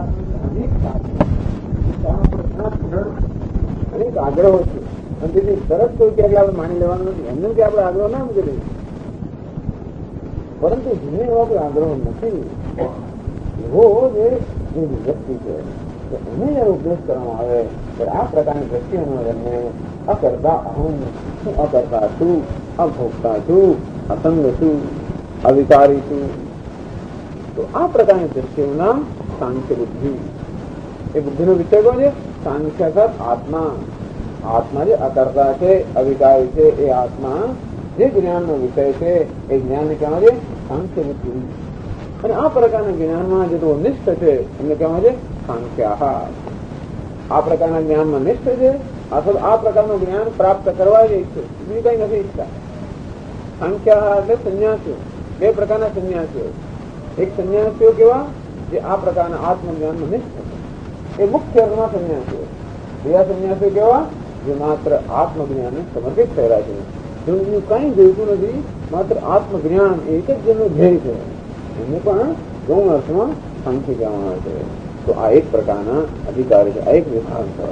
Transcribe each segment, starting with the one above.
અનેક આગ્રહો છે અને તેથી તરત કોઈ ક્યાંક આપણે માની લેવાનું નથી. એમનું કે આપણે આગ્રહ ના મૂકી દઈએ, પરંતુ જેને એવો કોઈ આગ્રહ નથી એવો જે વ્યક્તિ છે એને જયારે ઉપદેશ કરવામાં આવે ત્યારે આ પ્રકારની દ્રષ્ટિઓનો એમને અકર્તા અહમ, હું અકર્તા છું, અભોગતા છું, અસંગ છું, અવિકારી છું, તો આ પ્રકારની દ્રષ્ટિઓનું નામ સાંખ્ય બુદ્ધિ. એ બુદ્ધિનો વિષય કોણ છે? સાંખ્ય અર્થાત આત્મા. આત્મા જે અકર્તા છે, અવિકારી છે, એ આત્મા જે જ્ઞાનનો વિષય છે એ જ્ઞાનને કહેવાય છે સાંખ્ય બુદ્ધિ. અને આ પ્રકારના જ્ઞાનમાં જે નિષ્ઠ છે એમને કહેવાય છે સાંખ્યા. આ પ્રકારના જ્ઞાનમાં નિષ્ઠ છે અથવા આ પ્રકારનું જ્ઞાન પ્રાપ્ત કરવા જ ઈચ્છે, બીજું કઈ નથી ઈચ્છતા. સાંખ્યા એટલે સંન્યાસીઓ. બે પ્રકારના સંન્યાસીઓ. એક સંન્યાસીઓ કેવા જે આ પ્રકારના આત્મજ્ઞાનમાં નિષ્ઠ છે, એ મુખ્ય અર્થમાં સંન્યાસીઓ. બીજા સંન્યાસીઓ કેવા જે માત્ર આત્મજ્ઞાનને સમર્પિત થયેલા છે, જેનું કઈ જોઈતું નથી, માત્ર આત્મજ્ઞાન એક જ જેનું ધ્યેય છે, એમને પણ ગૌણ અર્થમાં સાંખ્ય કહેવામાં આવે છે. તો આ એક પ્રકારના અધિકારી છે, આ એક વિધાન છે.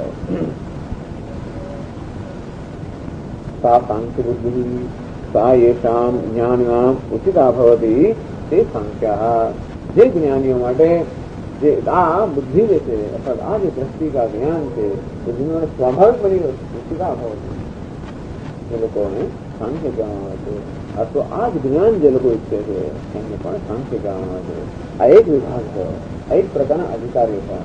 સા સાંખ્ય બુદ્ધિ સા યેષામ જ્ઞાનિનામ ઉચિતા ભવતી તે સાંખ્યા. જે જ્ઞાનીઓ માટે જે આ બુદ્ધિ જે છે અર્થાત આ જે દ્રષ્ટિ કા જ્ઞાન છે બુદ્ધિનો સ્વાભાવિક બની ઉચિતા ભવતી, જે લોકોને સાંખ્ય કહેવામાં આવે છે. અથવા આ જ જ્ઞાન જે લોકો ઈચ્છે છે એમને પણ સાંખ્ય કહેવામાં આવે છે. આ એક વિભાગ છે, આ એક પ્રકારના અધિકારીઓ છે.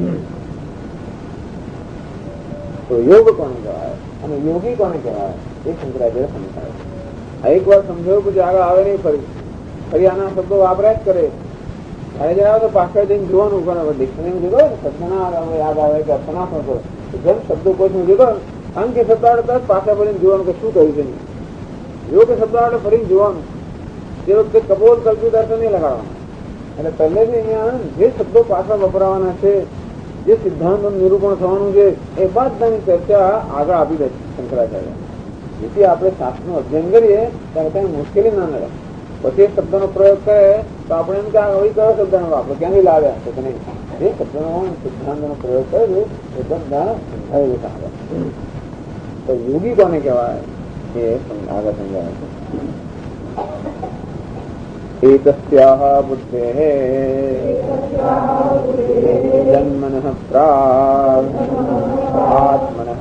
તો યોગ કોને કહેવાય અને યોગી કોને કહેવાય એ શંકરાચાર્ય સમજાય. આ એક વાર સમજાવ્યું પછી આગળ આવે નહીં, ફરી આના શબ્દો વાપર્યા જ કરે. ત્યારે જણાવે તો પાછળ જઈને જોવાનું ડિક્શનરી જોતો શબ્દના યાદ આવે કે અર્થના શબ્દો જેમ શબ્દો કોઈ જોતો કારણ કે શબ્દ આવડે પાછા ફરીને જોવાનું કે શું કહ્યું છે. યોગ શબ્દ આવડે ફરીને જોવાનું, તે વખતે કપોલ કલ્પિત અર્થ નહીં લગાડવાનો. એટલે પહેલેથી અહીંયા જે શબ્દો પાછા વપરાવાના છે, જે સિદ્ધાંતનું નિરૂપણ થવાનું છે એ બધાની ચર્ચા આગળ આપી દે શંકરાચાર્ય. જેથી આપણે શાસ્ત્રનું અધ્યયન કરીએ ત્યારે કઈ મુશ્કેલી ના નડે. પછી શબ્દનો પ્રયોગ કરે તો આપણે એમ કે હવે કયો શબ્દનો આપણે ક્યાંથી લાવ્યા છે કે નહીં, જે શબ્દનો સિદ્ધાંતનો પ્રયોગ કર્યો એ બધા સમજાવી દેતા. તો યોગી કોને કહેવાય એ આગળ સમજાવે છે. एतस्याः बुद्धेः जन्मनः प्राक् आत्मनः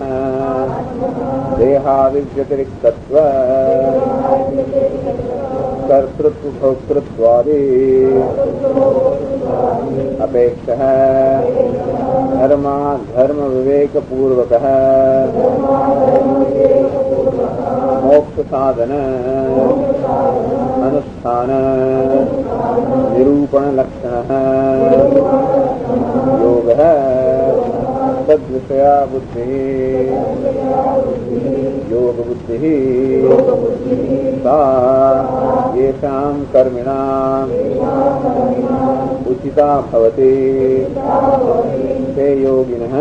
देहादिव्यतिरिक्तत्व कर्तृत्व भोक्तृत्वादि अपेक्षः धर्म विवेकपूर्वकः मोक्ष साधन अनुष्ठान निरूपण लक्षण योग तद्विषया बुद्धि योग बुद्धि सा येषां कर्मिणाम् उचिता भवति ते योगिनः.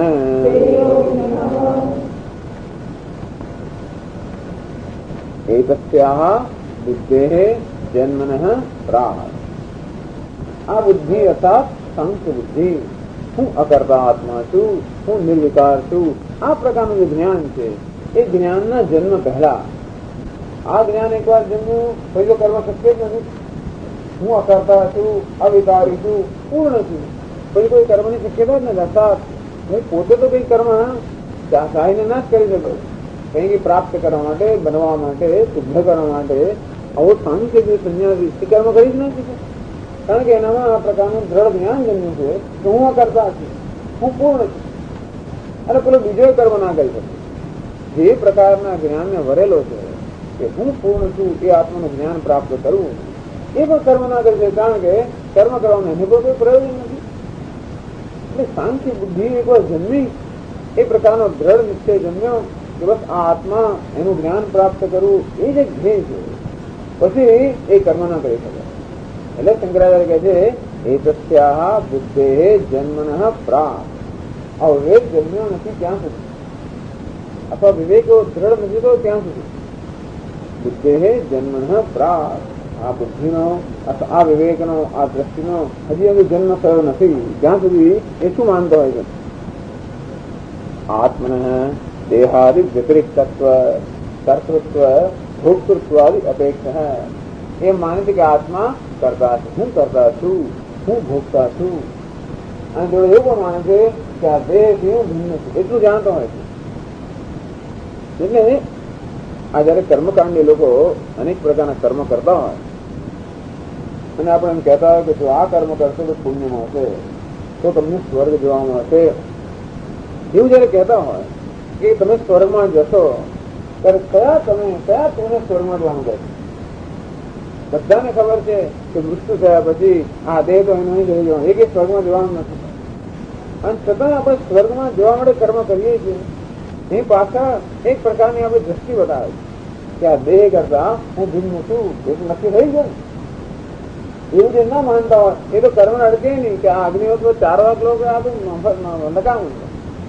एतस्याः बुद्धेः जन्मनः प्राक्. આ બુદ્ધિ અર્થાત સાંખ્ય બુદ્ધિ. હું અકર્તા આત્મા છું, હું નિર્વિકાર છું, આ પ્રકારનું જે જ્ઞાન છે એ જ્ઞાનના જન્મ પહેલા, આ જ્ઞાન એકવાર જન્મ્યું પછી તો કર્મ શક્ય જ નથી. હું અકર્તા છું, અવિકારી છું, પૂર્ણ છું, પછી કોઈ કર્મની શક્યતા જ નથી. અર્થાત હું પોતે તો કઈ કર્મ ચાહીને ના જ કરી શકો, કઈ પ્રાપ્ત કરવા માટે, બનવા માટે, શુદ્ધ કરવા માટે આવો સાંખ્ય જે સંન્યાસી કર્મ કરી જ નથી શકે. કારણ કે એનામાં આ પ્રકારનું દ્રઢ જ્ઞાન જન્મ્યું છે કે હું અકર્તા છું, હું પૂર્ણ છું, અને પેલો બીજો કર્મ ના કરી શકે. જે પ્રકારના જ્ઞાનને વરેલો છે કે હું પૂર્ણ છું એ આત્માનું જ્ઞાન પ્રાપ્ત કરવું, એ પણ કર્મ ના કરી શકે. કારણ કે કર્મ કરવાનું એને કોઈ પ્રયોજન નથી. એટલે સાંખ્ય બુદ્ધિ એકવાર જન્મી, એ પ્રકારનો દ્રઢ નિશ્ચય જન્મ્યો કે બસ આ આત્મા એનું જ્ઞાન પ્રાપ્ત કરવું એ જ ધ્યેય છે, પછી એ કર્મ ના કરી શકે. એટલે શંકરાચાર્ય કહે છે એતસ્યાહ બુદ્ધેઃ જન્મનઃ પ્રાક્. આ વિવેક જન્મ્યો નથી ત્યાં સુધી, અથવા વિવેકો દ્રઢ નથી તો ત્યાં સુધી બુદ્ધેઃ જન્મનઃ પ્રાક્ આ બુદ્ધિનો આ વિવેકનો આ દ્રષ્ટિનો હજી હજી જન્મ થયો નથી જ્યાં સુધી એ શું માનતો હોય છે આત્મન દેહાદિ વ્યતિરિક્તત્વ કર્તૃત્વ ભોક્તૃત્વાદિ અપેક્ષા એ માને છે કે આત્મા કરતા છે, હું કરતા છું, હું ભોગતા છું, અને જોડે એવું પણ માને છે કે આ દેહથી હું ભિન્ન છું, એટલું જાણતો હોય છે. એટલે આ જયારે કર્મકાંડી લોકો અનેક પ્રકારના કર્મ કરતા હોય અને આપણે એમ કહેતા હોય કે જો આ કર્મ કરશો તો પુણ્ય મળશે, તો તમને સ્વર્ગ જોવા મળશે, એવું જયારે કહેતા હોય કે તમે સ્વર્ગમાં જશો ત્યારે કયા તમને સ્વર્ગમાં જવાનું કહે? બધાને ખબર છે કે મૃત્યુ થયા પછી આ દેહ તો અહીં નહીં જઈ જવાનું, એક સ્વર્ગમાં જવાનું નથી, અને છતાં આપણે સ્વર્ગમાં જવા માટે કર્મ કરીએ છીએ. એ પાછળ એક પ્રકારની આપણે દ્રષ્ટિ બતાવે કે આ દેહ કરતા હું ભિન્ન છું, એટલું નક્કી થઈ ગયું. એવું જે ના માનતા હોય એ તો કર્મ અડકે નહીં કે આ અગ્નિહોત્ર 4 વાગ લોકો આ તો નકામું છે,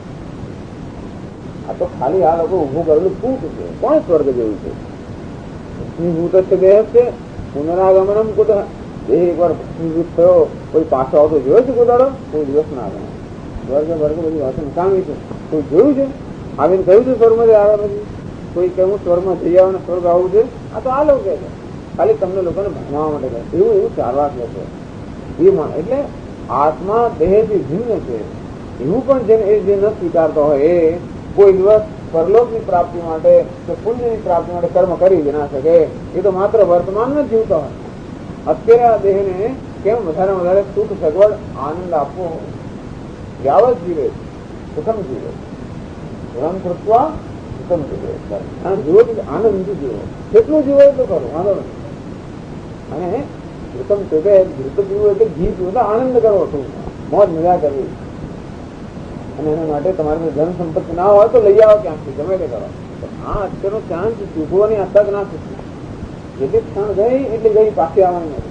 આ તો ખાલી આ લોકો ઉભું કરેલું ભૂત છે. કોણ સ્વર્ગ જેવું છે? ભૂત છે દેહ છે પુનરાગમનમ કુત. દેહ એકવાર ભૂત થયો કોઈ પાછો આવતો જોયો છે કોદાડો? કોઈ દિવસ ના આવે. વર્ગ બધી વાતો નકામી છે. કોઈ જોયું છે આવીને કહ્યું છે સ્વર્ગમાં આવ્યા પછી? કોઈ કહ્યું સ્વર્ગમાં જઈ આવે ને સ્વર્ગ આવવું છે? આ તો આ લોકો કહે છે, ખાલી તમને લોકોને ભણવા માટે કહે. એવું ચારવા કહે છે એ માં. એટલે આત્મા દેહથી ભિન્ન છે એવું પણ જેને એ જે ન સ્વીકારતો હોય એ કોઈ દિવસ પરલોકની પ્રાપ્તિ માટે કે પુણ્યની પ્રાપ્તિ માટે કર્મ કરી જ ના શકે. એ તો માત્ર વર્તમાનમાં જ જીવતો હોય. અત્યારે આ દેહને કેમ વધારે સુખ સગવડ આનંદ આપવો, યાવત જીવે સુખમ જીવે, ધ્યાન કૃત્વા સુખમ જીવે. જીવો આનંદ જીવો, કેટલું જીવો એટલું ખરું, વાંધો નથી. અને ધૃતમ ચૂકે ધૃત જીવો એટલે ઘી પીવું, આનંદ કરવો, શું મોજ મજા કરવી. અને એના માટે તમારે ધન સંપત્તિ ના હોય તો લઈ આવો ક્યાંથી, ગમે તે કરો. હા અત્યારનો ચાન્સ ચૂકવવાની આ તક ના ચૂકવી. જેટલી ક્ષણ ગઈ એટલે ગઈ, પાછી આવવાની નથી.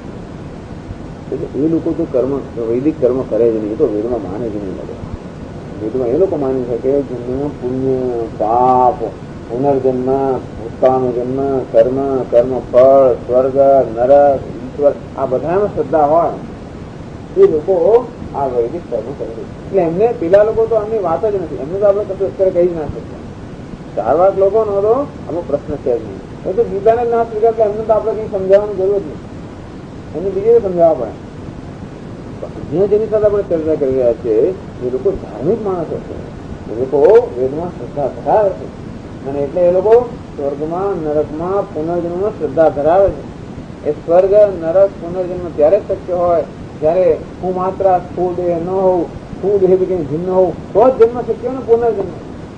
એટલે એ લોકો તો કર્મ વૈદિક કર્મ કરે જ નહીં, એ તો વેદમાં માને જ નહીં. વેદમાં એ લોકો માની શકે જન્મ પુણ્ય પાપ પુનર્જન્મ ભૂતકાળનો જન્મ કર્મ કર્મ ફળ સ્વર્ગ નરક ઈશ્વર આ બધામાં શ્રદ્ધા હોય એ લોકો આ વૈદિક કર્મ કરે. એટલે એમને પેલા લોકો તો આમની વાત જ નથી, એમને તો આપણે કશું અત્યારે કહી જ ના શકીએ. 4 વાગ લોકોનો તો આનો પ્રશ્ન છે જ નહીં. એ તો ગીતાને ના સ્વીકારતા એમને તો આપણે કઈ સમજાવવાની જરૂર જ નહીં, એમને બીજે સમજાવવા પડે. જેની સાથે આપણે ચર્ચા કરી રહ્યા છીએ એ લોકો ધાર્મિક માણસો છે, એ લોકો વેદમાં શ્રદ્ધા ધરાવે છે, અને એટલે એ લોકો સ્વર્ગમાં નરકમાં પુનર્જન્મમાં શ્રદ્ધા ધરાવે છે. એ સ્વર્ગ નરક પુનર્જન્મ ત્યારે શક્ય હોય જયારે હું માત્ર સ્થૂળ દેહ ન હોઉં, સ્થૂળ દેહ કઈ ભિન્ન હોઉં તો જ જન્મ શક્ય ને પુનર્જન્મ.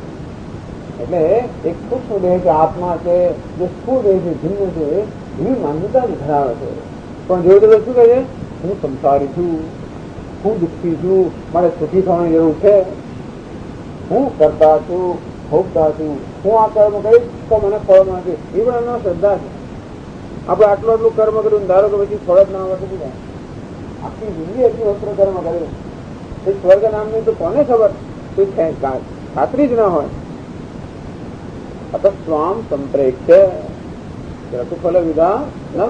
એટલે એક સૂક્ષ્મ દેહ કે આત્મા છે જે સ્થૂળ દેહ થી ભિન્ન છે એવી માન્યતા જ ધરાવે છે. પણ જો તો શું કહે છે, હું સંસારી છું, હું દુઃખી છું, મારે સુખી થવાની જરૂર છે, હું કરતા છું ભોગતા છું, હું આ કર્મ કરીશ તો મને ફળ મળશે, એ પણ એમનો શ્રદ્ધા છે. આપણે આટલું કર્મ કર્યું ધારો કે પછી ફળ જ ના આવે તો આખી જિંદગી એટલું અસ્ત્ર કર્મ કર્યું એ સ્વર્ગ નામની તો કોને ખબર, કોઈ ખાતરી જ ના હોય. અત સ્વામ સંપ્રેક્ષ ક્રતુફલ વિધા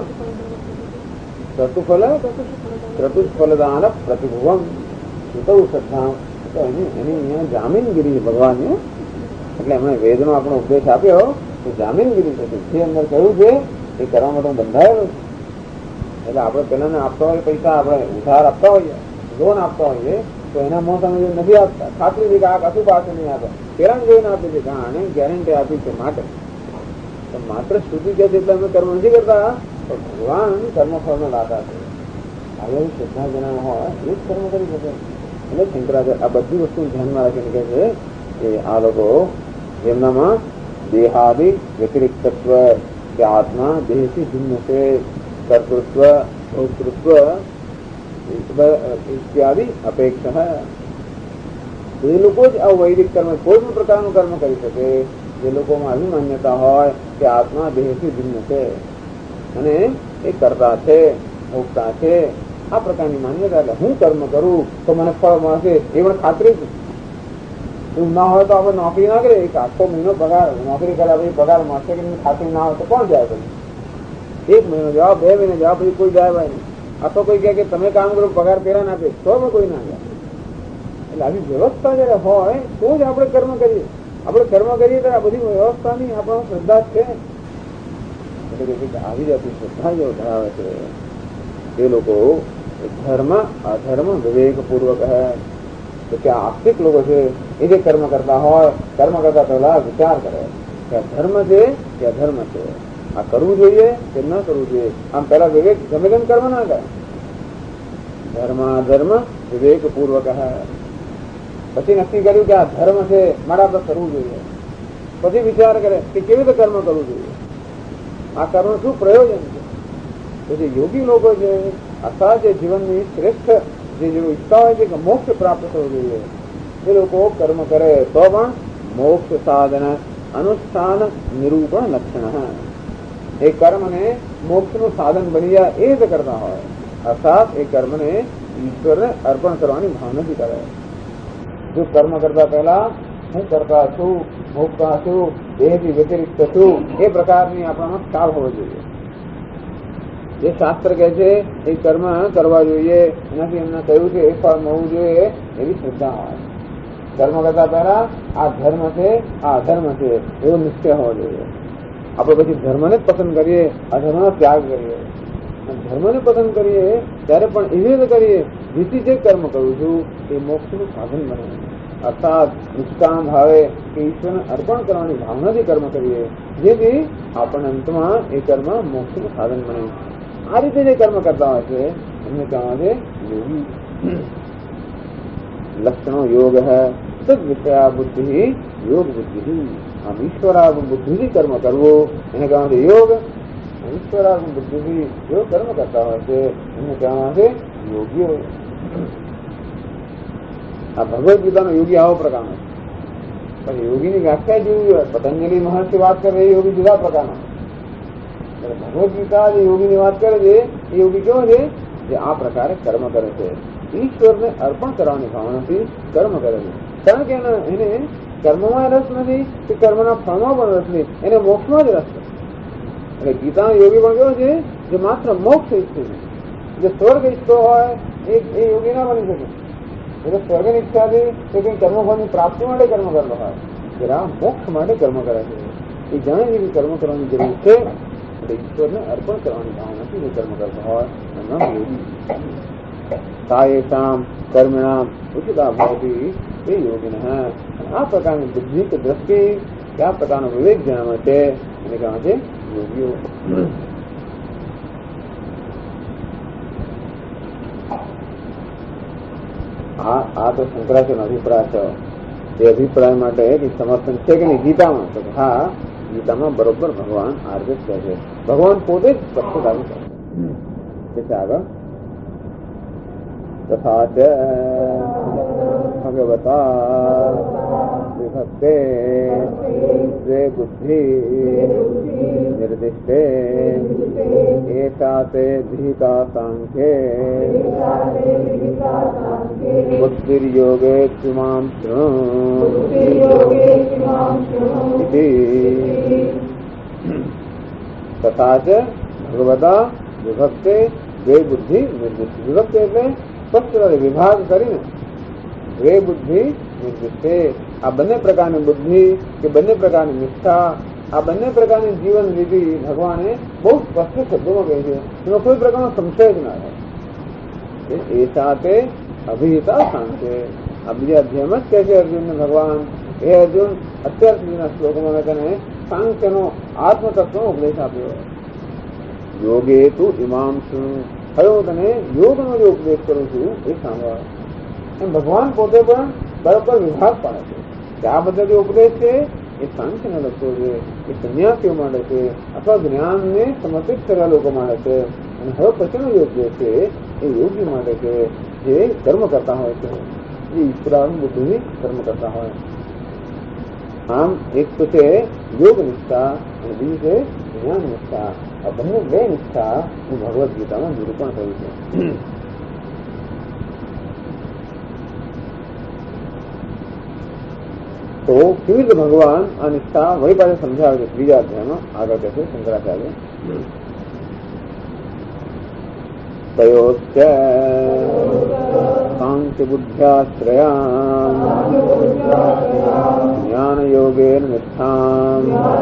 ક્રતુફલદાન પ્રતિભુવમ સુતૌ શ્રદ્ધા. તો એની અહીંયા જામીનગીરી ભગવાને, એટલે એમણે વેદનો આપણો ઉપદેશ આપ્યો તો જામીનગીરી છે. જે અંદર કહ્યું છે એ કરવા માટે બંધાયેલો છે. એટલે આપણે પેલાને આપતા હોય પૈસા, આપણે ઉધાર આપતા હોઈએ, લોન આપતા હોઈએ તો એના મોં તમે નથી આપતા, ખાતરી છે કે આ કશું પાછું નહીં આપે, પેલા જોઈને આપે છે કે આને ગેરંટી આપી છે માટે. તો માત્ર સ્તુતિ કે છે એટલે અમે કર્મ નથી કરતા, તો ભગવાન કર્મફળનો દાતા છે. હવે શ્રદ્ધા જેના હોય એ જ કર્મ કરી શકે. એટલે શંકરાચાર્ય આ બધી વસ્તુ ધ્યાનમાં રાખીને કહે છે કે આ લોકો જેમનામાં દેહાદિ વ્યતિરિક્તત્વ કે આત્મા દેહથી ભિન્ન છે, કર્તૃત્વ ભોક્તૃત્વ ઇત્યાદિ અપેક્ષા, એ લોકો જ આ વૈદિક કર્મ કોઈ પણ પ્રકારનું કર્મ કરી શકે જે લોકોમાં આવી માન્યતા હોય કે આત્મા દેહથી ભિન્ન છે અને એ કરતા છે ભોગતા છે. આ પ્રકારની માન્યતા, એટલે હું કર્મ કરું તો મને ફળ મળશે એ પણ ખાતરી છે. એવું ના હોય તો આપણે નોકરી ના કરીએ, એક આખો મહિનો પગાર નોકરી કર્યા પછી પગાર મળશે કે ખાતરી ના હોય તો કોણ જાય પછી? 1 મહિનો જાઓ, 2 મહિને જાઓ, પછી કોઈ જાય નહીં. અથવા કોઈ કહે કે તમે કામ કરો પગાર પેલા ના આપે તો કોઈ ના જાય. એટલે આવી વ્યવસ્થા જયારે હોય તો જ આપણે કર્મ કરીએ. આપણે કર્મ કરીએ ત્યારે આ બધી વ્યવસ્થાની આપણો શ્રદ્ધા છે. એટલે આવી જતી શ્રદ્ધા જો ધરાવે છે એ લોકો ધર્મ અધર્મ વિવેકપૂર્વક હે. તો કે આસ્તિક લોકો છે એ જે કર્મ કરતા હોય, કર્મ કરતા પહેલા વિચાર કરે કે આ ધર્મ છે કે અધર્મ છે, આ કરવું જોઈએ કે ન કરવું જોઈએ. આમ પેલા વિવેક ગમે તેમ કર્મ ના કરે. ધર્મ અધર્મ વિવેકપૂર્વક હે. પછી નક્કી કર્યું કે આ ધર્મ છે મારે આપણે કરવું જોઈએ. પછી વિચાર કરે કે કેવી રીતે કર્મ કરવું જોઈએ, આ કર્મ શું પ્રયોજન છે. પછી યોગી લોકો છે અથવા જે જીવનની શ્રેષ્ઠ જે ઈચ્છા હોય છે કે મોક્ષ પ્રાપ્ત થવું જોઈએ, એ લોકો કર્મ કરે તો પણ મોક્ષ સાધન અનુષ્ઠાન નિરૂપણ લક્ષણ. એ કર્મને મોક્ષનું સાધન બની જાય એ જ કરતા હોય. અર્થાત એ કર્મને ઈશ્વરને અર્પણ કરવાની ભાવનાથી કરે. જો કર્મ કરતા પહેલા હું કરતા છું, ભોગતા છું, દેહથી વ્યતિરિક્ત છું, એ પ્રકારની આપણામાં ખ્યાલ હોવો જોઈએ. જે શાસ્ત્ર કહે છે એ કર્મ કરવા જોઈએ, એનાથી એમને કહ્યું છે એ ફળ મળવું જોઈએ, એવી શ્રદ્ધા હોય. કર્મ કરતા પહેલા આ ધર્મ છે આ અધર્મ છે એવો નિશ્ચય હોવો જોઈએ. આપણે પછી ધર્મને જ પસંદ કરીએ, અધર્મનો ત્યાગ કરીએ. ધર્મને પસંદ કરીએ ત્યારે પણ એવી રીતે કરીએ જેથી જે કર્મ કરું છું એ મોક્ષનું સાધન બને. અર્થાત નિષ્કામ ભાવે કે ઈશ્વરને અર્પણ કરવાની ભાવનાથી કર્મ કરીએ, જેથી આપણને અંતમાં એ કર્મ મોક્ષનું સાધન બને. આ રીતે જે કર્મ કરતા હોય છે એમને કહેવાય છે યોગી. લક્ષણો યોગ હૈ તદ વિષયા બુદ્ધિ યોગ બુદ્ધિ. આમ ઈશ્વરાગમ બુદ્ધિથી કર્મ કરવું એને કહેવાય છે યોગ. ઈશ્વરાગમ બુદ્ધિથી જો કર્મ કરતા હોય છે એને કહેવાય છે યોગીઓ. આ ભગવદ ગીતાનો યોગી આવો પ્રકારનો છે. પણ યોગીની વ્યાખ્યા જેવી હોય. પતંજલિ મહર્ષિ વાત કરે એ યોગી જુદા પ્રકારનો. ભગવદ ગીતા જે યોગીની વાત કરે છે એ યોગી કેવો છે? જે આ પ્રકારે કર્મ કરે છે, ઈશ્વરને અર્પણ કરવાની ભાવનાથી કર્મ કરે છે. કારણ કે એને કર્મમાં રસ નથી કે કર્મના ફળમાં પણ રસ નહીં, એને મોક્ષમાં જ રસ છે. એટલે ગીતાનો યોગી પણ કેવો છે? જે માત્ર મોક્ષ ઈચ્છે છે. જે સ્વર્ગ ઈચ્છતો હોય એ યોગી ના બની શકે. એટલે સ્વર્ગની ઈચ્છાથી કે કઈ કર્મફળની પ્રાપ્તિ માટે કર્મ કરતો હોય, જરા મોક્ષ માટે કર્મ કરે છે. એ જાણે છે કે કર્મ કરવાની જરૂર છે, એટલે ઈશ્વરને અર્પણ કરવાની ભાવનાથી જે કર્મ કરતો હોય એમના યોગી. કાયેષામ કર્મણામ ઉચિતા ભવતી એ યોગીને. આ પ્રકારની બુદ્ધિ કે દ્રષ્ટિ કે આ પ્રકારનો વિવેક જેનામાં છે એને કહેવાય છે યોગીઓ. આ તો શંકરાચાર્યનો અભિપ્રાય છે. એ અભિપ્રાય માટે સમર્થન છે કે નહીં ગીતામાં? તો હા, ગીતામાં બરોબર ભગવાન આ રીતે કહે છે. ભગવાન પોતે જ સ્પષ્ટ લાગુ કરે છે. આગળ તથા ચ ભગવતા વિભક્તે સ્વે બુદ્ધિ નિર્દિષ્ટે એકા તે વિહિતા સાંખ્યે બુદ્ધિર્યોગે ત્રિમામ શૃણુ ઇતિ. તથા ચ ભગવતા વિભક્તે દ્વે બુદ્ધિ નિર્દિષ્ટ. વિભક્ત એટલે સ્પષ્ટ વિભાગ કરીને દ્વે બુદ્ધિ નિર્દિષ્ટે. આ બંને પ્રકારની બુદ્ધિ કે બંને પ્રકારની નિષ્ઠા, આ બંને પ્રકારની જીવન વિધિ ભગવાને બહુ સ્પષ્ટ શબ્દોમાં કહી છે. એમાં કોઈ પ્રકારનો સંશય જ ના થાય. એ સાથે અભિહિતા સાંખ્ય. આ બીજા અધ્યાયમાં જ કહે છે અર્જુનને ભગવાન. એ અર્જુન અત્યાર સુધીના શ્લોકોમાં મેં તને સાંખ્યનો આત્મતત્વનો ઉપદેશ આપ્યો. યોગે તું ઇમામ છું. હવે હું તને યોગનો જે ઉપદેશ કરું છું એ સાંભળ. એમ ભગવાન પોતે પણ બરોબર વિભાગ પાડે છે કે આ બધા જે ઉપદેશ છે એ સાંખ્યને લગતો છે, એ સંન્યાસીઓ માટે છે અથવા જ્ઞાનને સમર્પિત કરેલા લોકો માટે છે. અને હવે પછીનો જે ઉપદેશ છે એ યોગી માટે છે, જે કર્મ કરતા હોય છે, જે ઈશ્વરાનું બુદ્ધિ કર્મ કરતા હોય. આમ એક તો છે યોગ નિષ્ઠા અને બીજી છે જ્ઞાન નિષ્ઠા. આ બંને બે નિષ્ઠા હું ભગવદ ગીતામાં નિરૂપણ કર્યું છે. તો કેવી રીતે ભગવાન આ નિષ્ઠા વળી પાસે સમજાવે છે ત્રીજા અધ્યાયમાં. આગળ કહે છે શંકરાચાર્ય तयोश्च सांख्यबुद्ध्याश्रयाम् ज्ञानयोगेन निष्ठाम्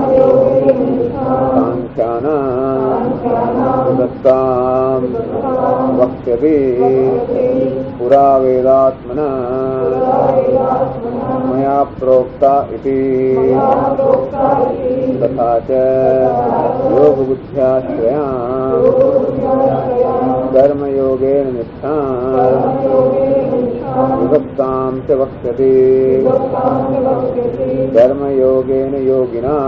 सांख्यानाम् विभक्ताम् वक्ष्यति पुरा वेदात्मना मया प्रोक्ता इति तथा च योगबुद्ध्याश्रयाम् कर्मयोगेन निष्ठाम् विभक्तां च वक्ष्यति कर्मयोगेन योगिना।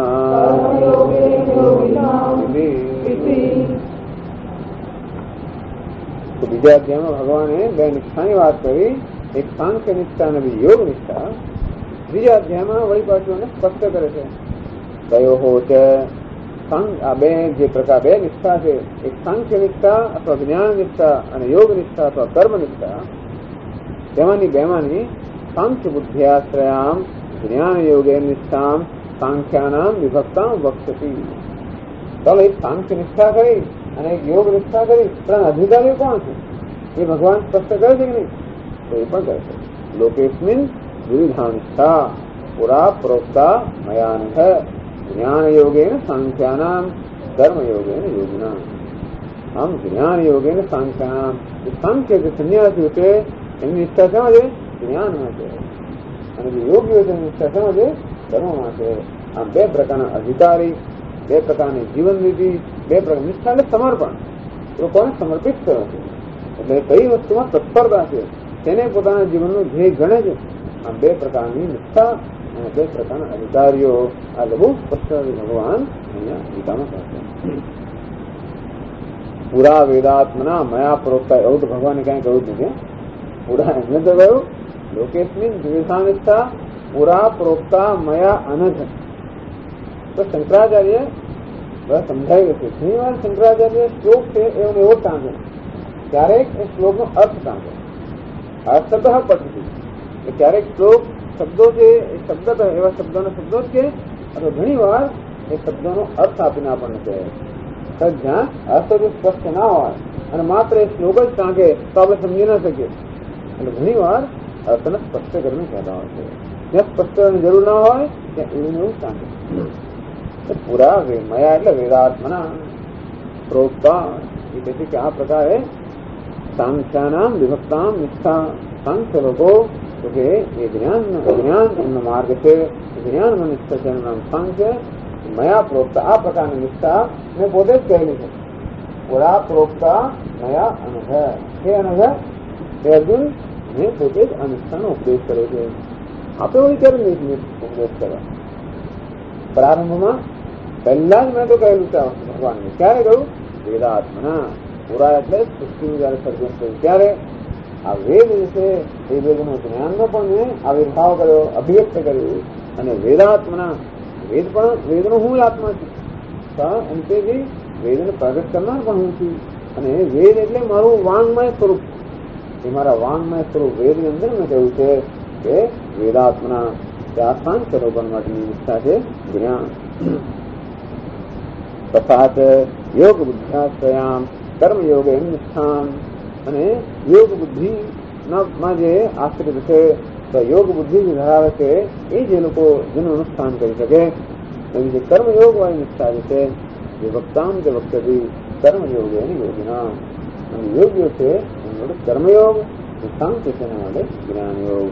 तो बीजा अध्याय में भगवान ने બે નિષ્ઠાની વાત કરી, એક સાંખ્ય નિષ્ઠા અને યોગ નિષ્ઠા. બીજા અધ્યાયમાં વળી પાછું એને સ્પષ્ટ કરે છે. કયો હોચ આ બે જે પ્રકાર બે નિષ્ઠા છે, એક સાંખ્ય નિષ્ઠા અથવા જ્ઞાન નિષ્ઠા અને યોગ નિષ્ઠા અથવા કર્મ નિષ્ઠા, તેમાંની બેમાંની સાંખ્ય બુદ્ધિયાશ્રયામ જ્ઞાન યોગે નિષ્ઠામ સાંખ્યાનામ વિભક્તામ વક્ષ્યતિ. ચાલો એક સાંખ્ય નિષ્ઠા કરી અને એક યોગ નિષ્ઠા કરી, પણ અધિકારીઓ કોણ છે એ ભગવાન સ્પષ્ટ કરે છે કે નહીં? તો એ પણ કરે છે. લોકેસ્મિન વિવિધા નિષ્ઠા પુરા પ્રોક્તા મયાનઘ જ્ઞાન યોગેન સાંખ્યાનામ કર્મ યોગેન યોગિના. આમ જ્ઞાન યોગેન સાંખ્યાનામ સાંખ્ય જે સંન્યાસીઓ છે એની નિષ્ઠા શેમાં છે? જ્ઞાનમાં છે. અને જે યોગીઓ છે એની નિષ્ઠા શેમાં છે? કર્મમાં છે. આમ બે પ્રકારના અધિકારી, બે પ્રકારની જીવન વિધિ, બે પ્રકાર નિષ્ઠા એટલે સમર્પણ. લોકોને સમર્પિત કરે છે. એટલે કઈ વસ્તુમાં તત્પરતા છે તેને પોતાના જીવનનું ધ્યેય ગણે છે. આમ બે પ્રકારની નિષ્ઠા અને બે પ્રકારના અધિકારીઓ આ બહુ સ્પષ્ટ ભગવાન અહીંયા ગીતામાં કહે છે. પૂરા વેદાત્મના મયા પ્રોક્તા, એવું તો ભગવાને કઈ કહ્યું જ નથી. પૂરા એમને તો કહ્યું લોકેસ્મિન દ્વિધા નિષ્ઠા પૂરા પ્રોક્તા મયા અનઘ. તો શંકરાચાર્ય સમજાવ્યું છે. ઘણી વાર શંકરાચાર્ય શ્લોક છે એવું એવો ટાંગે, ક્યારેક એ શ્લોકનો અર્થ ટાંગે. અર્થતઃ પઠતી, ક્યારેક શ્લોક શબ્દો છે એ શબ્દ એવા શબ્દોનો શબ્દો જ કે, અથવા ઘણી વાર એ શબ્દોનો અર્થ આપીને આપણને કહે. જ્યાં અર્થ જો સ્પષ્ટ ના હોય અને માત્ર એ શ્લોક જ ટાંગે તો આપણે સમજી ન શકીએ. એટલે ઘણી વાર અર્થને સ્પષ્ટ કરીને કહેતા હોય છે. જ્યાં સ્પષ્ટ કરવાની જરૂર ના હોય ત્યાં એવું એવું ટાંગે. પૂરા મયા એટલે વેદાત્મના પ્રોક્તા એ કહે છે કે આ પ્રકારે સાંખ્યાનામ વિભક્તામ નિષ્ઠા. સાંખ્ય લોકો તો કે એ જ્ઞાન એમનો માર્ગ છે, જ્ઞાનમાં નિષ્ઠા છે, એનું નામ સાંખ્ય. મયા પ્રોક્તા આ પ્રકારની નિષ્ઠા મેં પોતે જ કહેલી છે. પૂરા પ્રોક્તા મયા અનઘ. હે અનઘ, હે અર્જુન, મેં પોતે જ આ નિષ્ઠાનો ઉપદેશ કર્યો છે. આપણે વળી ક્યારે નહીં ઉપદેશ કર્યો? પ્રારંભમાં પહેલા જ મેં તો કહેલું છે ભગવાનને. ક્યારે કહ્યું? વેદાત્મના. પૂરા એટલે સૃષ્ટિનું જયારે સર્જન થયું ત્યારે આ વેદ જે છે એ વેદનો જ્ઞાનનો પણ મેં આવિર્ભાવ કર્યો, અભિવ્યક્ત કર્યું. અને વેદાત્મના, વેદ પણ વેદનો હું જ આત્મા છું. એમ તે વેદને પ્રગટ કરનાર પણ હું છું. અને વેદ એટલે મારું વાંગમય સ્વરૂપ. એ મારા વાંગમય સ્વરૂપ વેદની અંદર મેં કહ્યું છે કે વેદાત્મના આ સાંખ્ય લોકોન માટેની નિષ્ઠા છે જ્ઞાન. તથા યોગ બુદ્ધ્યાશ્રયામ કર્મયોગે નિષ્ઠામ. અને યોગ બુદ્ધિ માં જે આશ્રિત છે તો યોગ બુદ્ધિ જે ધરાવે છે એ જે લોકો જેનું અનુષ્ઠાન કરી શકે એની જે કર્મયોગ વાળી નિષ્ઠા જે છે વિભક્તામ તે વક્તથી કર્મયોગ એની યોગના. અને યોગ્ય છે એના માટે કર્મયોગ, સાંખ્ય છે એના માટે જ્ઞાન યોગ.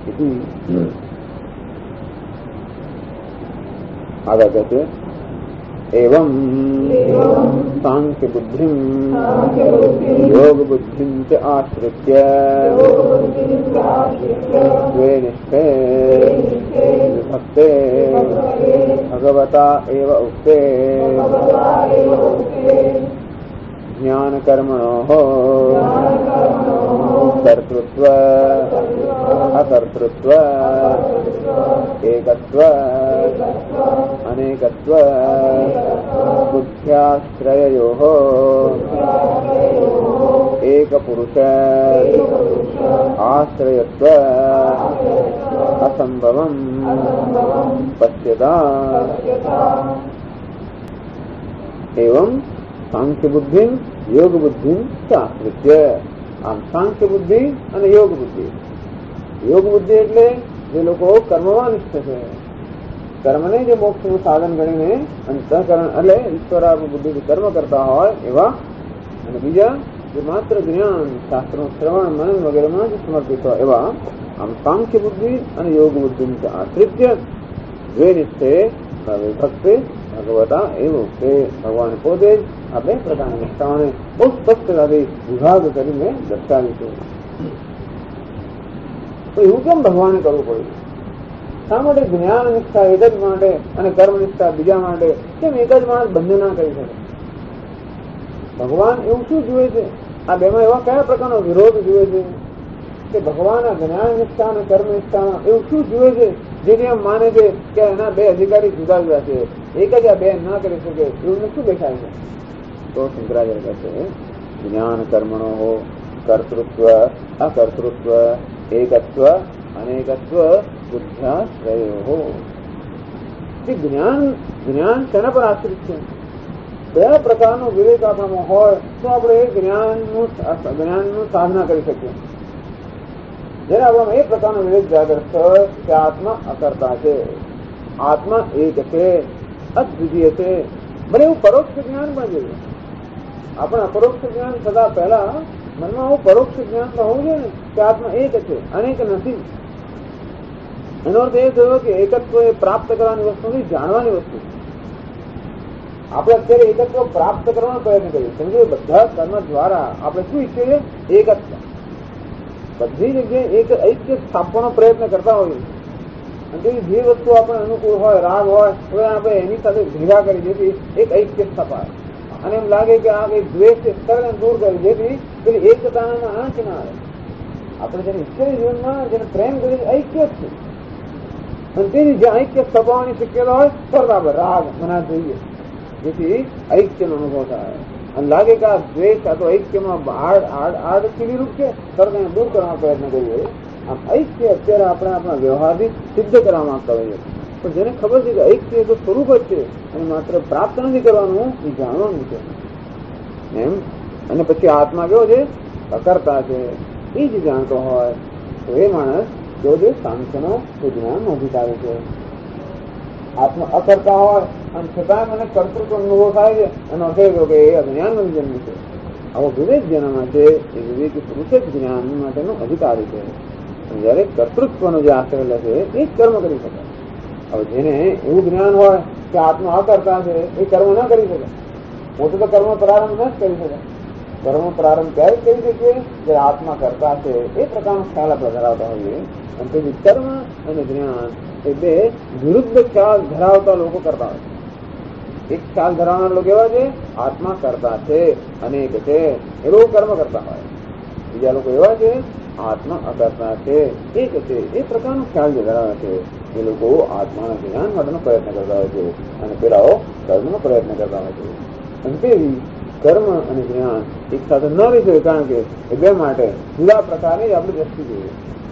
આગળ કહે છે एवं सांख्य बुद्धिं योग बुद्धिं च आश्रित्य स्वे निष्ठे विभक्ते भगवता एव उक्ते ज्ञान कर्मणोः कर्तृत्व अकर्तृत्व एकत्व अनेकत्व बुद्ध्याश्रययोः एक पुरुष आश्रयत्व असंभवं पश्यता. एवं सांख्य बुद्धि યોગ બુદ્ધિ આશ્રિત્ય. આમ સાંખ્ય બુદ્ધિ અને યોગ બુદ્ધિ. યોગ બુદ્ધિ એટલે જે લોકો કર્મમાં નિષ્ઠ છે, કર્મને જે મોક્ષનું સાધન ગણીને અંતઃકરણ એટલે ઈશ્વરાત્મક બુદ્ધિથી કર્મ કરતા હોય એવા, અને બીજા જે માત્ર જ્ઞાન શાસ્ત્રનું શ્રવણ મનન વગેરેમાં જ સમર્પિત હોય એવા. આમ સાંખ્ય બુદ્ધિ અને યોગ બુદ્ધિ આશ્રિત્ય દ્વે નિષ્ઠે વિભક્તે ભગવતા એવું કે ભગવાન પોતે જ આ બે પ્રકારની નિષ્ઠાઓને બહુ સ્પષ્ટતાથી વિભાગ કરીને દર્શાવીશું. તો એવું કેમ ભગવાને કરવું પડ્યું? શા માટે જ્ઞાન નિષ્ઠા એક જ માટે અને કર્મ નિષ્ઠા બીજા માટે? કેમ એક જ માણસ બંને ના કરી શકે? ભગવાન એવું શું જુએ છે? આ બેમાં એવા કયા પ્રકારનો વિરોધ જુએ છે કે ભગવાન આ જ્ઞાન નિષ્ઠા અને કર્મ નિષ્ઠામાં એવું શું જુએ છે જેને એમ માને છે કે એના બે અધિકારી જુદા જુદા છે, એક જ આ બે ના કરી શકે? એવું શું દેખાય છે? તો શંકરાચાર્ય કહે છે જ્ઞાન કર્મણો હો કર્તૃત્વ અકર્તૃત્વ એકત્વ અનેકત્વ બુદ્ધ્યાશ્રયો હો. જ્ઞાન શેના પર આશ્રિત છે? કયા પ્રકારનો વિવેક આપણામાં હોય તો આપણે એ જ્ઞાનનું સાધના કરી શકીએ. જયારે આપણામાં એ પ્રકારનો વિવેક જાગૃત હોય કે આત્મા અકર્તા છે, આત્મા એક છે, અદ્વિતીય છે. ભલે એવું પરોક્ષ જ્ઞાન પણ જોઈએ. આપણે અપરોક્ષ જ્ઞાન થતા પહેલા મનમાં આવું પરોક્ષ જ્ઞાન તો હોવું જોઈએ ને કે આત્મા એક છે, અનેક નથી. એનો અર્થ એ થયો કે એકત્વ એ પ્રાપ્ત કરવાની વસ્તુ નથી, જાણવાની વસ્તુ. આપણે અત્યારે એકત્વ પ્રાપ્ત કરવાનો પ્રયત્ન કરીએ. સમજો બધા કર્મ દ્વારા આપણે શું ઈચ્છીએ? એકત્વ. બધી જગ્યાએ એક ઐક્ય સ્થાપવાનો પ્રયત્ન કરતા હોઈએ. અને જે વસ્તુ આપણે અનુકૂળ હોય, રાગ હોય, હવે આપણે એની સાથે ભેગા કરી જેથી એક ઐક્ય સ્થપાય. અને એમ લાગે કે આ એક દ્વેષ છે તરત દૂર કરી જેથી પેલી એકતાના આંચ ના આવે. આપણે જેને ઈશ્વરી જીવનમાં જેને પ્રેમ કરી ઐક્ય જ છે. અને તેની જે ઐક્ય સ્થપાવવાની શક્યતા હોય તરત આપણે રાગ મના જોઈએ જેથી ઐક્યનો અનુભવ થાય. અને લાગે કે આ દ્વેષ આ તો ઐક્યમાં આડખીલી રૂપ છે, તરત એને દૂર કરવાનો પ્રયત્ન કરીએ. આમ ઐક્ય અત્યારે આપણે આપણા વ્યવહારથી સિદ્ધ કરવા માંગતા હોઈએ. પણ જેને ખબર છે કે ઐક્ય તો સ્વરૂપ જ છે અને માત્ર પ્રાપ્ત નથી કરવાનું, એ જાણવાનું છે એમ. અને પછી આત્મા કેવો છે? અકર્તા છે. એ જ જાણતો હોય તો એ માણસ કેવો છે? સાંખ્યનો જ્ઞાનનો અધિકારી છે. આત્મા અકર્તા હોય અને છતાં મને કર્તૃત્વ અનુભવ થાય છે એનો અર્થ એ કે એ અજ્ઞાનનો જન્મ છે. આવો વિવેક જેનામાં છે એ વિવેકી પુરુષ જ જ્ઞાન માટેનો અધિકારી છે. જયારે કર્તૃત્વનો જે આશ્રય લે છે એ જ કર્મ કરી શકે. હવે જેને એવું જ્ઞાન હોય કે આત્મા અકર્તા છે એ કર્મ ન કરી શકે. પોતે તો કર્મ પ્રારંભ ન જ કરી શકે. કર્મ પ્રારંભ ક્યારે કરી શકીએ? જયારે આત્મા કરતા છે એ પ્રકારનો ખ્યાલ આપણે ધરાવતા હોઈએ. અને તેથી કર્મ અને જ્ઞાન એ બે વિરુદ્ધ ખ્યાલ ધરાવતા લોકો કરતા હોય. એક ખ્યાલ ધરાવનાર લોકો એવા છે આત્મા કરતા છે, અનેક છે, એ લોકો કર્મ કરતા હોય. બીજા લોકો એવા છે આત્મા અકર્તા છે, એક છે, એ પ્રકારનો ખ્યાલ જે ધરાવે છે એ લોકો આત્માના જ્ઞાન માટેનો પ્રયત્ન કરતા હોય છે અને પેલાઓ કર્મનો પ્રયત્ન કરતા હોય છે. અને તેવી કર્મ અને જ્ઞાન એક સાથે ન રહી શકે, કારણ કે એ બે માટે જુદા પ્રકારની આપણી દ્રષ્ટિ જોઈએ.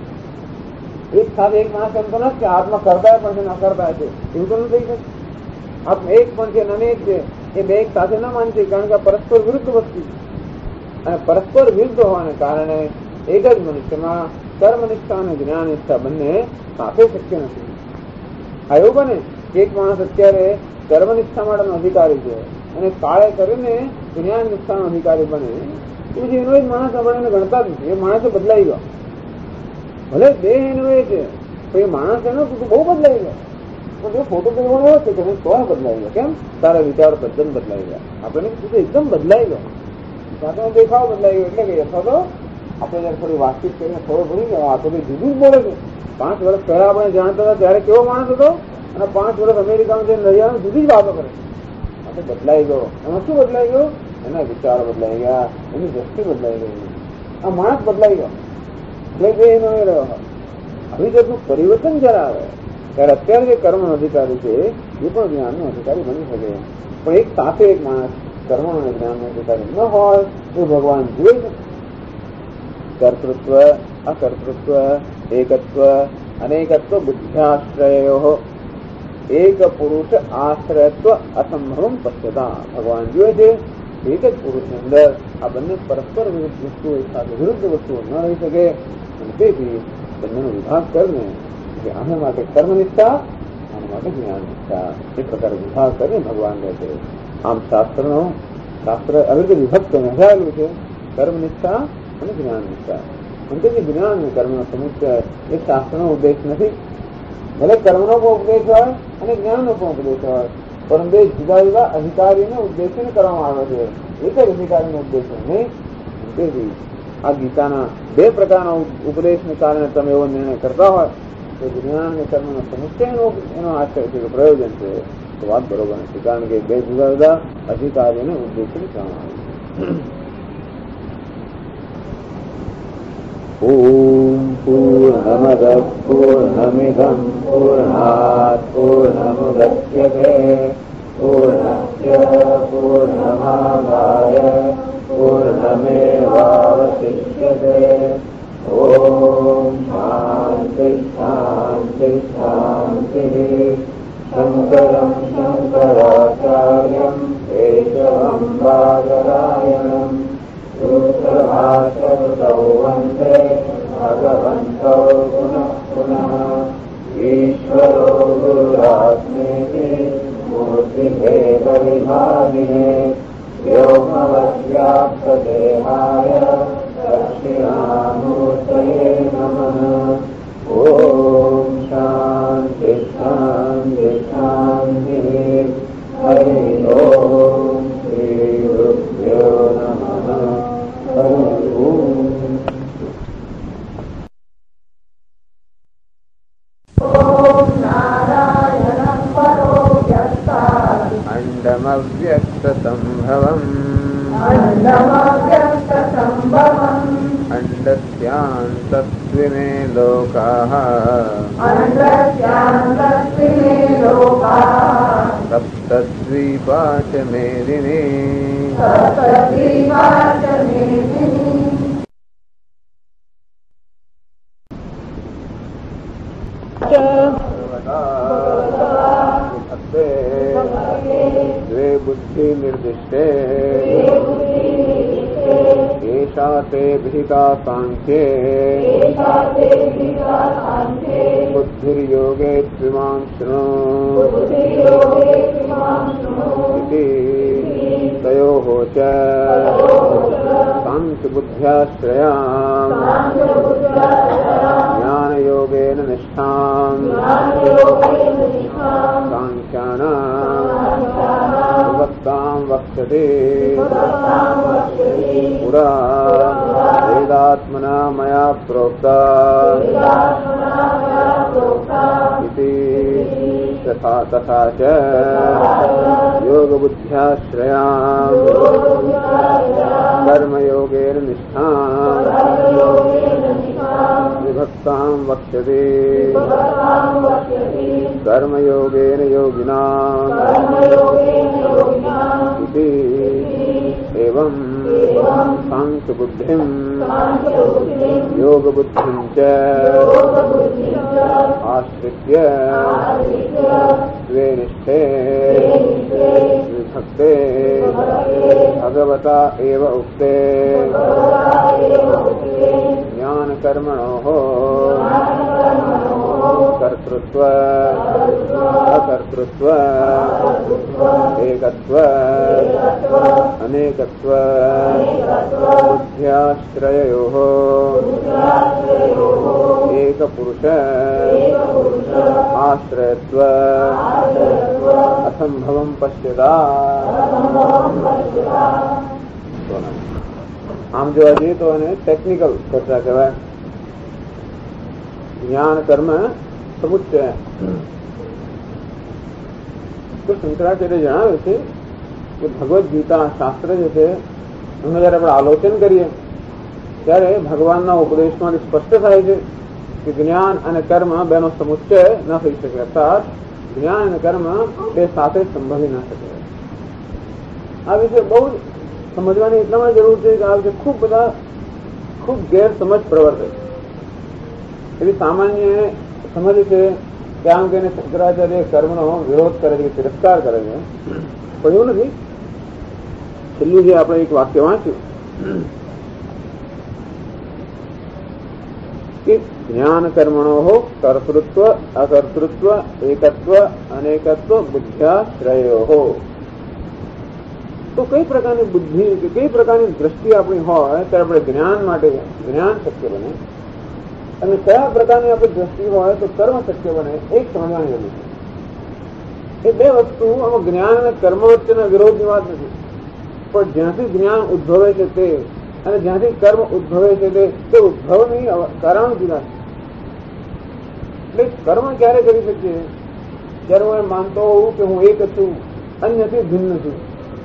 એક સાથે એક માણસ એમ તો નથી કે આત્મા કરતા પણ છે ને અકર્તા છે, એવું તો નથી થઈ શકે. આત્મા એક પણ છે અનેક છે, એ બે એક સાથે ના માનશે, કારણ કે આ પરસ્પર વિરુદ્ધ વસ્તુ છે. અને પરસ્પર વિરુદ્ધ હોવાને કારણે એક જ મનુષ્યમાં કર્મનિષ્ઠા અને જ્ઞાન નિષ્ઠા બંને સાથે શક્ય નથી. આ એવું બને કે એક માણસ અત્યારે કર્મનિષ્ઠા માટેનો અધિકારી છે અને કાળે કરીને જ્ઞાન નિષ્ઠાનો અધિકારી બને, પછી એનો એક માણસ આપણે ગણતા જ નથી. એ માણસ બદલાઈ ગયો. ભલે દેહ એનો એ છે તો એ માણસ એનો બહુ બદલાઈ ગયો. પણ એ ફોટો જોવાનો એવો છે કે તો બદલાઈ ગયો. કેમ? તારા વિચારો તદ્દન બદલાઈ ગયા. આપણે એકદમ બદલાઈ ગયો. સાથે દેખાવ બદલાઈ ગયો. એટલે કે અથવા તો આપણે જયારે થોડી વાતચીત કરીને ખબર પડી કે આ તો જુદું જ બોલે છે. 5 વર્ષ પહેલા આપણે જાણતા હતા ત્યારે કેવો માણસ હતો અને 5 વર્ષ અમેરિકામાં જઈને રહ્યા જુદી જ વાતો કરે. આપણે બદલાઈ ગયો. એમાં શું બદલાઈ ગયો? એના વિચારો બદલાઈ ગયા, એની દ્રષ્ટિ બદલાઈ ગઈ. આ માણસ બદલાઈ ગયો. એટલે એનો એ રહ્યો. આવી જાતનું પરિવર્તન જયારે આવે ત્યારે અત્યારે જે કર્મનો અધિકારી છે એ પણ જ્ઞાનનો અધિકારી બની શકે. પણ એક સાથે એક માણસ કર્મ અને જ્ઞાનનો અધિકારી ન હોય તો ભગવાન જોઈ શકે. કર્તૃત્વ અકર્તૃત્વ એકત્વ અનેકત્વ બુદ્ધ્યાશ્રયો એક પુરુષ આશ્રયત્વ અસંભવમ પશ્યતા. ભગવાન જુએ છે એક જ પુરુષની અંદર આ બંને પરસ્પર વિરુદ્ધ વસ્તુઓ એક સાથે વિરુદ્ધ વસ્તુઓ ન રહી શકે અને તેથી બંનેનો વિભાગ કરીને કે આના માટે કર્મનિષ્ઠા, આના માટે જ્ઞાન નિષ્ઠા, એ પ્રકારે વિભાગ કરીને ભગવાન રહે છે. આમ શાસ્ત્ર આવી રીતે વિભક્ત વહેંચાયેલું છે, કર્મનિષ્ઠા અને જ્ઞાન નિષ્ઠા. અને તેથી જ્ઞાન અને કર્મનો સમુચ્ચય એ શાસ્ત્રનો ઉદ્દેશ નથી. ભલે કર્મનો પણ ઉપદેશ હોય અને જ્ઞાનનો પણ ઉપદેશ હોય, પરંતુ એ જુદા જુદા અધિકારીને ઉદ્દેશીને કરવામાં આવે છે, એક જ અધિકારીનો ઉદ્દેશ નહીં. તેથી આ ગીતાના બે પ્રકારના ઉપદેશને કારણે તમે એવો નિર્ણય કરતા હોય તો જ્ઞાન અને કર્મનો સમુચ્ચય એનો આશય છે, પ્રયોજન છે, તો વાત બરોબર નથી. કારણ કે બે જુદા જુદા અધિકારીઓને ઉદ્દેશીને કરવામાં આવે. ઓમ પૂર્ણમદ પૂર્ણમિદં પૂર્ણાત પૂર્ણમુદચ્યતે પૂર્ણસ્ય પૂર્ણમાદાય પૂર્ણમેવાવશિષ્યતે. ઓમ શાંતિ શાંતિ શાંતિ. શંકરં શંકરાચાર્યં કેશવં બાદરાયણં સૂત્રભાષ્યકૃતૌ વંદે ભગવन्तौ પુનઃ પુનઃ. ઈશ્વરો ગુરુરાત્મેતિ મૂર્તિભેદ વિભાગિને વ્યોમવદ્વ્યાપ્તદેહાય દક્ષિણામૂર્તયે નમઃ. ઓમ શાંતિ શાંતિ શાંતિ. હરિ ઓમ શ્રી ગુરુભ્યો નમઃ. હરિ ઓમ. અંડમવ્યક્તસંભવम् અંડસ્યાંતસ્વિમે લોકાઃ સપ્તદ્વીપા ચ મેદિની. द्वे बुद्धि निर्दिष्टे एषा ते विहिता सांख्ये बुद्धिर्योगे त्विमां शृणु इति तयोः च सांख्यबुद्ध्याश्रयाम् ज्ञानयोगेन निष्ठाम् सांख्यानाम् विभक्तां वक्ष्यते. पुरा वेदात्मना मया प्रोक्ता इति तथा च योगबुद्ध्याश्रयाम् कर्मयोगेन निष्ठाम् विभक्तां वक्ष्यते. कर्मयोगेन योगिनाम् इति एवं सांख्यबुद्धिं योगबुद्धिं च आश्रित्य द्वे निष्ठे विभक्ते भगवता एव उक्ते ज्ञानकर्मणोः कर्तृत्व अकर्तृत्व एकत्व अनेकत्व बुद्ध्याश्रययोः एकपुरुष आश्रयत्व असंभवं पश्यता. આમ જોવા જઈએ તો એને ટેકનિકલ ચર્ચા કહેવાય. જ્ઞાન કર્મ સમુચ્ચય. તો શંકરાચાર્ય જણાવે છે કે ભગવદ્ ગીતા શાસ્ત્ર જે છે એનું જયારે આપણે આલોચન કરીએ ત્યારે ભગવાનના ઉપદેશમાંથી સ્પષ્ટ થાય છે કે જ્ઞાન અને કર્મ બેનો સમુચ્ચય ન થઈ શકે, અર્થાત જ્ઞાન અને કર્મ બે સાથે સંભવી ન શકે. આ વિશે બહુ સમજવાની એટલામાં જરૂર છે કે આ વિશે ખૂબ ગેરસમજ પ્રવર્તે. એવી સામાન્ય સમજ છે કે આમ કહીને શંકરાચાર્ય કર્મનો વિરોધ કરે છે, તિરસ્કાર કરે છે, પણ એવું નથી. છેલ્લું જે આપણે એક વાક્ય વાંચ્યું કે જ્ઞાન કર્મણો કર્તૃત્વ અકર્તૃત્વ એકત્વ અનેકત્વ બુદ્ધ્યાશ્રયો. તો કઈ પ્રકારની બુદ્ધિ કે કઈ પ્રકારની દ્રષ્ટિ આપણી હોય ત્યારે આપણે જ્ઞાન માટે જ્ઞાન શક્ય બને, અને કયા પ્રકારની આપણી દ્રષ્ટિ હોય તો કર્મ શક્ય બને, એક સમજવાની જરૂર છે. એ બે વસ્તુ આમાં જ્ઞાન અને કર્મ વચ્ચેના વિરોધની વાત નથી, પણ જ્યાંથી જ્ઞાન ઉદ્ભવે છે તે અને જ્યાંથી કર્મ ઉદ્ભવે છે તે ઉદ્ભવની કારણ જુદા છે. એટલે કર્મ ક્યારે કરી શકીએ? જ્યારે હું એમ માનતો હોઉં કે હું એક છું, અન્યથી ભિન્ન છું.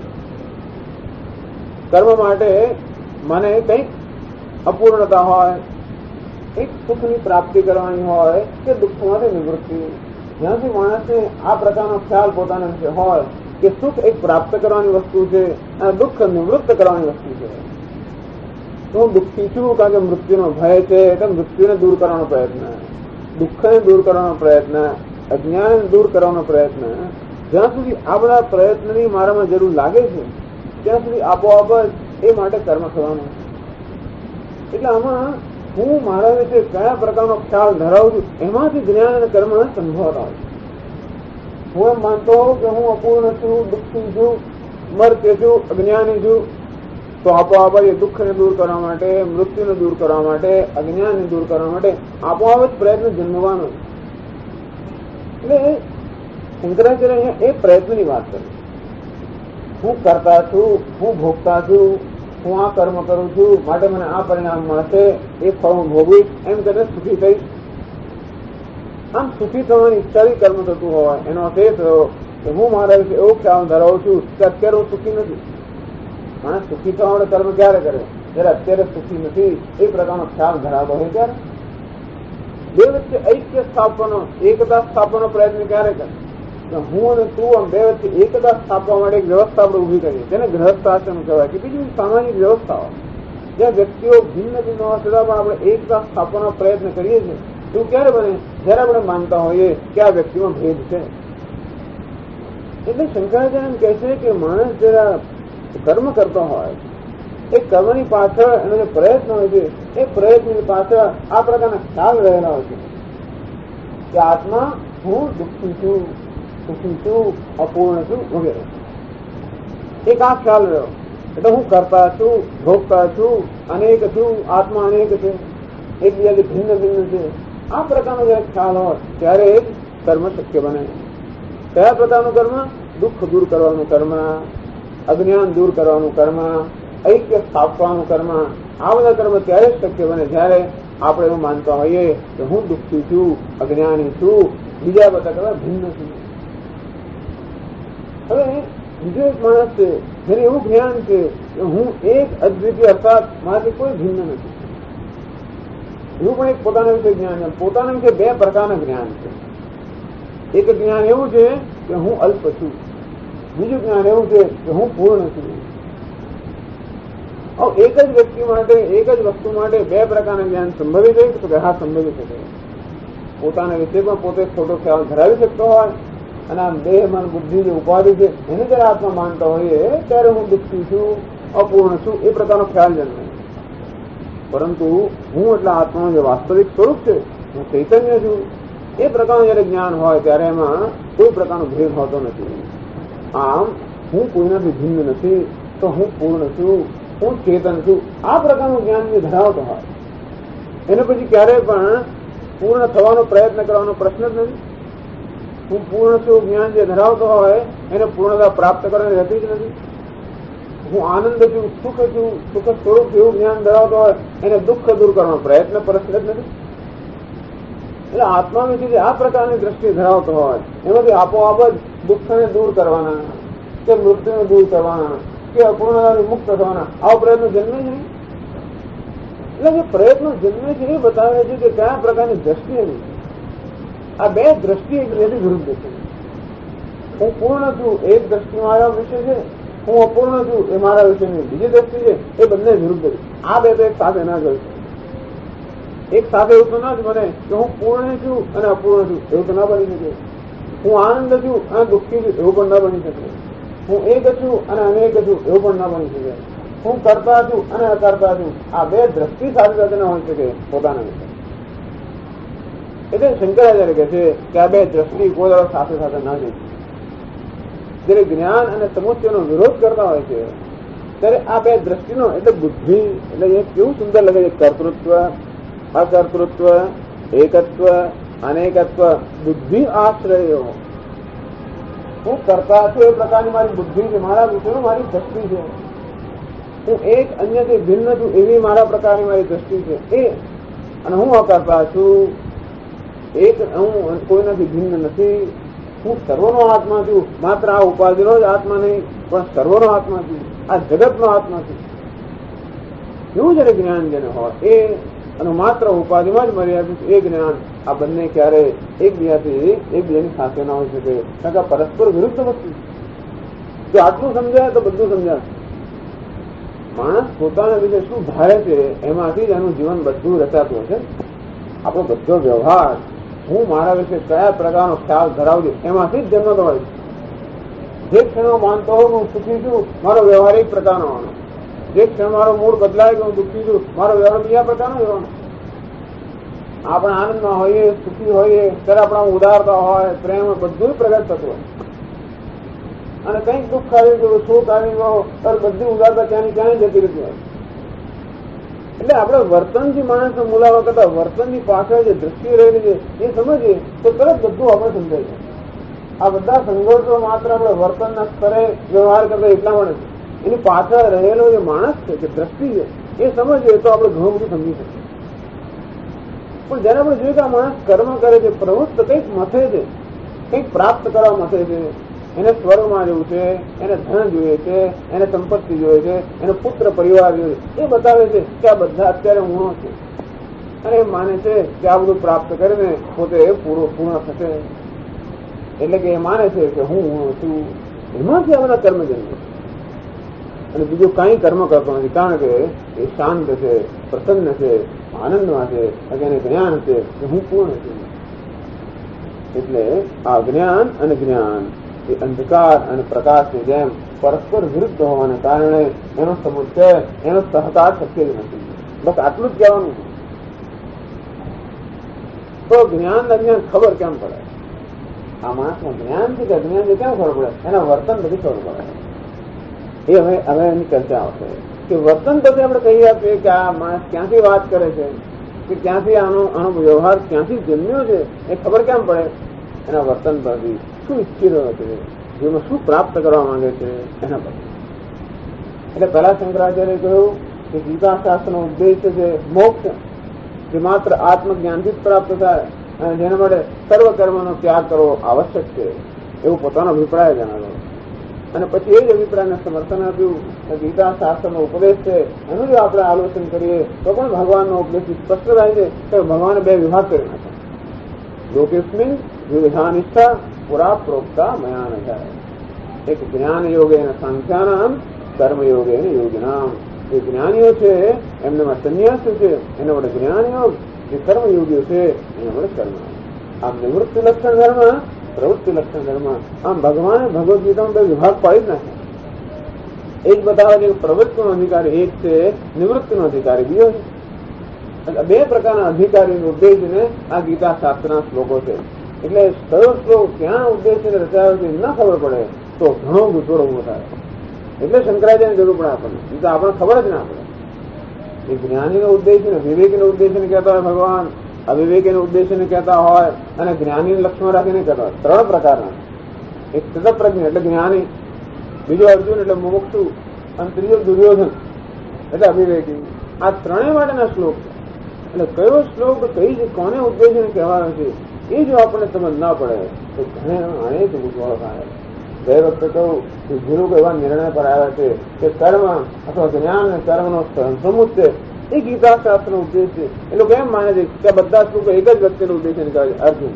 કર્મ માટે મને કંઈક અપૂર્ણતા હોય, એક સુખની પ્રાપ્તિ કરવાની હોય કે દુઃખમાંથી નિવૃત્તિ. જ્યાંથી માણસને આ પ્રકારનો ખ્યાલ પોતાના વિશે હોય કે સુખ એક પ્રાપ્ત કરવાની વસ્તુ છે અને દુઃખ નિવૃત્ત કરવાની વસ્તુ છે, તો હું દુઃખી છું કારણ કે મૃત્યુનો ભય છે, એટલે મૃત્યુને દૂર કરવાનો પ્રયત્ન, દુઃખને દૂર કરવાનો પ્રયત્ન, અજ્ઞાનને દૂર કરવાનો પ્રયત્ન. જ્યાં સુધી આ બધા પ્રયત્નની મારામાં જરૂર લાગે છે ત્યાં સુધી આપોઆપ જ એ માટે કર્મ થવાનું. એટલે આમાં હું મારા વિશે કયા પ્રકારનો ખ્યાલ ધરાવું છું એમાંથી જ્ઞાન અને કર્મ સંભવતા હોય. હું એમ માનતો હોઉં કે હું અપૂર્ણ છું, દુઃખી છું, મર્ત્ય છું, અજ્ઞાની છું, તો આપોઆપ એ દુઃખને દૂર કરવા માટે, મૃત્યુને દૂર કરવા માટે, અજ્ઞાનને દૂર કરવા માટે આપોઆપ જ પ્રયત્ન જન્મવાનો. એટલે શંકરાચાર્ય અહીંયા એ પ્રયત્નની વાત કરે. હું કરતા છું, હું ભોગતા છું, હું આ કર્મ કરું છું માટે મને આ પરિણામ મળશે, એ ફળ હું ભોગવીશ, એમ કરીને સુખી થઈશ. આમ સુખી થવાની ઈચ્છાથી કર્મ થતું હોય એનો અર્થ એ થયો કે હું મારા વિશે એવો ખ્યાલ ધરાવું છું કે અત્યારે હું સુખી નથી. માણસ સુખી થવા માટે કર્મ ક્યારે કરે? જયારે અત્યારે સુખી નથી એ પ્રકારનો ખ્યાલ ધરાવતો હોય ત્યારે. બે વચ્ચે ઐક્ય સ્થાપવાનો, એકતા સ્થાપવાનો પ્રયત્ન ક્યારે કરે? હું અને તું આમ બે વચ્ચે એકતા સ્થાપવા માટે એક વ્યવસ્થા આપણે ઉભી કરીએ, જેને ગૃહસ્થાશ્રમ કહેવાય કે બીજી સામાજિક વ્યવસ્થાઓ, જ્યાં વ્યક્તિઓ ભિન્ન ભિન્ન હોવા છતાં પણ આપણે એકતા સ્થાપવાનો પ્રયત્ન કરીએ છીએ. એવું ક્યારે બને? જયારે આપણે માનતા હોઈએ કે આ વ્યક્તિમાં ભેદ છે. એટલે શંકરાચાર્ય એમ કહે છે કે માણસ જરા કર્મ કરતો હોય, એ કર્મની પાછળ એનો જે પ્રયત્ન હોય છે એ પ્રયત્નની પાછળ આ પ્રકારના ખ્યાલ રહેલા હોય છે કે આત્મા હું દુઃખી છું, સુખી છું, અપૂર્ણ છું વગેરે. એક આ ખ્યાલ રહ્યો એટલે હું કરતા છું, ભોગતા છું, અનેક છું, આત્મા અનેક છે, એકબીજાથી ભિન્ન ભિન્ન છે. આ પ્રકારનો જયારે ખ્યાલ હોય ત્યારે એક કર્મ શક્ય બને. કયા પ્રકારનું કર્મ? દુઃખ દૂર કરવાનું કર્મ, અજ્ઞાન દૂર કરવાનું કર્મ, ઐક્ય સ્થાપવાનું કર્મ. આ બધા કર્મ ત્યારે જ શક્ય બને જયારે આપણે એવું માનતા હોઈએ કે હું દુઃખી છું, અજ્ઞાની છું, બીજા બધા કરતા ભિન્ન છું. હવે બીજો એક માણસ છે જેને એવું જ્ઞાન છે કે હું એક અદ્વિતીય અર્થાત મારાથી કોઈ ભિન્ન નથી. એવું પણ એક પોતાના વિશે જ્ઞાન છે. પોતાના વિશે બે પ્રકારના જ્ઞાન છે. એક જ્ઞાન એવું છે કે હું અલ્પ છું, બીજું જ્ઞાન એવું છે કે હું પૂર્ણ છું. એક જ વ્યક્તિ માટે, એક જ વસ્તુ માટે બે પ્રકારના જ્ઞાન સંભવિત છે તો કે હા સંભવિત છે. પોતાના વિશે પણ પોતે ખોટો ખ્યાલ ધરાવી શકતો હોય અને આમ દેહ, મન, બુદ્ધિ જે ઉપાધિ છે એને જયારે આત્મા માનતા હોઈએ ત્યારે હું દુઃખી છું, અપૂર્ણ છું એ પ્રકારનો ખ્યાલ જન્મે. પરંતુ હું એટલે આત્માનું જે વાસ્તવિક સ્વરૂપ છે, હું ચૈતન્ય છું, એ પ્રકારનું જયારે જ્ઞાન હોય ત્યારે એમાં કોઈ પ્રકારનો ભેદ હોતો નથી. આમ હું કોઈનાથી ભિન્ન નથી, તો હું પૂર્ણ છું, હું ચેતન છું, આ પ્રકારનું જ્ઞાન જે ધરાવતો હોય એને પછી ક્યારેય પણ પૂર્ણ થવાનો પ્રયત્ન કરવાનો પ્રશ્ન જ નથી. હું પૂર્ણ છું જ્ઞાન જે ધરાવતો હોય એને પૂર્ણતા પ્રાપ્ત કરવાની રહેતી જ નથી. હું આનંદ છું, સુખ છું, સુખ સ્વરૂપ એવું જ્ઞાન ધરાવતો હોય એને દુઃખ દૂર કરવાનો પ્રયત્ન પ્રશ્ન જ નથી. એટલે આત્મા વિશે જે આ પ્રકારની દ્રષ્ટિ ધરાવતો હોય એમાંથી આપોઆપ જ દુઃખને દૂર કરવાના કે મૃત્યુને દૂર કરવાના કે અપૂર્ણતાથી મુક્ત થવાના આવો પ્રયત્ન જન્મે જ નહીં. એટલે જે પ્રયત્નો જન્મે છે એ બતાવે છે કે કયા પ્રકારની દ્રષ્ટિ એની. આ બે દ્રષ્ટિ એકબીજાથી વિરુદ્ધ છે. હું પૂર્ણ છું એક દ્રષ્ટિ મારા વિશે છે, હું અપૂર્ણ છું એ મારા વિશેની બીજી દ્રષ્ટિ છે, એ બંને વિરુદ્ધ છે. આ બે તો એક સાથે ના જોઈ શકે. એક સાથે એવું તો ના જ બને કે હું પૂર્ણ છું અને અપૂર્ણ છું, એવું તો ના બની શકે. હું આનંદ છું અને દુઃખી છું એવું પણ ના બની શકે. હું એક છું અને અનેક છું એવું પણ ના બની શકે. હું કરતા છું અને અકર્તા છું આ બે દ્રષ્ટિ સાથે સાથે ન હોઈ શકે પોતાના વિશે. એટલે શંકરાચાર્ય કહે છે કે આ બે દ્રષ્ટિ કોઈ સાથે સાથે ના જઈ. જયારે જ્ઞાન અને સમુચ્ચયનો વિરોધ કરતા હોય છે ત્યારે આ બે દ્રષ્ટિનો એટલે બુદ્ધિ એટલે એ કેવું સુંદર લાગે છે. કર્તૃત્વ, અકર્તૃત્વ, એકત્વ, અનેકત્વ, બુદ્ધિ આશ્રય. હું કરતા છું એ પ્રકારની મારી બુદ્ધિ છે, મારા વિશેનો મારી દ્રષ્ટિ છે. હું એક અન્યથી ભિન્ન છું એવી મારા પ્રકારની મારી દ્રષ્ટિ છે એ. અને હું અકર્તા છું, એક હું કોઈનાથી ભિન્ન નથી. હું સર્વનો આત્મા છું, માત્ર આ ઉપાધિનો જ આત્મા નહીં પણ સર્વનો આત્મા છું, આ જગતનો આત્મા છું. એવું જયારે જ્ઞાન જેને હોય એ અને માત્ર ઉપાધિમાં જ મર્યાદિત એ જ્ઞાન, આ બંને ક્યારે એકબીજાની સાથે ના હોઈ શકે. કારણ કે પરસ્પર વિરુદ્ધ વસ્તુ. જો આટલું સમજાય તો બધું સમજાય. માણસ પોતાના વિશે શું ધારે છે એમાંથી જ એનું જીવન બધું રચાતું હશે. આપણો બધો વ્યવહાર હું મારા વિશે કયા પ્રકારનો ખ્યાલ ધરાવું છું એમાંથી જ જન્મતો હોય છે. જે ક્ષણ માનતો હોઉં હું સુખી છું મારો વ્યવહાર એક પ્રકારનો હોવાનો. જે ક્ષણ મારો મૂળ બદલાય કે હું દુઃખી છું મારો વ્યવહાર બીજા પ્રકારનો રહેવાનો. આપણે આનંદમાં હોઈએ, સુખી હોઈએ ત્યારે આપણા ઉદારતા હોય, પ્રેમ બધું પ્રગટ થતું હોય. અને કંઈક દુઃખ આવી ગયું, સુખ આવી ગયો ત્યારે બધી ઉદારતા ક્યાંની ક્યાંય જતી રહેતી હોય. એટલે આપણે વર્તનથી માણસને મુલાવા કરતા વર્તનની પાછળ જે દ્રષ્ટિ રહેલી છે એ સમજીએ તો તરત બધું આપણે સમજાય છે. આ બધા સંઘર્ષો માત્ર આપણે વર્તનના સ્તરે વ્યવહાર કરતા એટલા મળે છે. એની પાછળ રહેલો જે માણસ છે કે દ્રષ્ટિ છે એ સમજીએ તો આપણે ઘણું બધું સમજી શકીએ. પણ જયારે આપણે જોઈએ કે આ માણસ કર્મ કરે છે, પ્રવૃત્ત કંઈક મથે છે, કંઈક પ્રાપ્ત કરવા મથે છે, એને સ્વર્ગમાં જવું છે, એને ધન જોઈએ છે, એને સંપત્તિ જોઈએ છે, એને પુત્ર પરિવાર જોઈએ છે, એ બતાવે છે કે આ બધા અત્યારે ઊણો છે. અને એમ માને છે કે આ બધું પ્રાપ્ત કરીને પોતે પૂર્ણ થશે. એટલે કે એ માને છે કે હું ઊણો છું. એમાંથી આ બધા કર્મ જન્મે છે. અને બીજું કઈ કર્મ કરતો નથી. કારણ કે એ શાંત છે, પ્રસન્ન છે, આનંદમાં છે, એને જ્ઞાન છે કે હું પૂર્ણ છું. એટલે આ જ્ઞાન અને જ્ઞાન એ અંધકાર અને પ્રકાશની જેમ પરસ્પર વિરુદ્ધ હોવાને કારણે એનો સમુચ્ચય, એનો સહકાર શક્ય જ નથી. બસ આટલું જ કહેવાનું છે. તો જ્ઞાન અજ્ઞાન ખબર કેમ પડે? આ માણસમાં જ્ઞાન છે કે અજ્ઞાન છે કેમ ખબર પડે? એના વર્તન બધી ખબર પડે. એ હવે એની ચર્ચા આવશે કે વર્તન પછી આપણે કહી આપીએ કે આ માણસ ક્યાંથી વાત કરે છે, કે ક્યાંથી આનો વ્યવહાર ક્યાંથી જન્મ્યો છે એ ખબર કેમ પડે? એના વર્તન પરથી. શું ઈચ્છી રહ્યો છે, જેમાં શું પ્રાપ્ત કરવા માંગે છે એના પર. એટલે પહેલા શંકરાચાર્ય કહ્યું કે ગીતા શાસ્ત્રનો ઉદ્દેશ છે મોક્ષ, જે માત્ર આત્મજ્ઞાનથી જ પ્રાપ્ત થાય અને જેના માટે સર્વ કર્મનો ત્યાગ કરવો આવશ્યક છે એવું પોતાનો અભિપ્રાય જણાવ્યો. અને પછી એ જ અભિપ્રાયને સમર્થન આપ્યું કે ગીતા શાસ્ત્રનો ઉપદેશ છે એનું જો આપણે આલોચન કરીએ તો પણ ભગવાનનો ઉપદેશ સ્પષ્ટ થાય છે કે ભગવાને બે વિભાગ કરી નાખ્યા. લોકેસ્મિન વિવિધાનિષ્ઠા પુરા પ્રોક્તા મયાન જાય. એક જ્ઞાન યોગેન સાંખ્યાનામ, કર્મયોગેન યોગિનામ. જે જ્ઞાનીઓ છે એમનામાં સંન્યાસ છે, એના માટે જ્ઞાન યોગ. જે કર્મયોગીઓ છે એના માટે કર્મ. આમ નિવૃત્તિ લક્ષણ ધર્મ, પ્રવૃત્તિ લક્ષણ ધર્મ. આમ ભગવાને ભગવદ ગીતામાં બે વિભાગ પાડી જ નાખે. એક બતાવે છે કે પ્રવૃત્તિનો અધિકારી એક છે, નિવૃત્તિનો અધિકારી બીજો છે. બે પ્રકારના અધિકારીનો ઉદ્દેશને આ ગીતા શાસ્ત્રના શ્લોકો છે. એટલે સર્વ શ્લોક ક્યાં ઉદ્દેશને રચાયો છે ન ખબર પડે તો ઘણો ગુચોડો ઉભો થાય. એટલે શંકરાચાર્યની જરૂર પડે આપણને. એ તો આપણને ખબર જ ના પડે. એ જ્ઞાનીનો ઉદ્દેશ ને વિવેકીનો ઉદ્દેશને કહેતા હોય ભગવાન, અવિવેકીનો ઉદ્દેશને કહેતા હોય અને જ્ઞાનીને લક્ષ્મણ રાખીને કહેતા હોય. ત્રણ પ્રકારના. એક સ્થિતપ્રજ્ઞ એટલે જ્ઞાની, બીજો અર્જુન એટલે મુમુક્ષુ, અને ત્રીજો દુર્યોધન એટલે અવિવેકી. આ ત્રણેય માટેના શ્લોક છે. એટલે કયો શ્લોક કઈ કોને ઉદ્દેશને કહેવાયો છે એ જો આપણને સમજ ના પડે તો ઘણા અનેક ગુચવાળો થાય. ગઈ વખતે કહું કે જે લોકો એવા નિર્ણય પર આવ્યા છે કે કર્મ અથવા જ્ઞાન અને કર્મનો સમુચ્ચય એ ગીતા શાસ્ત્રનો ઉદ્દેશ છે. એ લોકો એમ માને છે કે બધા શ્લોકો એક જ વ્યક્તિનો ઉદ્દેશ કહેવાય છે, અર્જુન.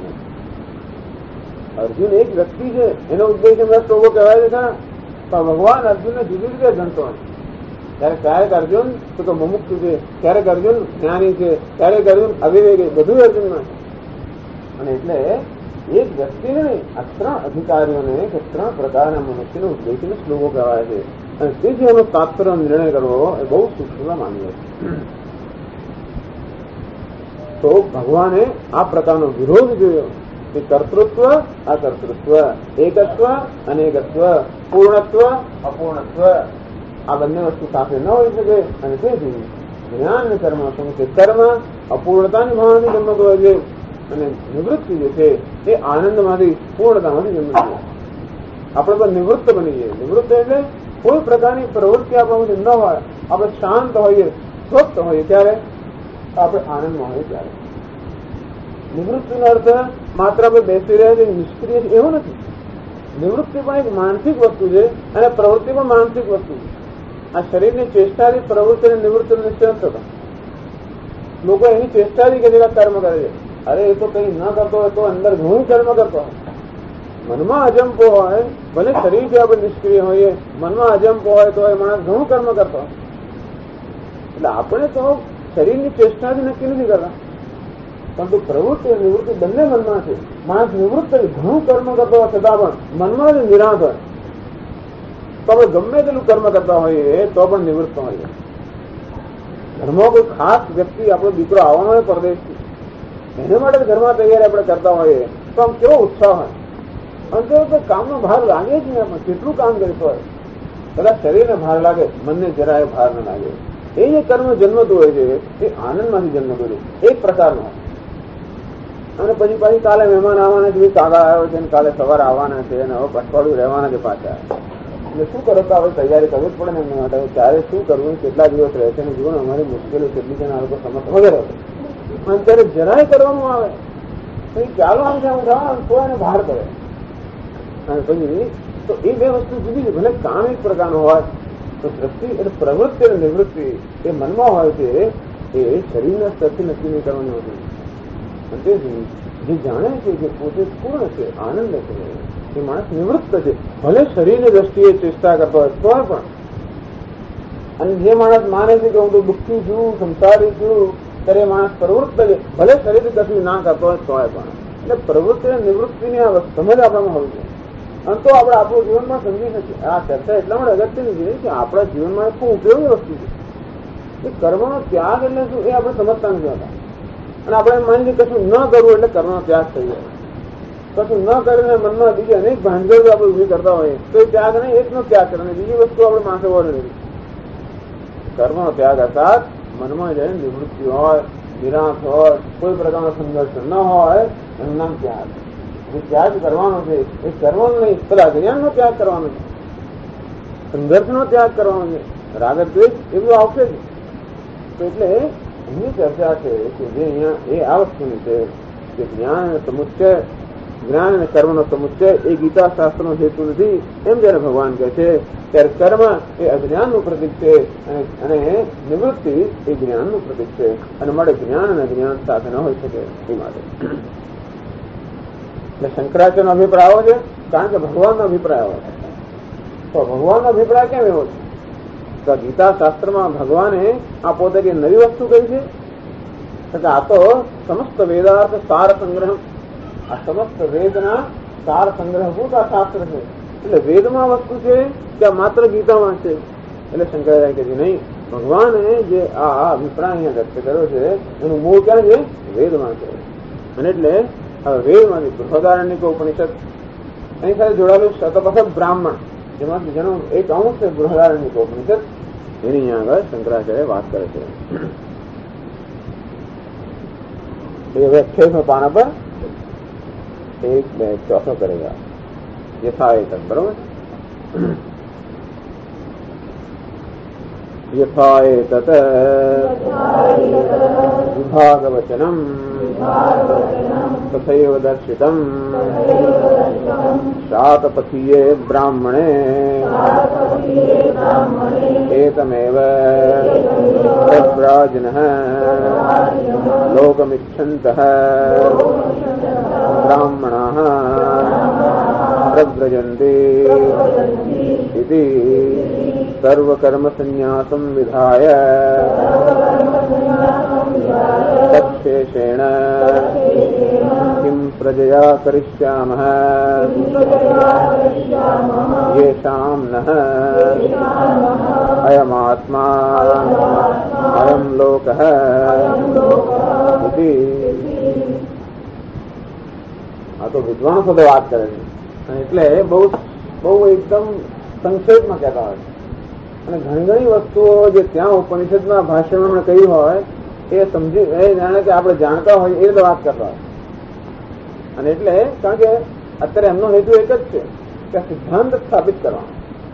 અર્જુન એક વ્યક્તિ છે, એનો ઉદ્દેશ એમના શ્લોકો કહેવાય છે ખરા, પણ ભગવાન અર્જુનને જુદી રીતે ગણતો હોય. ક્યારેક અર્જુન તો મુમુક્ષુ છે, ક્યારેક અર્જુન જ્ઞાની છે, ક્યારેક અર્જુન અવિવેકી, બધું અર્જુનમાં છે. અને એટલે એક વ્યક્તિને નહીં, આ 3 અધિકારીઓને કે 3 પ્રકારના મનુષ્યને ઉદ્દેશીને શ્લોકો કહેવાય છે. અને તેથી એનો તાત્પર્ય નિર્ણય કરવો એ બહુ સૂક્ષ્મ માનીએ છે. તો ભગવાને આ પ્રકારનો વિરોધ જોયો કે કર્તૃત્વ અકર્તૃત્વ, એકત્વ અનેકત્વ, પૂર્ણત્વ અપૂર્ણત્વ આ બંને વસ્તુ સાથે ન હોઈ શકે. અને તેથી જ્ઞાન અને કર્મ સમૂહ કર્મ અપૂર્ણતાની ભાવનાથી જન્મતો હોય છે અને નિવૃત્તિ જે છે એ આનંદમાંથી પૂર્ણતામાંથી જન્મ છે. આપણે પણ નિવૃત્ત બની જઈએ. નિવૃત્ત એટલે કોઈ પ્રકારની પ્રવૃત્તિ આપણામાંથી ન હોય, આપણે શાંત હોઈએ, સ્વસ્થ હોઈએ, ત્યારે આપણે આનંદમાં હોઈએ ત્યારે. નિવૃત્તિનો અર્થ માત્ર આપણે બેસી રહ્યા છે નિષ્ક્રિય છે એવું નથી. નિવૃત્તિ પણ એક માનસિક વસ્તુ છે અને પ્રવૃત્તિ પણ માનસિક વસ્તુ છે. આ શરીરની ચેષ્ટાથી પ્રવૃત્તિ અને નિવૃત્તિ નિશ્ચય થતો. લોકો એની ચેષ્ટાથી કે જેટલા કર્મ કરે છે. અરે એ તો કઈ ન કરતો હોય તો અંદર ઘણું કર્મ કરતો હોય. મનમાં અજંપો હોય, ભલે શરીરથી આપણે નિષ્ક્રિય હોઈએ, મનમાં અજંપો હોય તો એ માણસ ઘણું કર્મ કરતો હોય. એટલે આપણે તો શરીરની ચેષ્ટાથી નક્કી નથી કરતા, પરંતુ પ્રવૃત્તિ અને નિવૃત્તિ બંને મનમાં છે. માણસ નિવૃત્ત ઘણું કર્મ કરતો હોય છતાં પણ મનમાં જ નિરાંત હોય. તો આપણે ગમે તેટલું કર્મ કરતા હોઈએ તો પણ નિવૃત્ત હોઈએ. ઘરમાં કોઈ ખાસ વ્યક્તિ, આપણો દીકરો આવવાનો હોય પરદેશથી, એને માટે ઘરમાં તૈયારી આપણે કરતા હોઈએ તો આમ કેવો ઉત્સાહ હોય. અને તો કામનો ભાર લાગે જ નહીં. આપણે કેટલું કામ કરતો હોય, કદાચ શરીરને ભાર લાગે, મનને જરાય ભાર ન લાગે. એ જે કર્મ જન્મતું હોય છે એ આનંદમાંથી જન્મતું છે, એક પ્રકારનો. અને પછી કાલે મહેમાન આવવાના છે, કાકા આવ્યો છે, કાલે સવારે આવવાના છે, અને હવે અઠવાડિયું રહેવાના છે પાછા. એટલે શું કરો તો હવે તૈયારી કરવી જ પડે ને એમના માટે. ત્યારે શું કરવું, કેટલા દિવસ રહે છે, અને જુઓ ને અમારી મુશ્કેલી કેટલી છે, આ લોકો સમજ વગેરે. અને ત્યારે જરાય કરવાનું આવે ચાલો આમ છે, આમ જવા તો એને બહાર કરે. અને પછી તો એ બે વસ્તુ જુદી છે. ભલે કામ એક પ્રકારનો હોય તો દ્રષ્ટિ એટલે પ્રવૃત્તિ અને નિવૃત્તિ એ મનમાં હોય છે, એ શરીરના સ્તરથી નક્કી નહીં કરવાની હોતી. તેથી જે જાણે છે કે પોતે પૂર્ણ છે, આનંદ છે, એ માણસ નિવૃત્ત છે. ભલે શરીરની દ્રષ્ટિએ ચેષ્ટા કરતો હોય તો પણ. અને જે માણસ માને છે કે હું તો દુઃખી છું, સંસારી છું, ત્યારે માણસ પ્રવૃત્ત છે. ભલે શરીર કશું ના કરતો હોય તોય પણ. એટલે પ્રવૃત્તિ અને નિવૃત્તિની આ સમજ આપણામાં હોવી જોઈએ. અને તો આપણે આપણું જીવનમાં સમજી શકીએ. આ ચર્ચા એટલા માટે અગત્યની છે કે આપણા જીવનમાં ખૂબ ઉપયોગી વસ્તુ છે. એ કર્મનો ત્યાગ એટલે શું એ આપણે સમજતા નથી હોતા. અને આપણે માની લઈએ કશું ન કરવું એટલે કર્મનો ત્યાગ થઈ જાય. કશું ન કરીને મનમાં બીજી અનેક ભાંજગળો આપણે ઉભી કરતા હોઈએ તો એ ત્યાગ નહીં, એકનો ત્યાગ કરે. બીજી વસ્તુ આપણે માથે વળે નથી. કર્મનો ત્યાગ અર્થાત મનમાં જઈને નિવૃત્તિ હોય, નિરાશ હોય, કોઈ પ્રકારનો સંઘર્ષ ન હોય, એનું નામ ત્યાગ. જે ત્યાગ કરવાનો છે એ કરવાનો નહીં, પેલા જ્ઞાનનો ત્યાગ કરવાનો છે, સંઘર્ષનો ત્યાગ કરવાનો છે, રાગ દ્વેષ એ બધું આવશે જ. તો એટલે એની ચર્ચા છે કે જે અહીંયા એ આ વસ્તુની છે કે જ્ઞાન અને સમુચ્ચય, જ્ઞાન અને કર્મનો સમુચ્ચય એ ગીતા શાસ્ત્રનો હેતુ નથી. એમ જયારે ભગવાન કહે છે ત્યારે કર્મ એ અજ્ઞાનનું પ્રતીક છે અને નિવૃત્તિ એ જ્ઞાનનું પ્રતીક છે. અને માટે જ્ઞાન અને અજ્ઞાન સાથે ન હોઈ શકે. એ માટે એટલે શંકરાચાર્યનો અભિપ્રાય આવો છે, કારણ કે ભગવાનનો અભિપ્રાય આવો છે. તો ભગવાનનો અભિપ્રાય કેમ એવો છે? તો ગીતા શાસ્ત્રમાં ભગવાને આ પોતે કે નવી વસ્તુ કહી છે કે આ તો સમસ્ત વેદાર્થ સાર સંગ્રહ, આ સમસ્ત વેદના સાર સંગ્રહભૂત આ શાસ્ત્ર છે. એટલે વેદમાં વસ્તુ છે કે માત્ર ગીતામાં છે. એટલે શંકરાચાર્ય કહે છે નહીં, ભગવાને જે આ અભિપ્રાય અહીંયા વ્યક્ત કર્યો છે એનું મૂળ ક્યાં છે? વેદમાં છે. અને એટલે વેદમાંથી બૃહદારણ્યક ઉપનિષદ એની સાથે જોડાયેલું શતપથ બ્રાહ્મણ, જેમાંથી જેનો એક અંશ છે બૃહદારણ્યક ઉપનિષદ, એની અહીંયા આગળ શંકરાચાર્ય વાત કરે છે. એ હવે 28 પાના પર 1, 2, 4 કરેગા યથા એક બરોબર. યથા એતત વિભાગવચનમ તથૈવ દર્શિતમ શાતપથીયે બ્રાહ્મણે એતમેવ તદ્વ્રાજનઃ લોકમિચ્છन्तઃ બ્રાહ્મણાઃ પ્રવ્રજન્તિ ઇતિ સર્વકર્મ સંન્યાસં વિધાય તત્શેષેણ કિં प्रजया करिष्यामः येषां नः अयमात्मा अयं लोकः इति। આ તો વિદ્વાન સાથે વાત કરે છે એટલે બહુ એકદમ સંક્ષેપમાં કહેતા હોય અને ઘણી ઘણી વસ્તુઓ જે ત્યાં ઉપનિષદના ભાષણમાં કહી હોય એ સમજી એ જાણે કે આપણે જાણતા હોય એ વાત કરતા હોય. અને એટલે કારણ કે અત્યારે એમનો હેતુ એક જ છે કે સિદ્ધાંત સ્થાપિત કરવાનો.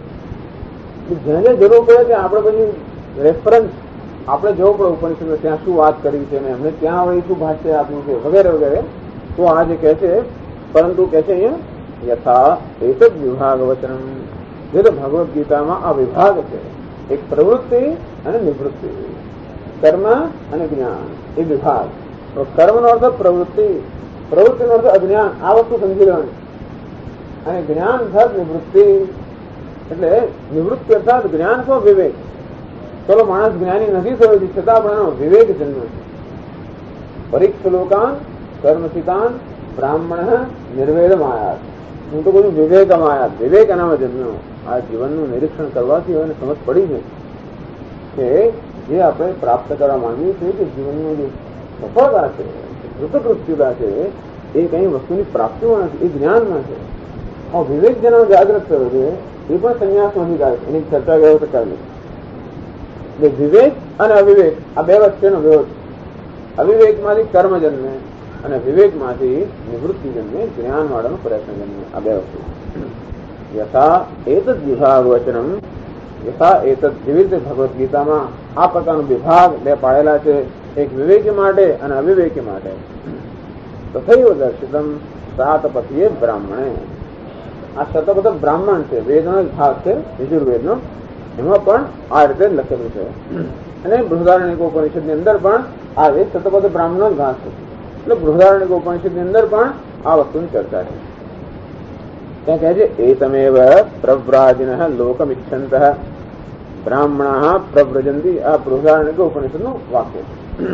જ્યાં જ્યાં જરૂર પડે ત્યાં આપણે પછી રેફરન્સ આપણે જવું પડે ઉપનિષદ ત્યાં શું વાત કરી છે અને એમને ત્યાં વળી શું ભાષ્ય આપ્યું છે વગેરે વગેરે. તો આ જે કહે છે પરંતુ કહે છે અહીંયા યથા એક જ વિભાગ વચન જે તો ભગવદ્ ગીતામાં આ વિભાગ છે એક પ્રવૃત્તિ અને નિવૃત્તિ કર્મ અને જ્ઞાન એ વિભાગ. તો કર્મનો અર્થ પ્રવૃત્તિ પ્રવૃત્તિનો અર્થ અજ્ઞાન આ વસ્તુ સમજી લેવાની અને જ્ઞાન અર્થાત નિવૃત્તિ એટલે નિવૃત્તિ અર્થાત જ્ઞાન તો વિવેક. ચલો માણસ જ્ઞાની નથી થયો છતાં પણ એનો વિવેક જન્મ છે. પરીક્ષ લોકાન કર્મસિતાન બ્રાહ્મણ નિર્વેદમ આયાત. હું તો કહું વિવેકમ આયાત વિવેક એનામાં જન્મ્યો. આ જીવનનું નિરીક્ષણ કરવાથી એને સમજ પડી છે કે જે આપણે પ્રાપ્ત કરવા માંગીએ છીએ કે જીવનનું જે સફળતા છે કૃતકૃત્યતા છે એ કઈ વસ્તુની પ્રાપ્તિમાં નથી એ જ્ઞાનમાં છે. આ વિવેક જેનો જાગૃત થયો છે એ પણ સંન્યાસમાંથી થાય છે. એની ચર્ચા ગયો તો ચાલે. એટલે વિવેક અને અવિવેક આ બે વચ્ચેનો વિરોધ. અવિવેકમાંથી કર્મ જન્મે અને વિવેકમાંથી નિવૃત્તિ જન્મે જ્ઞાન વાળાનો પ્રયત્ન જન્મે. આ બે વસ્તુ યથા એતદ વિભાગ વચનમ યથા એતદ જેવી રીતે ભગવદ્ ગીતામાં આ પ્રકારનો વિભાગ બે પાડેલા છે એક વિવેકી માટે અને અવિવેકી માટે. તથૈવ દર્શિતમ સાતપથીએ બ્રાહ્મણે. આ શતપથ બ્રાહ્મણ છે વેદનો જ ભાગ છે યજુર્વેદનો એમાં પણ આ રીતે લખેલું છે. અને બૃહદારણ્યક ઉપનિષદની અંદર પણ આ શતપથ બ્રાહ્મણનો જ ભાગ છે. એટલે બૃહદારણ્યક ઉપનિષદની અંદર પણ આ વસ્તુની ચર્ચા છે. ત્યાં કહે છે એતમેવ પ્રવ્રાજિન લોકમિચ્છંત બ્રાહ્મણા પ્રવ્રજંતી. આ બૃહદારણ્યક ઉપનિષદનું વાક્ય છે.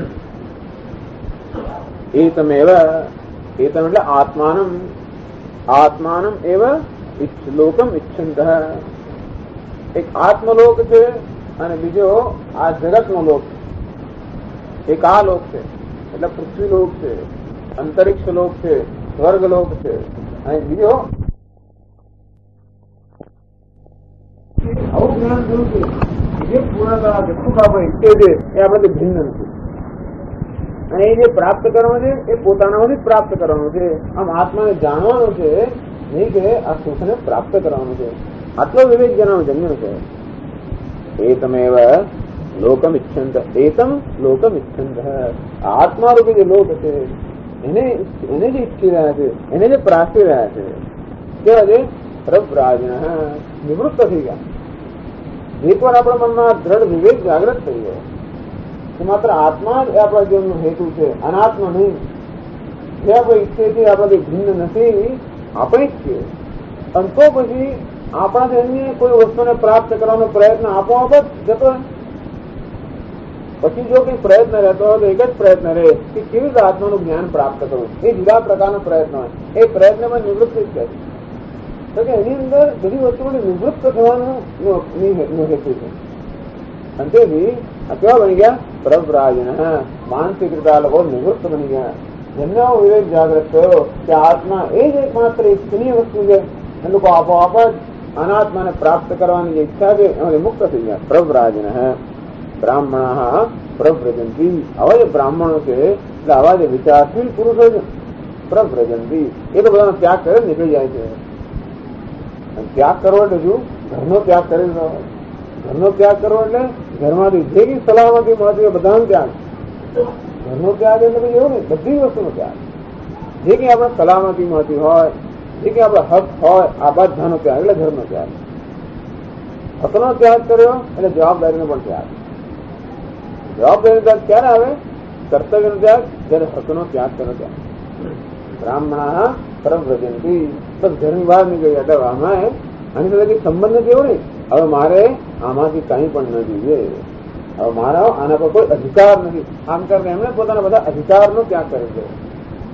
એતમેવ એતમ એટલે આત્માનમ આત્માનમ એવ લોકમ ઇચ્છંત. એક આત્મલોક છે અને બીજો આ જગતનો લોક છે. એક આ લોક છે એટલે પૃથ્વી લોક છે અંતરિક્ષ લોક છે સ્વર્ગ લોક છે અને બીજો આવું જ્ઞાન જોયું છે જે પૂર્ણતા સુખ આપણે ઈચ્છે છે એ આપણાથી ભિન્ન નથી. અને એ જે પ્રાપ્ત કરવાનું છે એ પોતાનામાંથી પ્રાપ્ત કરવાનું છે. આમ આત્માને જાણવાનું છે નહીં કે આ સુખને પ્રાપ્ત કરવાનું છે. આત્મ વિવેક જેનો જન્મ્યો છે. એતમેવ લોકમ ઇચ્છંત એતમ લોકમ ઇચ્છંત. આત્મારૂપી જે લોક છે એને જે ઈચ્છી રહ્યા છે એને જે પ્રાપ્તિ રહ્યા છે કેવા છે પ્રવ્રાજન નિવૃત્ત થઈ ગયા. એકવાર આપણા મનમાં દ્રઢ વિવેક જાગૃત થઈ ગયો કે માત્ર આત્મા જ આપણા જીવનનો હેતુ છે અનાત્મ નહીં. જે આપણે ઈચ્છીએ છીએ આપણાથી ભિન્ન નથી આપણે જ છીએ. અને તો પછી આપણાથી અન્ય કોઈ વસ્તુને પ્રાપ્ત કરવાનો પ્રયત્ન આપોઆપ જ જતો. પછી જો કઈ પ્રયત્ન રહેતો હોય તો એક જ પ્રયત્ન રહે કે કેવી રીતે આત્માનું જ્ઞાન પ્રાપ્ત કરવું. એ જુદા પ્રકારનો પ્રયત્ન હોય. એ પ્રયત્નમાં નિવૃત્તિ જ છે તો કે એની અંદર બધી વસ્તુઓને નિવૃત્ત થવાનું હેતુ છે. અને તેથી આ કેવા બની ગયા પ્રવ્રાજન માનસિક રીતે આ લોકો નિવૃત્ત બની ગયા. જેમને વિવેક જાગૃત થયો કે આત્મા એ જ એકમાત્ર ઈચ્છનીય વસ્તુ છે. એ લોકો આપોઆપ જ અનાત્માને પ્રાપ્ત કરવાની જે ઈચ્છા છે એમાંથી મુક્ત થઈ ગયા. પ્રવ્રાજન બ્રાહ્મણા પ્રવ્રજંતી. આવા જે બ્રાહ્મણો છે એટલે આવા જે વિચારશીલ પુરુષો છે પ્રવ્રજંતી એ તો બધાનો ત્યાગ કરે નીકળી જાય છે. ત્યાગ કરવો એટલે શું ઘરનો ત્યાગ કરી દો. ઘરનો ત્યાગ કરવો એટલે ઘરમાંથી જે કઈ સલામતી મળતી બધાનો ત્યાગ. ઘરનો ત્યાગ એટલે પછી એવું ને બધી વસ્તુનો ત્યાગ. જે કઈ આપણે સલામતી મળતી હોય જે કઈ આપડે હક હોય આ બધાનો ત્યાગ એટલે ઘરનો ત્યાગ. હકનો ત્યાગ કર્યો એટલે જવાબદારીનો પણ ત્યાગ. જવાબદારીનો ત્યાગ ક્યારે આવે કર્તવ્યનો ત્યાગ જયારે હકનો ત્યાગ કર્યો ત્યારે. બ્રાહ્મણા પ્રવ્રજંતી બસ ઘરની બહાર નીકળી એટલે આમાં આની સાથે કઈ સંબંધ નથી એવું નહીં. હવે મારે આમાંથી કઈ પણ ન જોઈએ. હવે મારો આના પર કોઈ અધિકાર નથી. આમ કરીને એમણે પોતાના બધા અધિકારનો ત્યાગ કર્યો છે.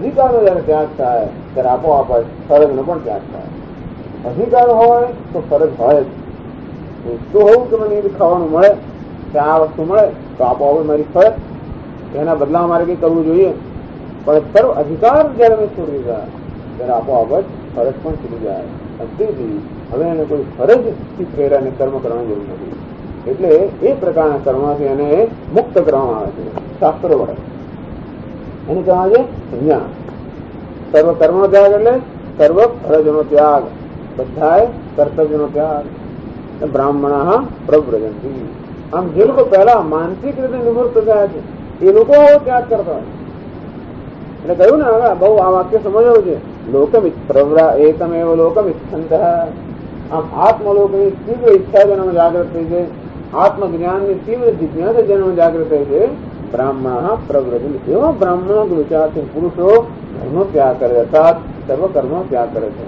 અધિકારનો જયારે ત્યાગ થાય ત્યારે આપોઆપ ફરજનો પણ ત્યાગ થાય. અધિકાર હોય તો ફરજ હોય જ. તો હોવું કે મને એ ખાવાનું મળે કે આ વસ્તુ મળે તો આપોઆપ મારી ફરજ, એના બદલા મારે કંઈ કરવું જોઈએ. પણ સર્વ અધિકાર જયારે મેં છોડી દીધા ત્યારે આપોઆપ જ ફરજ પણ છૂટી જાય. તેથી હવે એને કોઈ ફરજથી પ્રેરાને કર્મ કરવાની જરૂર નથી. એટલે એ પ્રકારના કર્મથી એને મુક્ત કરવામાં આવે છે શાસ્ત્રો વડે. એને કહેવાય છે સંજ્ઞા. સર્વ કર્મનો ત્યાગ એટલે સર્વ ફરજનો ત્યાગ, બધાય કર્તવ્યનો ત્યાગ. બ્રાહ્મણ પ્રવ્રજંતી. આમ જે લોકો પહેલા માનસિક રીતે નિવૃત્ત થયા છે એ લોકો ત્યાગ કરતા હોય. એટલે કહ્યું ને, હવે બહુ આ વાક્ય સમજવું છે. લોકમિત પ્રવ્રા એકમેવ લોકમિચ્છંત. આમ આત્મલોકની તીવ્ર ઈચ્છા જેનામાં જાગૃત થઈ છે, આત્મજ્ઞાનની તીવ્ર જિજ્ઞાસા જેનામાં જાગૃત થઈ છે, બ્રાહ્મણ પ્રવ્રજન. એવા બ્રાહ્મણો વિચારથી પુરુષો ધર્મનો ત્યાગ કરે, અર્થાત સર્વ કર્મનો ત્યાગ કરે છે.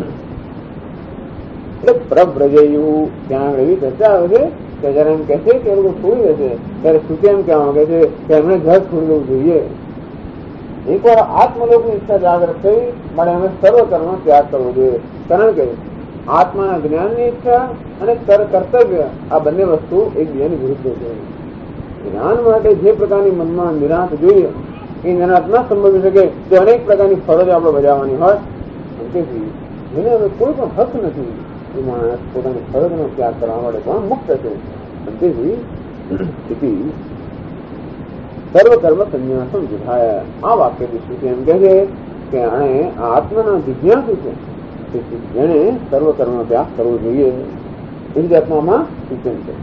એટલે પ્રવ્રજયું ત્યાં એવી ચર્ચા આવે છે કે જયારે એમ કહે છે કે એ લોકો છોડી દેશે ત્યારે શ્રુતિ એમ કહેવા માંગે છે કે એમણે ઘર છોડી દેવું જોઈએ. એકવાર આત્મલોકની ઈચ્છા જાગૃત થઈ માટે અમે સર્વ કર્મનો ત્યાગ કરવો જોઈએ. કારણ કે આત્માના જ્ઞાનની ઈચ્છા અને કર્તવ્ય આ બંને વસ્તુ એકબીજાની વિરુદ્ધ છે. જ્ઞાન માટે જે પ્રકારની મનમાં નિરાંત જોઈએ એ નિરાંત ના સંભવી શકે તો અનેક પ્રકારની ફરજ આપણે બજાવવાની હોય. તેથી જેને હવે કોઈ પણ હક નથી એ માણસ પોતાની ફરજનો ત્યાગ કરવા માટે પણ મુક્ત છે. તેથી સર્વ કર્મ સંન્યાસમ વિધાય. આ વાક્યથી શ્રુતિ એમ કહે છે કે આણે આત્માના જિજ્ઞાસુ છે તેથી જેણે સર્વ કર્મનો ત્યાગ કરવો જોઈએ. એવી જાતનામાં સૂચન છે.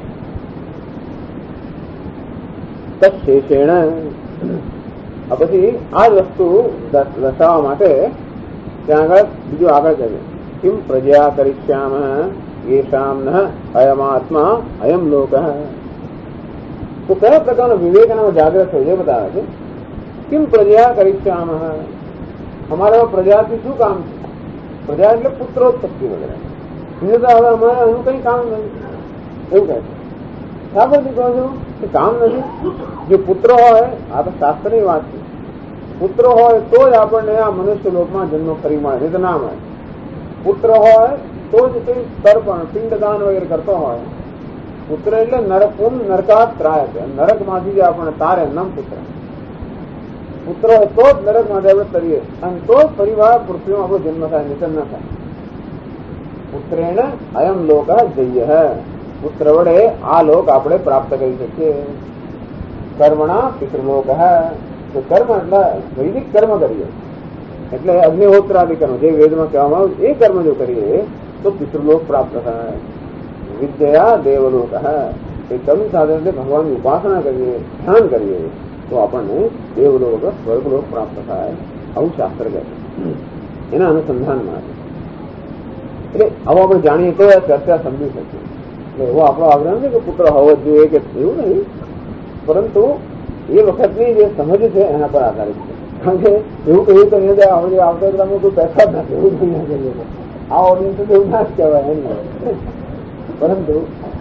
તત્શેષેણ પછી આ જ વસ્તુ દર્શાવવા માટે ત્યાં આગળ બીજું આગળ કહે કિમ પ્રજા કરીશ્યામ યેષામ ન અયમાત્મા અયમ લોક. તો કયા પ્રકારનો વિવેક એનામાં જાગૃત થયો છે બતાવે છે. કિમ પ્રજા કરીશ્યામ, અમારા પ્રજાથી શું કામ છે? પ્રજા એટલે પુત્રોત્પત્તિ વગેરે. હવે અમારે એનું કઈ કામ નથી એવું કહે છે. શા પરથી કહો છો કે કામ નથી? જે પુત્ર હોય, આ તો શાસ્ત્રની વાત છે, પુત્ર હોય તો જ આપણને આ મનુષ્ય લોકમાં જન્મ ફરી મળે, નહીં તો ના મળે. પુત્ર હોય તો જ કઈ તર્પણ પિંડદાન વગેરે કરતો હોય. પુત્ર એટલે નરકાત ત્રાય છે. નરકમાંથી જે આપણને તારે નામ પુત્ર. પુત્ર હોય તો જ નરકમાંથી આપણે તરીએ અને તો જ પરિવાર પૃથ્વીમાં આપણો જન્મ થાય, નિતન ન થાય. પુત્રેણ અયમ લોક જય. પુત્ર વડે આ લોક આપણે પ્રાપ્ત કરી શકીએ. કર્મણા પિતૃલોક. તો કર્મ એટલે વૈદિક કર્મ કરીએ એટલે અગ્નિહોત્રાદિ કર્મ જે વેદમાં કહેવામાં આવ્યું એ કર્મ જો કરીએ તો પિતૃલોક પ્રાપ્ત થાય. વિદ્યા દેવલોક. એ કર્મ સાધન ભગવાનની ઉપાસના કરીએ, ધ્યાન કરીએ તો આપણને દેવલોક સ્વર્ગલોક પ્રાપ્ત થાય. આવું શાસ્ત્ર કહે છે. એના અનુસંધાનમાં એટલે આવો આપણે જાણીએ તો ચર્ચા સમજી શકીએ. એટલે એવો આપણો આગ્રહ નથી કે પુત્ર હોવો જ જોઈએ કે એવું નહીં, પરંતુ એ વખતની જે સમજ છે એના પર આધારિત છે. કારણ કે એવું કહ્યું તો અહીંયા આવતો તમે કોઈ પૈસા જ નથી એવું નહીં કરીએ તો આ ઓડિયન્સ તો એવું ના જ કહેવાય એમ. પરંતુ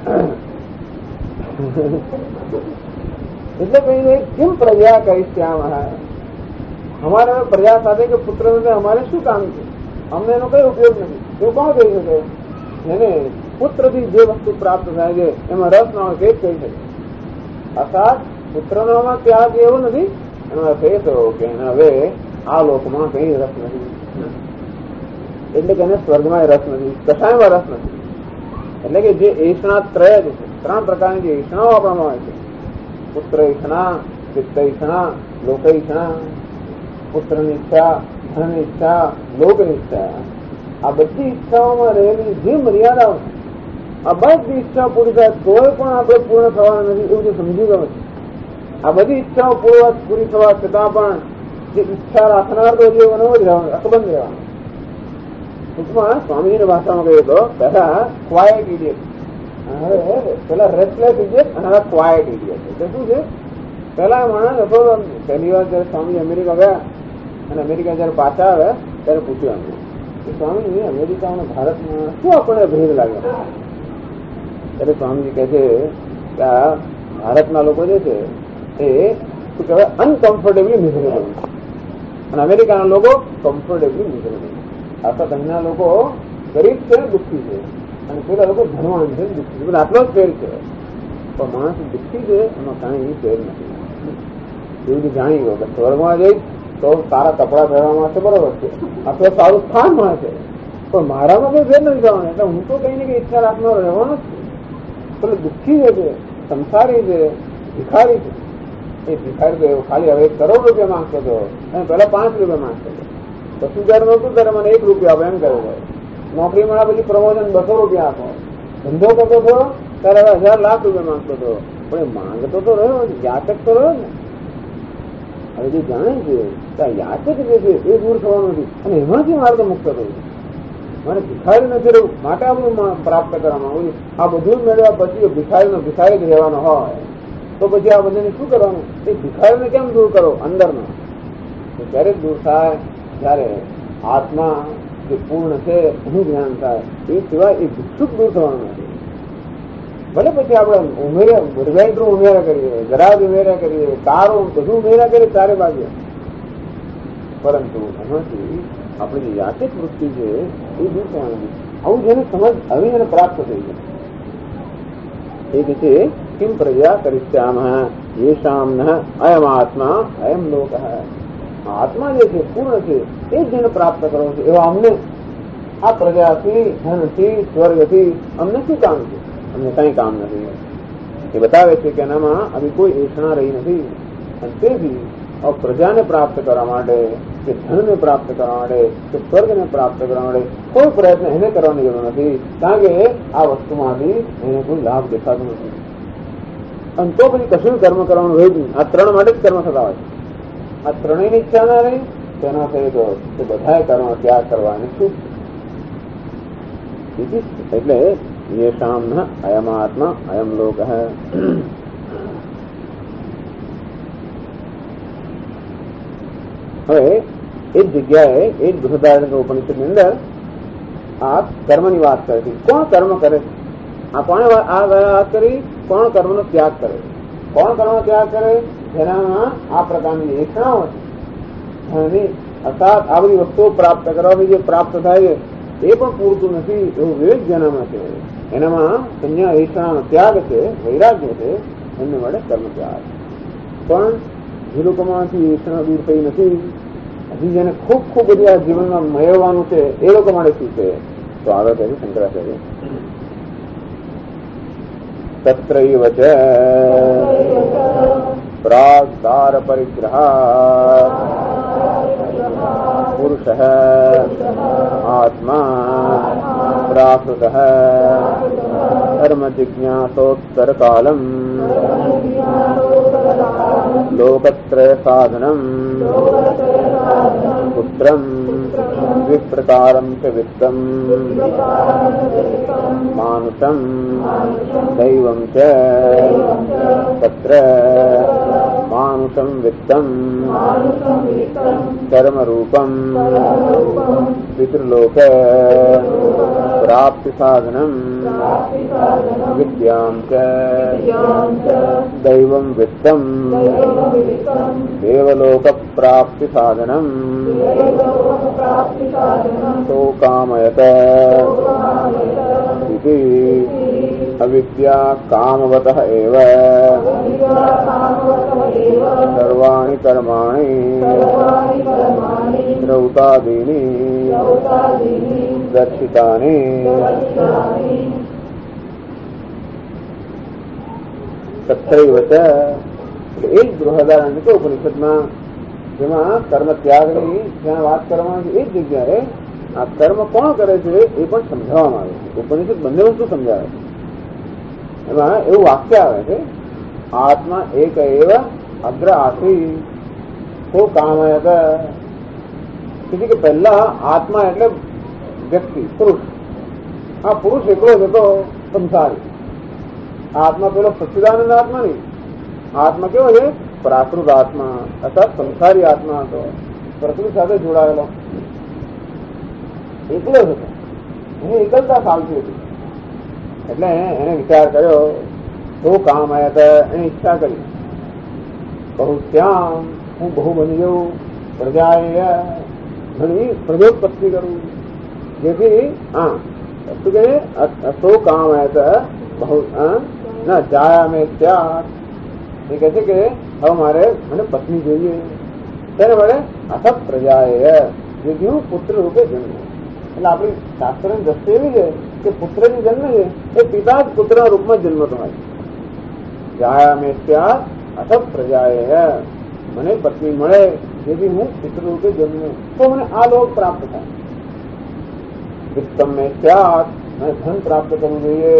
એટલે કહીએ કેમ પ્રજા કરીશ ત્યાં અમારે પ્રજા સાથે કે પુત્ર સાથે અમારે શું કામ છે? અમને એનો કઈ ઉપયોગ નથી. એવું કોણ કહી શકે? એને પુત્રથી જે વસ્તુ પ્રાપ્ત થાય છે એમાં રસ ના હોય તે જ કહી શકે. અર્થાત પુત્રનો ત્યાગ એવો નથી, એનો અર્થ એ થયો કે એને હવે આ લોકમાં કઈ રસ નથી. એટલે કે એને સ્વર્ગમાં રસ નથી, કશાયમાં રસ નથી. એટલે કે જે ઈષ્ણા ત્રય છે, ત્રણ પ્રકારની જે ઈષ્ણાઓ આપવામાં આવે છે, પુત્ર ઈષ્ણા, ચિત્ત ઈષ્ણા, લોક ઈષ્ણા. પુત્રની ઈચ્છા, ધનની ઈચ્છા, લોકની ઈચ્છા, આ બધી ઈચ્છાઓમાં રહેલી જે મર્યાદાઓ છે આ બધી ઈચ્છા પૂરી થાય તોય પણ આપણે પૂર્ણ થવાના નથી એવું જે સમજી ગયો છે. આ બધી ઈચ્છાઓ પૂરી થવા છતાં પણ જે ઈચ્છા રાખનાર તો જે એનો જ રહેવાનો, અકબંધ રહેવાનો. ટૂંકમાં સ્વામીજીની ભાષામાં કહીએ તો પહેલા ક્વાયટ ઇડિયટ, હવે પેલા રેસ્ટલેસ ઇડિયટ અને હવે ક્વાયટ ઇડિયટ. એટલે શું છે? પહેલા માણસ હતો, પહેલી વાર જયારે સ્વામી અમેરિકા ગયા અને અમેરિકા જયારે પાછા આવ્યા ત્યારે પૂછ્યું કે સ્વામી અમેરિકા અને ભારતમાં શું આપણને ભેદ લાગ્યો? ત્યારે સ્વામીજી કહે છે કે આ ભારતના લોકો જે છે એ શું કહેવાય અનકમ્ફર્ટેબલી મિઝરેબલ. અને અમેરિકાના લોકો કમ્ફર્ટેબલી મિઝરેબલ. આપણા અહીંના લોકો ગરીબ છે, દુઃખી છે, અને પેલા લોકો ધનવાન છે, દુઃખી છે. આટલો જ ફેર છે. પણ માણસ દુઃખી છે એમાં કાંઈ ફેર નથી. એવું બધું જાણી ગયો કે સ્વર્ગમાં જઈ તો સારા કપડા પહેરવા માટે બરોબર છે, અથવા સારું સ્થાન મળે છે, પણ મારામાં કોઈ ફેર નથી જવાનું. એટલે હું તો કઈ ને કઈ ઈચ્છા રાખનાર રહેવાનો જ છું. પેલો દુઃખી છે, સંસારી છે, ભિખારી છે. એ ભિખારી તો એવું ખાલી હવે 1 કરોડ રૂપિયા માંગતો હતો અને પેલા 5 રૂપિયા માંગતો હતો. પછી જયારે નહોતું ત્યારે મને 1 રૂપિયા આપો એમ કહ્યું છે. નોકરી મળ્યા પછી પ્રમોશન 200 રૂપિયા આપો. ધંધો કરતો હતો ત્યારે 1000 લાખ રૂપિયા માંગતો હતો. પણ એ માંગતો તો રહ્યો, યાચક તો રહ્યો ને. હવે જે જાણે છે કે યાચક જે છે એ દૂર થવાનું નથી, અને એમાંથી મારે તો મુક્ત થયું. મારે ભિખારી નથી રહેવું માટે આ બધું પ્રાપ્ત કરવા માંગુ છું. આ બધું મેળવ્યા પછી ભિખારીનો ભિખારી જ રહેવાનો હોય તો પછી આ બધાને શું કરવાનું? એ ભિખારીને કેમ દૂર કરો? અંદરનો ક્યારેક દૂર થાય જયારે આત્મા જે પૂર્ણ છે એનું જ્ઞાન થાય. એ સિવાય એ ભિક્ષુક દૂર થવાનું નથી. ભલે પછી આપણે ઉમેરા કરીએ, ગરાજ ઉમેરા કરીએ, કારો બધું ઉમેરા કરીએ ચારે બાજુ, પરંતુ એમાંથી આપણે જે યાચક વૃત્તિ છે એ દૂર થવાની. આવું જેને સમજ હવે એને પ્રાપ્ત થઈ જાય. એ રીતે કિમ પ્રજા કરિષ્યામ યેષામ ન અયમ આત્મા અયમ લોક. આત્મા જે છે પૂર્ણ છે એ જ જેને પ્રાપ્ત કરવો છે એવા અમને આ પ્રજાથી, ધનથી, સ્વર્ગથી અમને શું કામ છે? અમને કઈ કામ નથી. એ બતાવે છે કે એનામાં આવી કોઈ એષણા રહી નથી. અને તેથી પ્રજાને પ્રાપ્ત કરવા માટે, કે ધનને પ્રાપ્ત કરવા માટે, કે સ્વર્ગને પ્રાપ્ત કરવા માટે કોઈ પ્રયત્ન એને કરવાની જરૂર નથી. કારણ કે આ વસ્તુમાંથી એને કોઈ લાભ દેખાતો નથી. અને તો પછી કશું કર્મ કરવાનું રહ્યું જ નહીં. આ 3 માટે જ કર્મ થતા હોય. આ ત્રણેયની ઈચ્છા ના રહી તેના થઈ તો બધા કર્મ ત્યાગ કરવાની શું? એટલે યેષામ ન અયમ આત્મા અયમ લોક. હવે એ જ જગ્યાએ એ જ બૃહદારણ્યક ઉપનિષદની અંદર આ કર્મની વાત કરે છે. કોણ કર્મ કરે છે? આ કોણે આ વાત કરી? કોણ કર્મનો ત્યાગ કરે? કોણ કર્મનો ત્યાગ કરે? જેનામાં આ પ્રકારની એષણાઓ છે. અર્થાત આ બધી વસ્તુઓ પ્રાપ્ત કરવાથી જે પ્રાપ્ત થાય છે એ પણ પૂરતું નથી એવું વિવેક જેનામાં છે. એનામાં સંજ્ઞા એષણાનો ત્યાગ છે, વૈરાગ્ય છે, એમને મળે કર્મ ત્યાગ. પણ જે લોકોમાંથી એષણા દૂર થઈ નથી, હજી જેને ખૂબ ખૂબ બધી આ જીવનમાં મેળવવાનું છે એ લોકો માટે શું છે? તો આગળ કહ્યું શંકરાચાર્ય તત્રૈવ ચ પ્રાગ્દાર પરિગ્રહ પુરુષ આત્મા પ્રાકૃત કર્મ જિજ્ઞાસોત્તર કાલમ લોકત્રય સાધનમ પુત્રમ વિપ્રકારમ ચ વિત્તમ માનુષમ દૈવમ ચ તત્ર માનુષમ વિત્તમ કર્મરૂપમ પિતૃલોક પ્રાપ્તિ સાધનમ વિદ્યામ ચ દૈવમ વિત્તમ દેવલોક પ્રાપ્તિ સાધનમ તો કામયત ઇતિ અવિદ્યા કામવતઃ એવ સર્વાણિ કર્માણિ શ્રૌતાદીની દર્શિતાની તથૈવ ચ. એ જ બૃહદારણ્યક ઉપનિષદમાં જેમાં કર્મ ત્યાગની જ્યાં વાત કરવાની એ જ જગ્યાએ આ કર્મ કોણ કરે છે એ પણ સમજાવવામાં આવે છે. ઉપનિષદ બંને વસ્તુ સમજાવે છે. એમાં એવું વાક્ય આવે છે આત્મા એક એવ અગ્ર આસી તો કામયત. કે પહેલા આત્મા એટલે વ્યક્તિ, પુરુષ. આ પુરુષ એકલો જ હતો સંસારી. આત્મા પેલો સચ્ચિદાનંદ આત્મા નહીં. આત્મા કેવો છે? પ્રાકૃત આત્મા, અર્થાત સંસારી આત્મા હતો, પ્રકૃતિ સાથે જોડાયેલો, એકલો જ હતો. એની એકલતા ચાલતી હતી. એટલે એને વિચાર કર્યો તો કામ આવ્યા હતા. એને ઈચ્છા કરી બહુ શ્યામ, હું બહુ બની જવું, પ્રજાએ ઘણી પ્રજોત્પત્તિ કરવું, જેથી શું કહે અસો કામ બહુ ના જાયા મેં ત્યાં એ કહે છે કે હવે મારે મને પત્ની જોઈએ, ત્યારે વડે અસત પ્રજાએ જેથી હું પુત્ર રૂપે જન્મ. એટલે આપણી શાસ્ત્રની દ્રષ્ટિ એવી છે કે પુત્ર જે જન્મ છે એ પિતા જ પુત્રના રૂપમાં જન્મતો હોય. જાયા મેં ત્યાં અસત પ્રજાએ મને પત્ની મળે જેથી હું પુત્ર રૂપે જન્મું તો મને આ લોક પ્રાપ્ત થાય. વિત્તમ મેં ત્યાં મને ધન પ્રાપ્ત કરવું જોઈએ.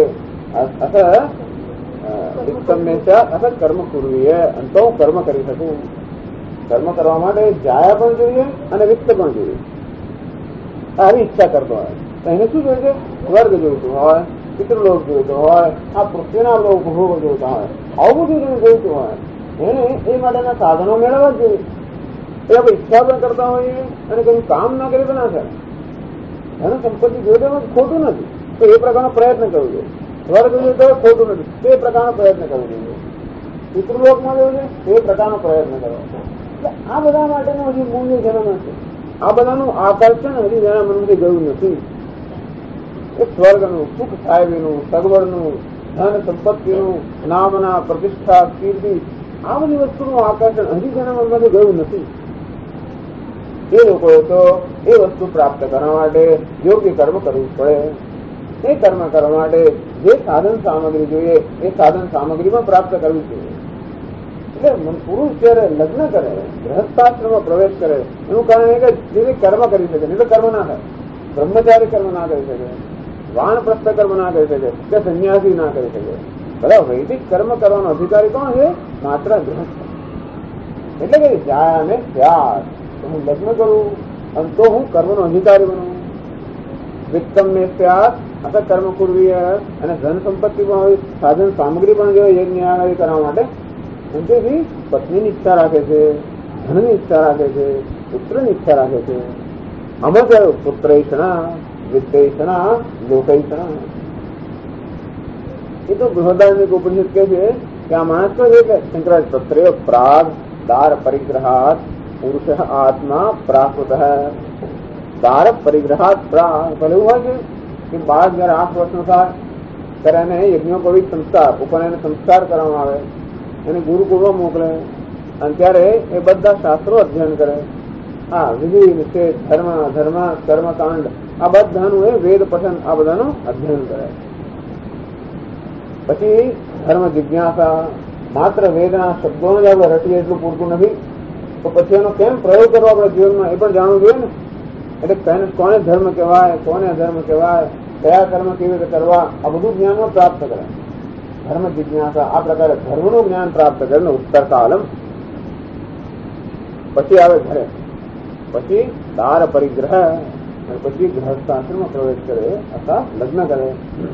વિત્તમ મેં ત્યાં અસત કર્મ કરવી અને તો હું કર્મ કરી શકું. કર્મ કરવા માટે જાયા પણ જોઈએ અને વિત્ત પણ જોઈએ. આવી ઈચ્છા કરતો હોય તો એને શું જોઈએ છે? સ્વર્ગ જોઈતું હોય, પિતૃલોક જોઈતો હોય, આ પૃથ્વીના લોક ભોગો જોઈતા હોય, આવું બધું જોઈતું હોય એને એ માટેના સાધનો મેળવવા જ જોઈએ. એ આપણે ઈચ્છા પણ કરતા હોઈએ અને કઈ કામ ના કરી તો ના થાય. ધન સંપત્તિ જોઈતો ખોટું નથી તો એ પ્રકારનો પ્રયત્ન કરવો જોઈએ. સ્વર્ગ જોઈતો હોય ખોટું નથી તો એ પ્રકારનો પ્રયત્ન કરવો જોઈએ. પિતૃલોકમાં જવું છે એ પ્રકારનો પ્રયત્ન કરવો. એટલે આ બધા માટેનો હજી મૂલ્ય જન્મ નથી. આ બધાનું આકર્ષણ હજી જેના મનથી ગયું નથી. એ સ્વર્ગનું, સુખ સાહેબીનું, સગવડનું, ધન સંપત્તિનું, નામના, પ્રતિષ્ઠા, કીર્તિ આ બધી વસ્તુનું આકર્ષણ હજી જેના મનમાંથી ગયું નથી. એ લોકોએ તો એ વસ્તુ પ્રાપ્ત કરવા માટે યોગ્ય કર્મ કરવું પડે. એ કર્મ કરવા માટે જે સાધન સામગ્રી જોઈએ એ સાધન સામગ્રીમાં પ્રાપ્ત કરવી જોઈએ. એટલે પુરુષ જયારે લગ્ન કરે, ગૃહસ્થાશ્રમમાં પ્રવેશ કરે એનું કારણ એ કે જે કર્મ કરી શકે, નહીં તો કર્મ ના થાય. બ્રહ્મચારી કર્મ ના કરી શકે, વાનપ્રસ્થ કર્મ ના કરી શકે, કે સંન્યાસી ના કરી શકે. બધા વૈદિક કર્મ કરવાનો અધિકારી કોણ છે? માત્ર ગૃહસ્થ. એટલે કે જાય અને ત્યાગ હું લગ્ન કરું અને તો હું કર્મનો અધિકારી બનું. વિત્તમ ને ત્યાગ અથવા કર્મ પૂર્વીય અને ધન સંપત્તિ પણ હોય, સાધન સામગ્રી પણ જોઈએ યજ્ઞ કરવા માટે. તેથી પત્નીની ઈચ્છા રાખે છે, ધનની ઈચ્છા રાખે છે, પુત્રની ઈચ્છા રાખે છે. આમાં કયો પુત્રૈષણા, વિત્તૈષણા, લોકૈષણા. એ તો બૃહદારણ્યક ઉપનિષદ કહે છે કે આ માણસ તો છે કે શંકરાચાર્ય પત્રે પ્રાગ દાર પરિગ્રહાત પુરુષ આત્મા પ્રાકૃત. દાર પરિગ્રહાત પ્રાગ ભલે એવું હોય છે કે બાળક જયારે 8 વર્ષનો થાય ત્યારે એને યજ્ઞોપવિત સંસ્કાર, ઉપનયન સંસ્કાર કરવામાં આવે, એને ગુરુકુળમાં મોકલે અને ત્યારે એ બધા શાસ્ત્રો અધ્યયન કરે. વિધિ, નિષેધ, ધર્મ, કર્મકાંડ આ બધાનું એ વેદ પઠન આ બધાનું અધ્યયન કરે. પછી ધર્મ જિજ્ઞાસા. માત્ર વેદના શબ્દોને જ આપણે રટીએ એટલું પૂરતું નથી, તો પછી એનો કેમ પ્રયોગ કરવો આપણા જીવનમાં એ પણ જાણવું જોઈએ ને. એટલે કોને ધર્મ કહેવાય, કોને અધર્મ કહેવાય, કયા કર્મ કેવી રીતે કરવા, આ બધું જ્ઞાન પ્રાપ્ત કરે. ધર્મ જિજ્ઞાસા આ પ્રકારે ધર્મનું જ્ઞાન પ્રાપ્ત કરે ને ઉત્તર કાલમ. પછી આવે ઘરે, પછી દાર પરિગ્રહ અને પછી ગૃહસ્થાશ્રમમાં પ્રવેશ કરે અથવા લગ્ન કરે.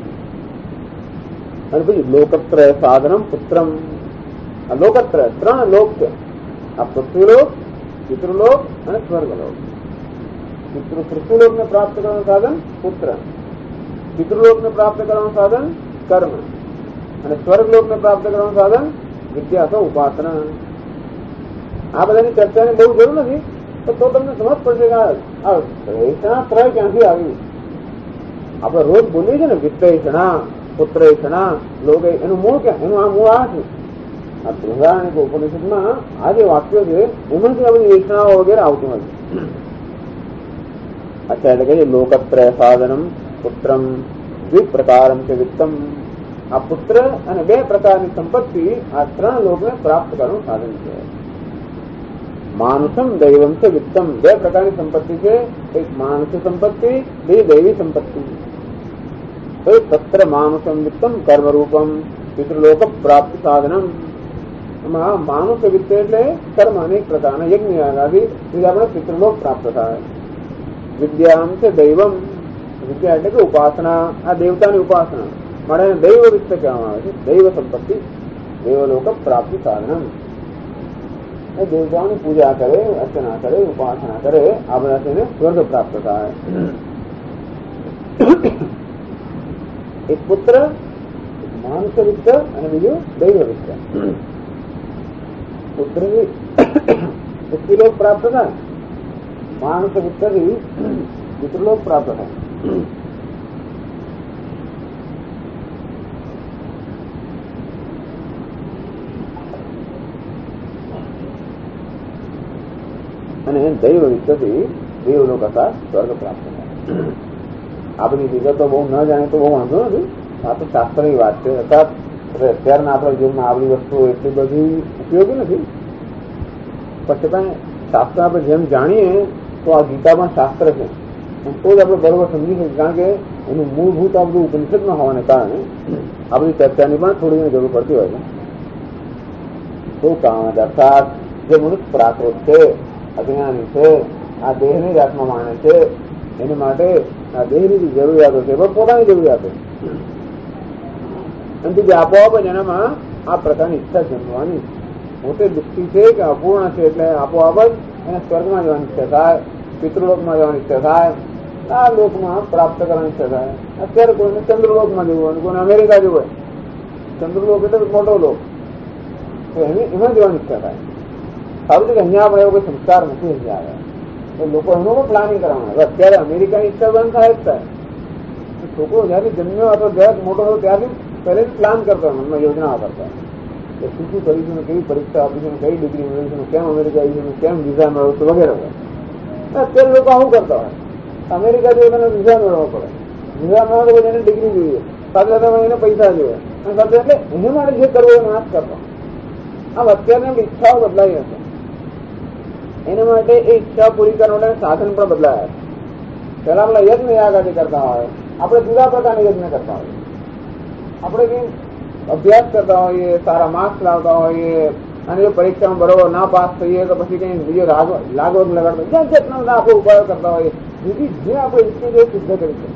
અને પછી લોકત્રય સાધનમ પુત્રમ. આ લોકત્રય 3 લોક છે. આ પૃથ્વીલોક, પિતૃલોક અને સ્વર્ગલોક. પૃથ્વીલોક ને પ્રાપ્ત કરવાનું સાધન પુત્ર, પિતૃલોક ને પ્રાપ્ત કરવાનું સાધન કર્મ અને સ્વર્ગલોક ને પ્રાપ્ત કરવાનું સાધન વિદ્યા અથવા ઉપાસના. આ બધાની ચર્ચાની બહુ જરૂર નથી, તો તમને સમજ પડશે કે આ ત્રય ક્યાંથી આવ્યું. આપણે રોજ બોલીએ છીએ ને વિત્તૈષણા, પુત્રૈષણા, લોક, એનું મૂળ ક્યાં? એનું આ મૂળ આ છે. આ બૃહદારણ્યક ઉપનિષદમાં આ જે વાક્યો છે એમાંથી આ બધી એષણાઓ વગેરે આવતું હોય છે. અચ્છા, એટલે કે લોકત્રય સાધનમ પુત્રમ દ્વિપ્રકારમ કે વિત્તમ. આ પુત્ર અને 2 પ્રકારની સંપત્તિ આ 3 લોકને પ્રાપ્ત કરવાનું સાધન છે. માનુષમ દૈવમ છે વિત્તમ. 2 પ્રકારની સંપત્તિ છે, એક માનુષ સંપત્તિ, 2 દૈવી સંપત્તિ. તો તત્ર માનુષમ વિત્તમ કર્મરૂપમ પિતૃલોક પ્રાપ્તિ સાધનમ. એમાં માનુષ વિત્ત એટલે કર્મ, અનેક પ્રકારના યજ્ઞ આદિ આપણે પિતૃલોક પ્રાપ્ત થાય. વિદ્યામ છે દૈવમ. વિદ્યા એટલે કે ઉપાસના, આ દેવતાની ઉપાસના માટે દૈવ વિત્ત કહેવામાં આવે છે. દૈવ સંપત્તિ, દેવલોક પ્રાપ્તિ સાધનમ. દેવતાઓની પૂજા કરે, અર્ચના કરે, ઉપાસના કરે, આ બધા તેને સ્વર્ગ પ્રાપ્ત થાય. એક પુત્ર, માનુષ વિત્ત અને બીજું દૈવ વિત્ત. પુત્રથી પૃથ્વીલોક પ્રાપ્ત થાય માણસ વિત્તથી પિતૃલોક પ્રાપ્ત થાય. અને દૈવ વિત્તથી દેવલોક હતા સ્વર્ગ પ્રાપ્ત થાય. આ બધી વિગતો બહુ ન જાણે તો બહુ વાંધો નથી. આ તો શાસ્ત્રની વાત છે. અર્થાત અત્યારના આપણા જીવનમાં આવી વસ્તુઓ એટલી બધી ઉપયોગી નથી, પણ છતાં શાસ્ત્ર આપણે જેમ જાણીએ તો આ ગીતા પણ શાસ્ત્ર છે તો જ આપણે બરોબર સમજી શકીએ. કારણ કે એનું મૂળભૂત આ બધું ઉપનિષદમાં હોવાને કારણે આ બધી ચર્ચાની પણ થોડી ઘણી જરૂર પડતી હોય છે. તો કામ અર્થાત જે મનુષ્ય પ્રાકૃત છે, અજ્ઞાની છે, આ દેહની જ આત્મા માને છે, એને માટે આ દેહની જરૂરિયાતો છે પણ પોતાની જરૂરિયાતો અને જે આપોઆપ જ એનામાં આ પ્રકારની ઈચ્છા જન્મવાની. પોતે દુઃખી છે કે અપૂર્ણ છે એટલે આપોઆપ જ એને સ્વર્ગમાં જવાની ઈચ્છા થાય, પિતૃલોકમાં જવાની ઈચ્છા થાય, આ લોકમાં પ્રાપ્ત કરવાની ઈચ્છા થાય. અત્યારે કોઈને ચંદ્રલોકમાં જવું હોય, કોઈને અમેરિકા જવું હોય. ચંદ્રલોક એટલે મોટો લોક, તો એમાં જવાની ઈચ્છા થાય. સારું છે કે અહીંયા આપણે એવો કોઈ સંસ્કાર નથી અહીંયા આવ્યા તો લોકો એનું પણ પ્લાનિંગ કરવાનું. હવે અત્યારે અમેરિકાની ઈચ્છા બંધ થાય જ થાય. છોકરો જ્યાંથી જન્મ્યો અથવા જ્યાં મોટો થયો ત્યારથી પહેલેથી પ્લાન કરતા મનમાં યોજના કરતા કે શું શું કરીશું, કેવી પરીક્ષા આપીશું, કઈ ડિગ્રી મેળવીશું, કેમ અમેરિકા આવીશું, કેમ વિઝા મેળવશું વગેરે વગેરે. અત્યારે લોકો આવું કરતા હોય. અમેરિકા જોઈએ તેને વિઝા મેળવવો પડે, વિઝા મેળવવા પછી એને ડિગ્રી જોઈએ, સાથે સાથે એને પૈસા જોઈએ અને સાથે એટલે એને માટે જે કરવું એ નાશ કરતા. આમ અત્યારની ઈચ્છાઓ બદલાઈ હશે. એના માટે એ ઈચ્છા પૂરી કરવા માટે સાધન પણ બદલાયા. પહેલા આપણે યજ્ઞ યાગાદી કરતા હોય, આપણે જુદા પ્રકારના યજ્ઞ કરતા હોઈએ, આપણે કઈ અભ્યાસ કરતા હોઈએ, સારા માર્ક્સ લાવતા હોઈએ અને જો પરીક્ષામાં બરોબર ના પાસ થઈએ તો પછી કઈ બીજો લાગવગ લગાડતા જ્યાં જેટલા આપણે ઉપાયો કરતા હોઈએ, જેથી જે આપણે ઈચ્છીએ તે સિદ્ધ કરી શકીએ.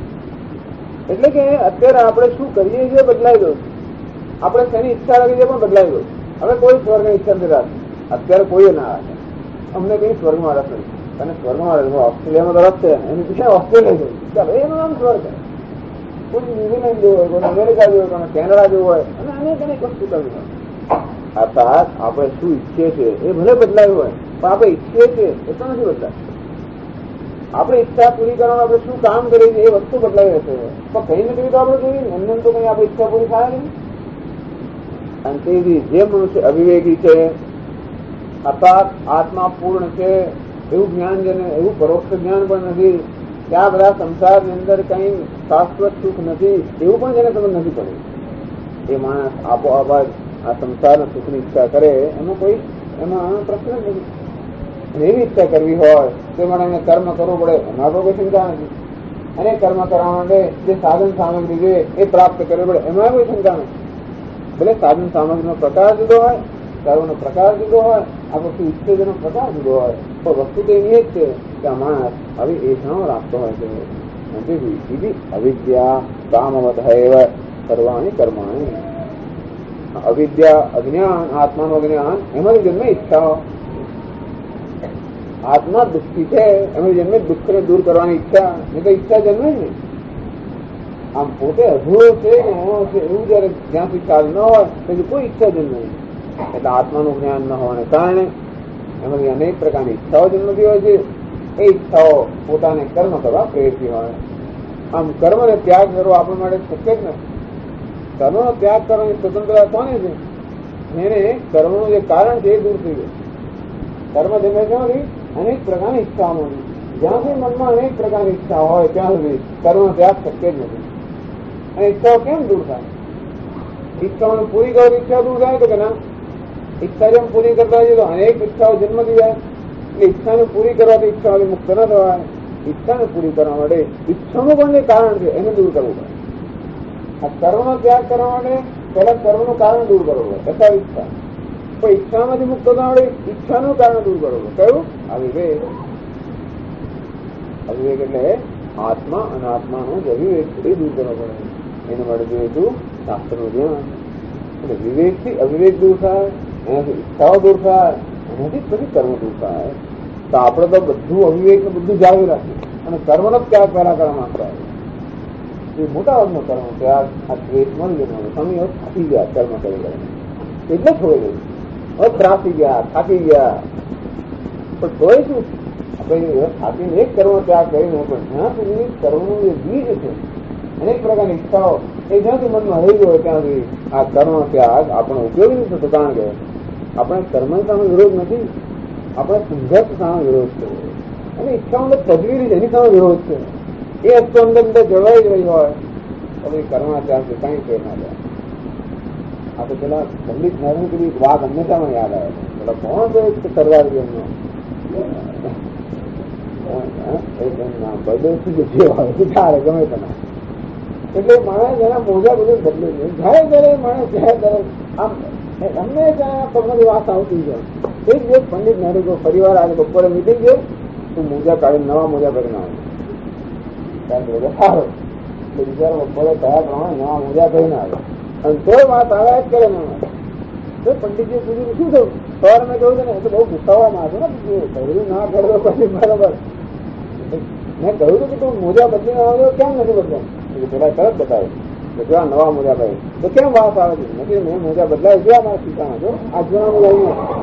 એટલે કે અત્યારે આપણે શું કરીએ છીએ બદલાઈ ગયું. આપણે શેની ઈચ્છા રાખી છે પણ બદલાઈ ગયું. હવે કોઈ સ્વર્ગની ઈચ્છા નથી રાખતી. અત્યારે કોઈ ના રાખે અમને કઈ સ્વર્ગમાં રસ નથી. અને સ્વર્ગમાં રસ ઓસ્ટ્રેલિયામાં તો રસ છે, એની પીછે ઓસ્ટ્રેલિયા જોયું. ચાલો એનું નામ સ્વર્ગ. કોઈ ન્યુઝીલેન્ડ જેવું હોય, કોઈ અમેરિકા જેવું હોય, કોઈ કેનેડા જેવું હોય અને અનેક અનેક વસ્તુ કરવી હોય. અર્થાત આપણે શું ઈચ્છીએ છીએ એ ભલે બદલાયું હોય પણ આપણે ઈચ્છીએ છીએ એ તો નથી બદલાય. આપણે ઈચ્છા પૂરી કરવાનું આપણે શું કામ કરીએ છીએ એ વસ્તુ બદલાઈ હશે પણ કઈ ને કઈ તો આપણે જોઈએ. એમને તો કઈ આપણે ઈચ્છા પૂરી થાય નહીં. અને તેથી જે મનુષ્ય અવિવેકી છે, અર્થાત આત્મા પૂર્ણ છે એવું જ્ઞાન જેને, એવું પરોક્ષ જ્ઞાન પણ નથી કે આ બધા સંસારની અંદર કઈ શાશ્વત સુખ નથી એવું પણ જેને ખબર નથી પડી, એ માણસ આપોઆપ જ આ સંસારના સુખની ઈચ્છા કરે એમાં પ્રશ્ન જ નથી. એવી ઈચ્છા કરવી હોય તે માટે એને કર્મ કરવું પડે એમાં તો કોઈ શંકા નથી. અને કર્મ કરવા માટે જે સાધન સામગ્રી છે એ પ્રાપ્ત કરવી પડે એમાં કોઈ શંકા નથી. ભલે સાધન સામગ્રીનો પ્રકાર જુદો હોય, કર્મનો પ્રકાર જુદો હોય, આ વસ્તુ ઈચ્છે જેનો પ્રકાર જુદો હોય તો વસ્તુ તો એની જ છે કે આ માણસ આવી એષણાઓ રાખતો હોય છે. તેથી બીજી અવિદ્યા કામવત હૈવ સર્વાણી કર્માણી. અવિદ્યા અજ્ઞાન, આત્માનું અજ્ઞાન, એમાંથી જન્મે ઈચ્છાઓ. આત્મા દુઃખી છે એમાં જન્મે દુઃખને દૂર કરવાની ઈચ્છા, નહીં તો ઈચ્છા જન્મે જ નહીં. આમ પોતે અધૂરો છે એવું જયારે જ્યાંથી ખ્યાલ ન હોય પછી કોઈ ઈચ્છા જન્મે નહીં. એટલે આત્માનું જ્ઞાન ન હોવાને કારણે એમાંથી અનેક પ્રકારની ઈચ્છાઓ જન્મતી હોય છે. એ ઈચ્છાઓ પોતાને કર્મ કરવા પ્રેરતી હોય. આમ કર્મને ત્યાગ કરવો આપણા માટે શક્ય જ નથી. કર્મનો ત્યાગ કરવાની સ્વતંત્રતા કોને છે? એને કર્મનું જે કારણ છે એ દૂર થઈ ગયું. કર્મ જન્મે ક્યાંથી? અનેક પ્રકારની ઈચ્છાઓમાંથી. જ્યાંથી મનમાં અનેક પ્રકારની ઈચ્છા હોય ત્યાં સુધી કર્મનો ત્યાગ શક્ય જ નથી. અને ઈચ્છાઓ કેમ દૂર થાય? ઈચ્છાઓને પૂરી કરવાની ઈચ્છા દૂર થાય તો કે ના, ઈચ્છા જેમ પૂરી કરતા જઈએ તો અનેક ઈચ્છાઓ જન્મતી જાય. એટલે ઈચ્છાને પૂરી કરવાથી ઈચ્છાઓથી મુક્ત ન થવાય. ઈચ્છાને પૂરી કરવા માટે ઈચ્છાનું પણ જે કારણ છે એને દૂર કરવું પડે. આ કર્મનો ત્યાગ કરવા માટે પહેલા કર્મનું કારણ દૂર કરવું પડે, તથા ઈચ્છા. પણ ઈચ્છામાંથી મુક્ત થવા માટે ઈચ્છાનું કારણ દૂર કરવું પડે. કયું? અવિવેક. અવિવેક એટલે આત્મા અને આત્માનો જે અવિવેક એ દૂર કરવો પડે. એના માટે જોઈએ છું શાસ્ત્રનું ધ્યાન. એટલે વિવેકથી અવિવેક દૂર થાય, એનાથી ઈચ્છાઓ દૂર થાય, એનાથી પછી કર્મ દૂર થાય. તો આપણે તો બધું અવિવેક ને બધું જાળવી રાખીએ અને કર્મનો ત્યાગ પહેલા કરવા માંગતા હોય. એ મોટા ભાગનો કર્મ ત્યાગ આ દ્વેષ મળી ગયો. સ્વામી હવે થાકી ગયા કર્મ કરી ગયા એટલે છોડી ગયું. હવે ત્રાસી ગયા, થાકી ગયા. પણ તોય શું? થાકીને એક કર્મ ત્યાગ કરીને પણ જ્યાં સુધી કર્મનું જે બીજ છે અનેક પ્રકારની ઈચ્છાઓ એ જ્યાં સુધી મનમાં રહી ગયો ત્યાં સુધી આ કર્મ ત્યાગ આપણો ઉપયોગી નથી થતો. કારણ કે આપણે કર્મ સામે વિરોધ નથી, આપણે સંઘર્ષ સામે વિરોધ છે અને ઈચ્છાઓ અંદર પદવી છે એની સામે વિરોધ છે. એ હસ્તો અંદર અંદર જળવાઈ જ રહી હોય તો ભાઈ કર્મ ત્યાગ કઈ ફેર ના જાય. આ તો પેલા પંડિત નહેરુ ની વાત હંમેશા મને યાદ આવે. પેલા કોણ છે સરદારજી એમનો ગમે તેના એટલે માણસ એના મોજા બધું બદલે છે. જયારે જયારે માણસ જયારે આમ હંમેશા પગની વાત આવતી છે. એક દિવસ પંડિત નહેરુ પરિવાર આજે બપોરે મીટિંગ છે, તું મોજા કાઢી નવા મોજા કરીને આવે સારો બીજા બપોરે કયા પ્રમાણે નવા મોજા કરીને આવે અને તો વાત આવે જ કરે તો પંડિતજી સુધી શું થયું? સવારે મેં કહ્યું ને એ તો બહુ ગુસ્સાવામાં હતો ને કહ્યું ના કરતો પછી બરાબર મેં કહ્યું હતું કે તું મોજા બદલીને આવ્યો કેમ નથી બદલાય? પેલા તરત બતાવે કે જો આ નવા મોજા ભાઈ તો કેમ વાત આવે છે? નથી મેં મોજા બદલાય જો મારા ખિસ્સામાં જો આ જૂના મોજા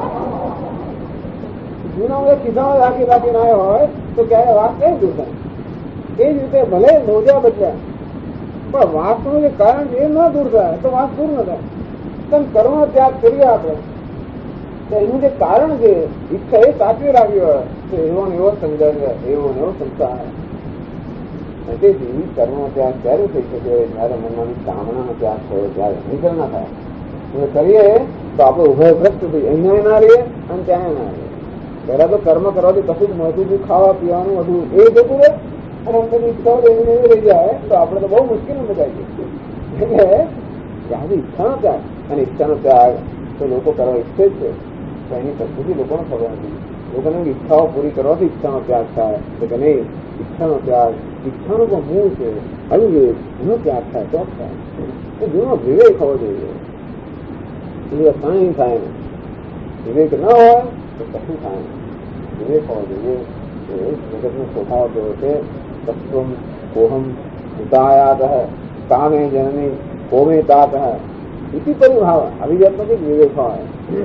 જૂના મોજા ખિસ્સામાં રાખીને આવ્યો હોય તો ક્યારે વાત કઈ દૂર થાય? એ જ રીતે ભલે મોજા બદલ્યા પણ વાતનું જે કારણ એ ન દૂર થાય તો વાત દૂર ન થાય. પણ કર્મ ત્યાગ કરીએ આપણે તો એનું જે કારણ છે ઈચ્છા એ સાચવી રાખવી હોય તો એવો ને એવો સંદર્ભ એવો ને એવો સંસાર. તેથી કર્મ ત્યાગ ત્યારે થઈ શકે જયારે મનની કામનાનો ત્યાગ થયો ત્યારે નિકલ ના થાય. કરીએ તો આપણે ઉભય ભ્રષ્ટ થઈ અહીંયા ના રહીએ અને ત્યાં ના રહીએ. પહેલા તો કર્મ કરવાથી કશું જ મળતું ખાવા પીવાનું બધું એ જતું રહે અને અંદર ઈચ્છાઓ એવી એવી રહી જાય તો આપણે તો બહુ મુશ્કેલી મુકાઈ ગઈ. એટલે ત્યારે ઈચ્છાનો ત્યાગ અને ઈચ્છાનો ત્યાગ તો લોકો કરવા ઈચ્છે જ છે તો એની પદ્ધતિ લોકોને ખબર નથી. લોકોને ઈચ્છાઓ પૂરી કરવાથી ઈચ્છાનો ત્યાગ થાય કે નહીં? ઈચ્છાનો ત્યાગ ઈચ્છાનો પણ મૂળ છે અવિવેક એનો ત્યાગ થાય તો થાય. એ જૂનો વિવેક હોવો જોઈએ. વિવેક કાંઈ થાય ને વિવેક ન હોય તો કશું થાય. વિવેક હોવો જોઈએ. જગતનો સ્વભાવ કેવો છે? તત્વમ કોહમ ઉદાયાત કામે જનની કોમે તાત ઇતિ પરિભાવ અભિજાત નથી વિવેક હોય.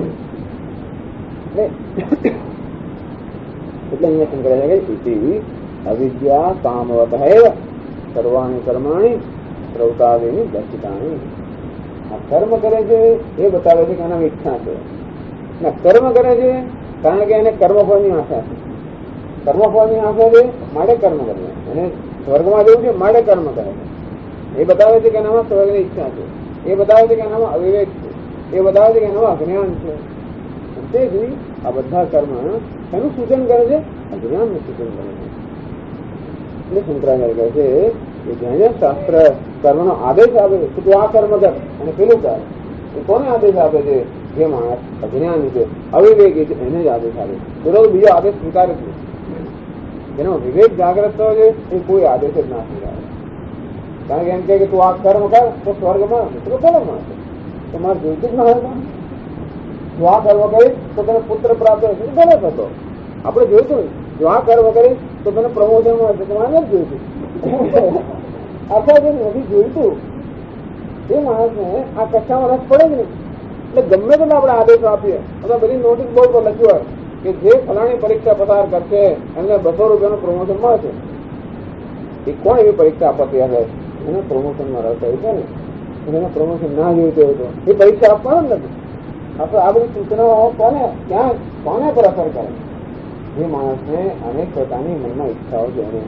એટલે અહીંયા શંકરાચાર્ય ઇતિ અવિદ્યા કામવત સર્વાણી કર્માણી પ્રવૃત્તાદિની દર્શિતાની. આ કર્મ કરે છે એ બતાવે છે કે એના ઈચ્છા છે. કર્મ કરે છે કારણ કે એને કર્મફળની આશા છે. કર્મફળની આશા છે માટે કર્મ કરે. એને સ્વર્ગમાં જવું છે માટે કર્મ કરે છે. એ બતાવે છે કે એનામાં સ્વર્ગની ઈચ્છા છે. એ બતાવે છે કે એનામાં અવિવેક છે. એ બતાવે છે કે એનામાં અજ્ઞાન છે. તેથી આ બધા કર્મ એનું સૂચન કરે છે? અજ્ઞાનનું સૂચન કરે છે. એટલે શંકરાચાર્ય કહે છે કે જ્યાં શાસ્ત્ર કર્મનો આદેશ આપે છે તું આ કર્મ કર અને પેલું કર, એ કોને આદેશ આપે છે? જે માણસ અજ્ઞાની છે અવિવેકી છે એને જ આદેશ આપે. પેલો બીજો આદેશ સ્વીકારે છે. જેનો વિવેક જાગ્રત થયો છે એ કોઈ આદેશ જ ના સ્વીકારે. કારણ કે એમ કે તું આ કર્મ કર તો સ્વર્ગમાં તો કરે મળશે તો મારે જોઈતું જ ના હોય. જો આ કર્મ કરીશ તો તને પુત્ર પ્રાપ્ત થશે ભલે થતો આપણે જોઈતું. જો આ કર્મ કરીશ તો તને પ્રમોશન મળશે તમારે નથી જોઈતું. અથવા જે નથી જોઈતું એ માણસને આ કચ્છામાં રસ પડે જ નહીં. એટલે ગમે તેટલા આપણે આદેશો આપીએ અમે બધી નોટિસ બોર્ડ પર લખ્યું હોય કે જે ફલાણી પરીક્ષા પસાર કરશે એમને 200 રૂપિયાનું પ્રમોશન મળશે. એ કોણ એવી પરીક્ષા આપવા તૈયાર હોય? એને પ્રમોશનમાં રસ હોય છે ને એને પ્રમોશન ના જોઈતું હોય તો એ પરીક્ષા આપવાનું જ નથી. આપણે આ બધી સૂચનાઓ કોને ક્યાં કોને પર અસર કરે? જે માણસને અનેક પ્રકારની મનમાં ઈચ્છાઓ છે એને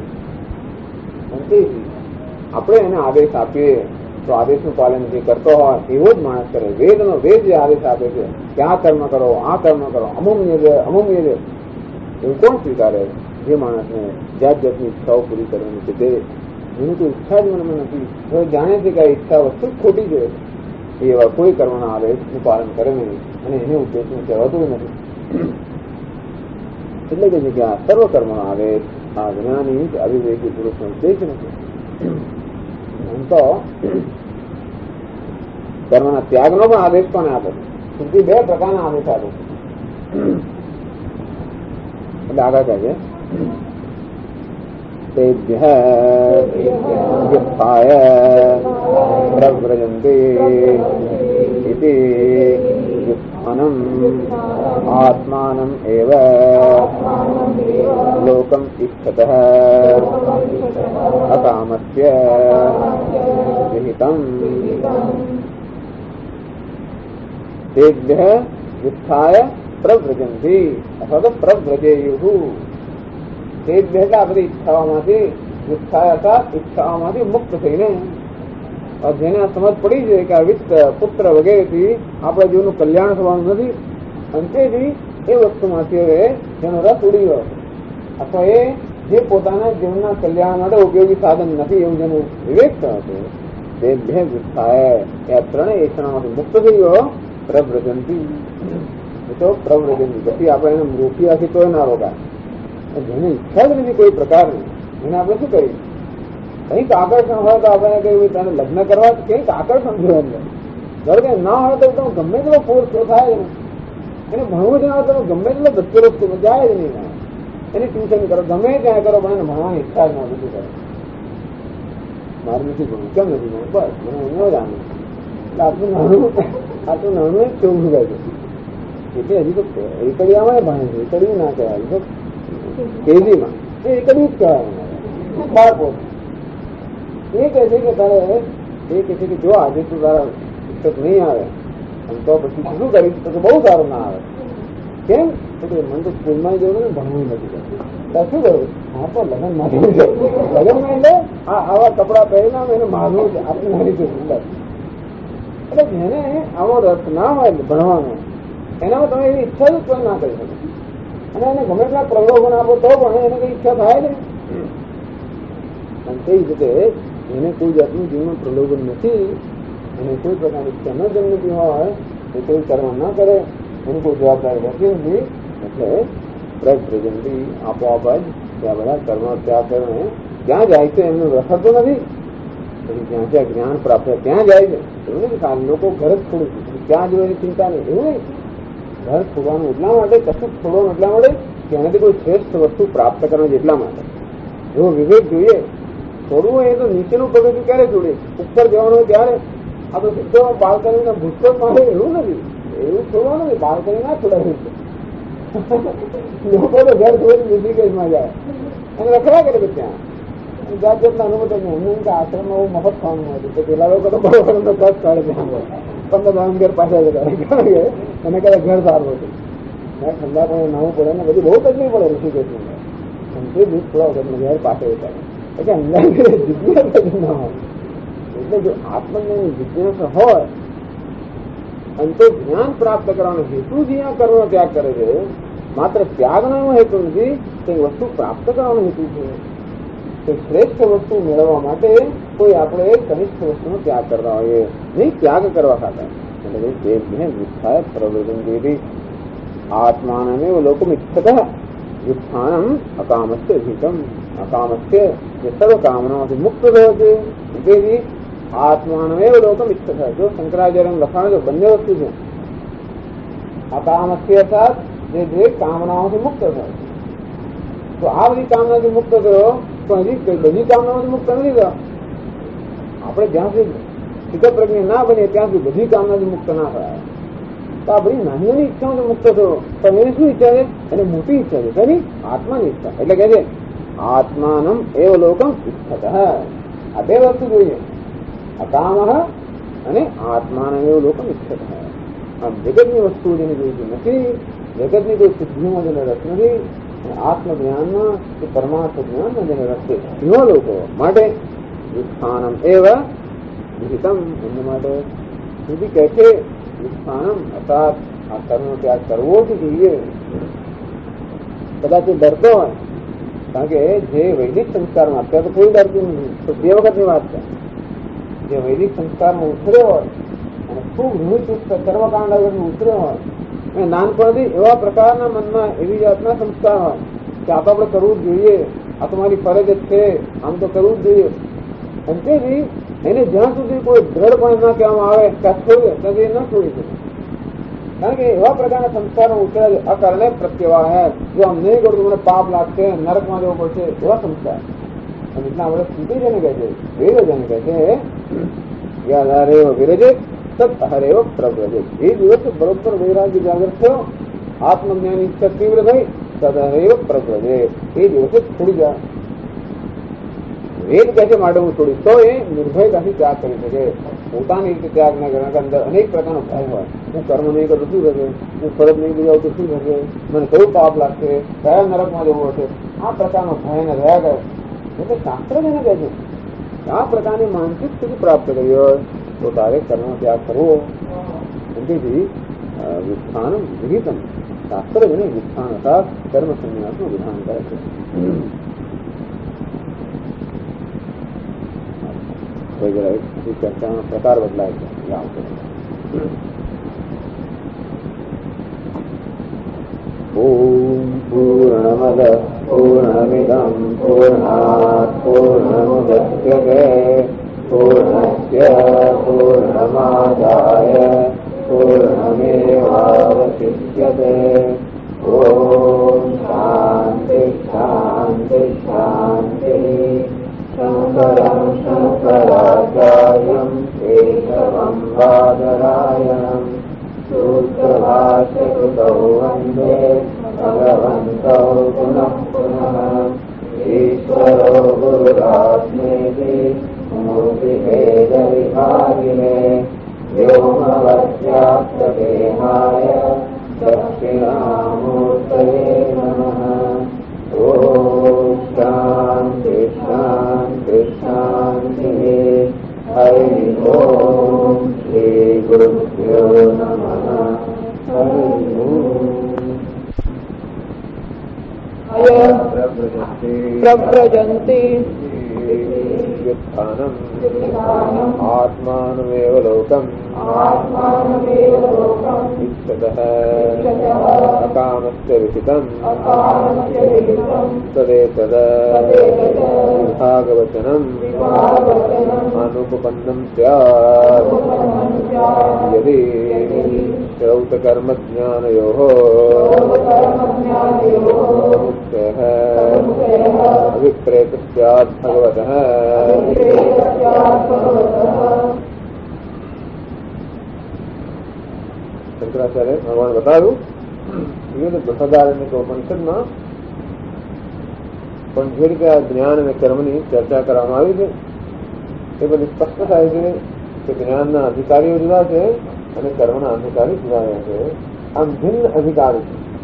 આપણે એને આદેશ આપીએ તો આદેશનું પાલન જે કરતો હોય એવો જ માણસ કરે. વેદનો વેદ જે આદેશ આપે છે કે આ કર્મ કરો આ કર્મ કરો અમુમ્ય છે એવું કોણ સ્વીકારે? જે માણસને જાત જાતની ઈચ્છાઓ પૂરી કરવાની છે તે એની કોઈ ઈચ્છા જ મનમાં નથી. હવે જાણે છે કે આ ઈચ્છા વસ્તુ ખોટી છે એવા કોઈ કર્મના આદેશનું પાલન કરે નહીં અને એને ઉદ્દેશનું કહેવાતું નથી. એટલે કે છે કે આ સર્વ કર્મનો આદેશ આ જ્ઞાની અવિવેકી પુરુષનો ઉદ્દેશ નથી. એમ તો કર્મના ત્યાગનો પણ આદેશ પણ આપે છે. 2 પ્રકારના આદેશ આપે છે. એટલે આગળ કહે છે પ્રવ્રજંતે आत्मानम् एव लोकम् इच्छतः अकामस्य विहितम् तेभ्यः उत्थाय प्रव्रजन्ति अथवा तो प्रव्रजेयुः तेभ्यः એટલે આ બધી ઈચ્છાઓમાંથી उत्थाय અર્થાત ઈચ્છાઓમાંથી મુક્ત થઈને और જેને સમજ પડી છે કે આ વિત્ત પુત્ર વગેરેથી આપણા જીવનનું કલ્યાણ થવાનું નથી અંતેથી એ વસ્તુમાંથી હવે જેનો રસ ઉડી ગયો અથવા એ જે પોતાના જીવનના કલ્યાણ માટે ઉપયોગી સાધન નથી એવું જેનું વિવેક થયો છે તે બે વિત્થાય એ ત્રણેય ઈચ્છાઓમાંથી મુક્ત થઈ ગયો પ્રવ્રજંતી તો પ્રવ્રજંતી પછી આપણે એને રોકી રાખી તો ના રોકાય જેની ઈચ્છા જ નથી કોઈ પ્રકારની એને આપણે શું કરીએ કંઈક આકર્ષણ હોય તો આપણે કહ્યું તને લગ્ન કરવા કંઈક આકર્ષણ થયું અંદર ધારો કે ના હોય તો ગમે તેટલો ફોર્સ થાય ને એને ભણવું જ ના હોય તો ગમે તેટલો ધક્કેલો જાય જ નહીં એને ટ્યુશન કરો ગમે ત્યાં કરો પણ એને ભણવાની ઈચ્છા જ ના નથી કરે મારે નથી ભણવું કેમ નથી ભણવું બસ મને એનો જ આનંદ એટલે આટલું નાનું જ કેવું શું કહે છે એટલે હજી તો એકડિયામાં ભણે છે એકડિયું ના કહેવાય તો તેજીમાં એકડિયું જ કહેવાય બાળકો એ કહે છે કે તારે એ કહે છે કે જો આજે તું તારા શિક્ષક નહીં આવે અને તો પછી શું કરીશ તો બહુ સારું ના આવે કેમ તો મને તો સ્કૂલમાં જવું ને ભણવું નથી કરતું તારે શું કરવું હા તો લગ્ન માટે લગ્નમાં એટલે આવા કપડાં પહેરીને એને મારવું છે આટલી નાની છે સુંદર એટલે જેને આવો રસ ના હોય ભણવાનો એનામાં તમે એવી ઈચ્છા જ કોઈ ના કરી શકો અને એને ગમે એટલા પ્રલોભન આપો તો પણ એને કઈ ઈચ્છા થાય ને અને તે રીતે એને કોઈ જાતનું જીવનમાં પ્રલોભન નથી અને કોઈ પ્રકારની ઈચ્છા ન જન્મતી હોય તો કોઈ કર્મ ના કરે એની કોઈ જવાબદારી રહેતી નથી એટલે પ્રજ્ઞાથી આપોઆપ જ ત્યાં બધા કર્મ ત્યાગ કરીને ક્યાં જાય છે એમનું રખડતો નથી પછી જ્યાં જ્યાં જ્ઞાન પ્રાપ્ત થાય ત્યાં જાય છે એવું નથી ખાલી લોકો ઘર જ છોડું છું ક્યાં જોવાની ચિંતા નહીં એવું નહીં ઘર છોડવાનું એટલા માટે કશું છોડવાનું એટલા માટે કે એનાથી કોઈ શ્રેષ્ઠ વસ્તુ પ્રાપ્ત કરવાની એટલા માટે એવો વિવેક જોઈએ છોડવું હોય તો નીચેનું પગથિયું ક્યારે છોડે ઉપર જવાનું હોય ત્યારે આ તો સીધો બાળકરીને ભૂસ્કો મારે એવું નથી એવું છોડવાનું નથી બાળકરી ના છોડાયું લોકો તો ઘર છોડીને બીજી કેસમાં જાય અને રખડા કરે કે ત્યાં જાત જાતના અનુભવ એમને કે આશ્રમમાં એવું મફત ખાવાનું હતું તો પેલા લોકો તો બરોબર કસ કાઢે ત્યાં 15 ઘર પાછા જતા એને કદાચ ઘર સારું હતું ઠંડા પણ નાવું પડે ને બધી બહુ તકલીફ પડે ઋષિકેશમાં તે દૂધ થોડા વખત ઘર પાસે જતા એટલે અંદર જિજ્ઞાસા ના હોય એટલે જો આત્મજ્ઞાનની જિજ્ઞાસા હોય અને તો જ્ઞાન પ્રાપ્ત કરવાનો હેતુ જ્યાં કરવાનો ત્યાગ કરે છે માત્ર ત્યાગનો એવો હેતુ નથી તે વસ્તુ પ્રાપ્ત કરવાનો હેતુ છે તો શ્રેષ્ઠ વસ્તુ મેળવવા માટે કોઈ આપણે કનિષ્ઠ વસ્તુનો ત્યાગ કરતા હોઈએ નહીં ત્યાગ કરવા ખાતા એટલે તે વિત્થાય પ્રવૃત્તિ આત્માનમેવ લોકમિચ્છતઃ વિત્થાનમ અકામસ્ય અધિકમ અકામસ્ય જે સર્વ કામનાઓથી મુક્ત થયો છે તેથી આત્માનમેવ લોકમિચ્છતઃ જો શંકરાચાર્યનું લખાણ જો બંને વસ્તુ છે અકામસ્ય અર્થાત જે કામનાઓથી મુક્ત થયો તો આ બધી કામનાથી મુક્ત થયો તો હજી બધી કામનાઓથી મુક્ત નથી થયો આપણે જ્યાં સુધી સ્થિત પ્રજ્ઞ ના બને ત્યાં સુધી બધી કામનાથી મુક્ત ના થાય તો આ બધી નાની નાની ઈચ્છાઓથી મુક્ત થયો તો એને શું ઈચ્છા છે એને મોટી ઈચ્છા છે તેની આત્માની ઈચ્છા એટલે કે છે આત્માનમ એવ લોકમ ઈચ્છત આ બે વસ્તુ જોઈએ અકામ અને આત્માનમ એવ લોકમ ઈચ્છત આમ જગતની વસ્તુઓ જેને જોઈતી નથી જગતની કોઈ સિદ્ધિમાં જેને રસ નથી આત્મજ્ઞાનમાં કે પરમાર્થ જ્ઞાનમાં જેને રસ છે એવા લોકો માટે વિસ્થાનમ એવ વિહિતમ એમના માટે સુધી કહે છે વિસ્થાનમ અર્થાત આ કર્મનો ત્યાગ કરવો જ જોઈએ કદાચ એ ડરતો હોય કારણ કે જે વૈદિક સંસ્કારમાં અત્યારે તો કોઈ ડરતું નથી તો તે વખતની વાત છે જે વૈદિક સંસ્કારમાં ઉતર્યો હોય અને ખૂબ રૂચુસ્ત કર્મકાંડ ઉતર્યો હોય અને નાનપણથી એવા પ્રકારના મનમાં એવી જાતના સંસ્કાર હોય કે આ તો આપણે કરવું જ જોઈએ આ તો મારી ફરજ જ છે આમ તો કરવું જ જોઈએ અને તેથી એને જ્યાં સુધી કોઈ દ્રઢપણે ના કહેવામાં આવે કે આ છોડે ત્યાં એ ન છોડી શકે કારણ કે એવા પ્રકારના સંસ્કારો ઉતર્યા છે અકારણે પ્રત્યવાહ હે જો આમ નહીં કરું તો મને પાપ લાગશે નરકમાં જવું પડશે એવા સંસ્કાર અને એટલા આપણે સુધી જેને કહે છે વેદ જેને કહે છે યાદારેવ વિરજે સત હરેવ પ્રવ્રજે. એ દિવસ બરોબર વૈરાગ્ય જાગૃત થયો, આત્મજ્ઞાની ઈચ્છા તીવ્ર થઈ, સદહરેવ પ્રવ્રજે. એ દિવસે છોડી જાય. વેદ કહે છે માટે હું છોડીશ, તો એ નિર્ભયતાથી ત્યાગ કરી શકે. પોતાની રીતે ત્યાગ ન કરવાના અંદર અનેક પ્રકારનો ભય હોય. હું કર્મ નહીં કરું શું થશે, હું ફરજ નહીં બજાવું તો શું થશે, મને કયું પાપ લાગશે, કયા નરકમાં જવું હશે, આ પ્રકારનો ભયને રહ્યા કરે. એટલે શાસ્ત્ર જેને કહે છે આ પ્રકારની માનસિક સ્થિતિ પ્રાપ્ત કરી હોય તો તારે કર્મનો ત્યાગ કરવો. તેથી વિસ્થાન વિહિતમ, શાસ્ત્ર જેને વિસ્થાન અર્થાત કર્મ સંન્યાસનું વિધાન કરે છે. ચર્ચાનો પ્રકાર બદલાય છે. ઓમ પૂર્ણમદ પૂર્ણમિદં પૂર્ણાત પૂર્ણમુદચ્યતે પૂર્ણસ્ય પૂર્ણમાદાય પૂર્ણમેવાવશિષ્યતે. ઓમ શાંતિ શાંતિ શાંતિ. શંકરં શંકરાચાર્યં કેશવં બાદરાયણં સૂત્રભાષ્યકૃતૌ વંદે ભગવन्तौ પુનઃ પુનઃ. ઈશ્વરો ગુરુરાત્મેતિ મૂર્તિભેદવિભાગિને વ્યોમવદ્વ્યાપ્તદેહાય દક્ષિણામૂર્તये નમઃ. ઓમ શાંતિ શાંતિ શાંતિ. હરિ ઓમ શ્રી ગુરુભ્યો નમઃ. હરિ ઓમ પ્રવ્રજન્તિ આત્માનમેવ લોકમ ઇચ્છતઃ અકામસ્ય વિહિતં તદેતદ વિભાગવચનમ અનુપપન્નમ સ્યાત્. યદિ શ્રૌતકર્મજ્ઞાનયોઃ મુક્તઃ અવિક્રેત સ્યાत् ભગવતઃ. શંકરાચાર્ય ભગવાન બતાવ્યું બૃહદારણ્યકોપનિષદમાં પણ જે રીતે આ જ્ઞાન અને કર્મની ચર્ચા કરવામાં આવી છે એ બધી સ્પષ્ટ થાય છે કે જ્ઞાનના અધિકારીઓ જુદા છે અને કર્મના અધિકારી જુદા છે. આમ ભિન્ન અધિકારી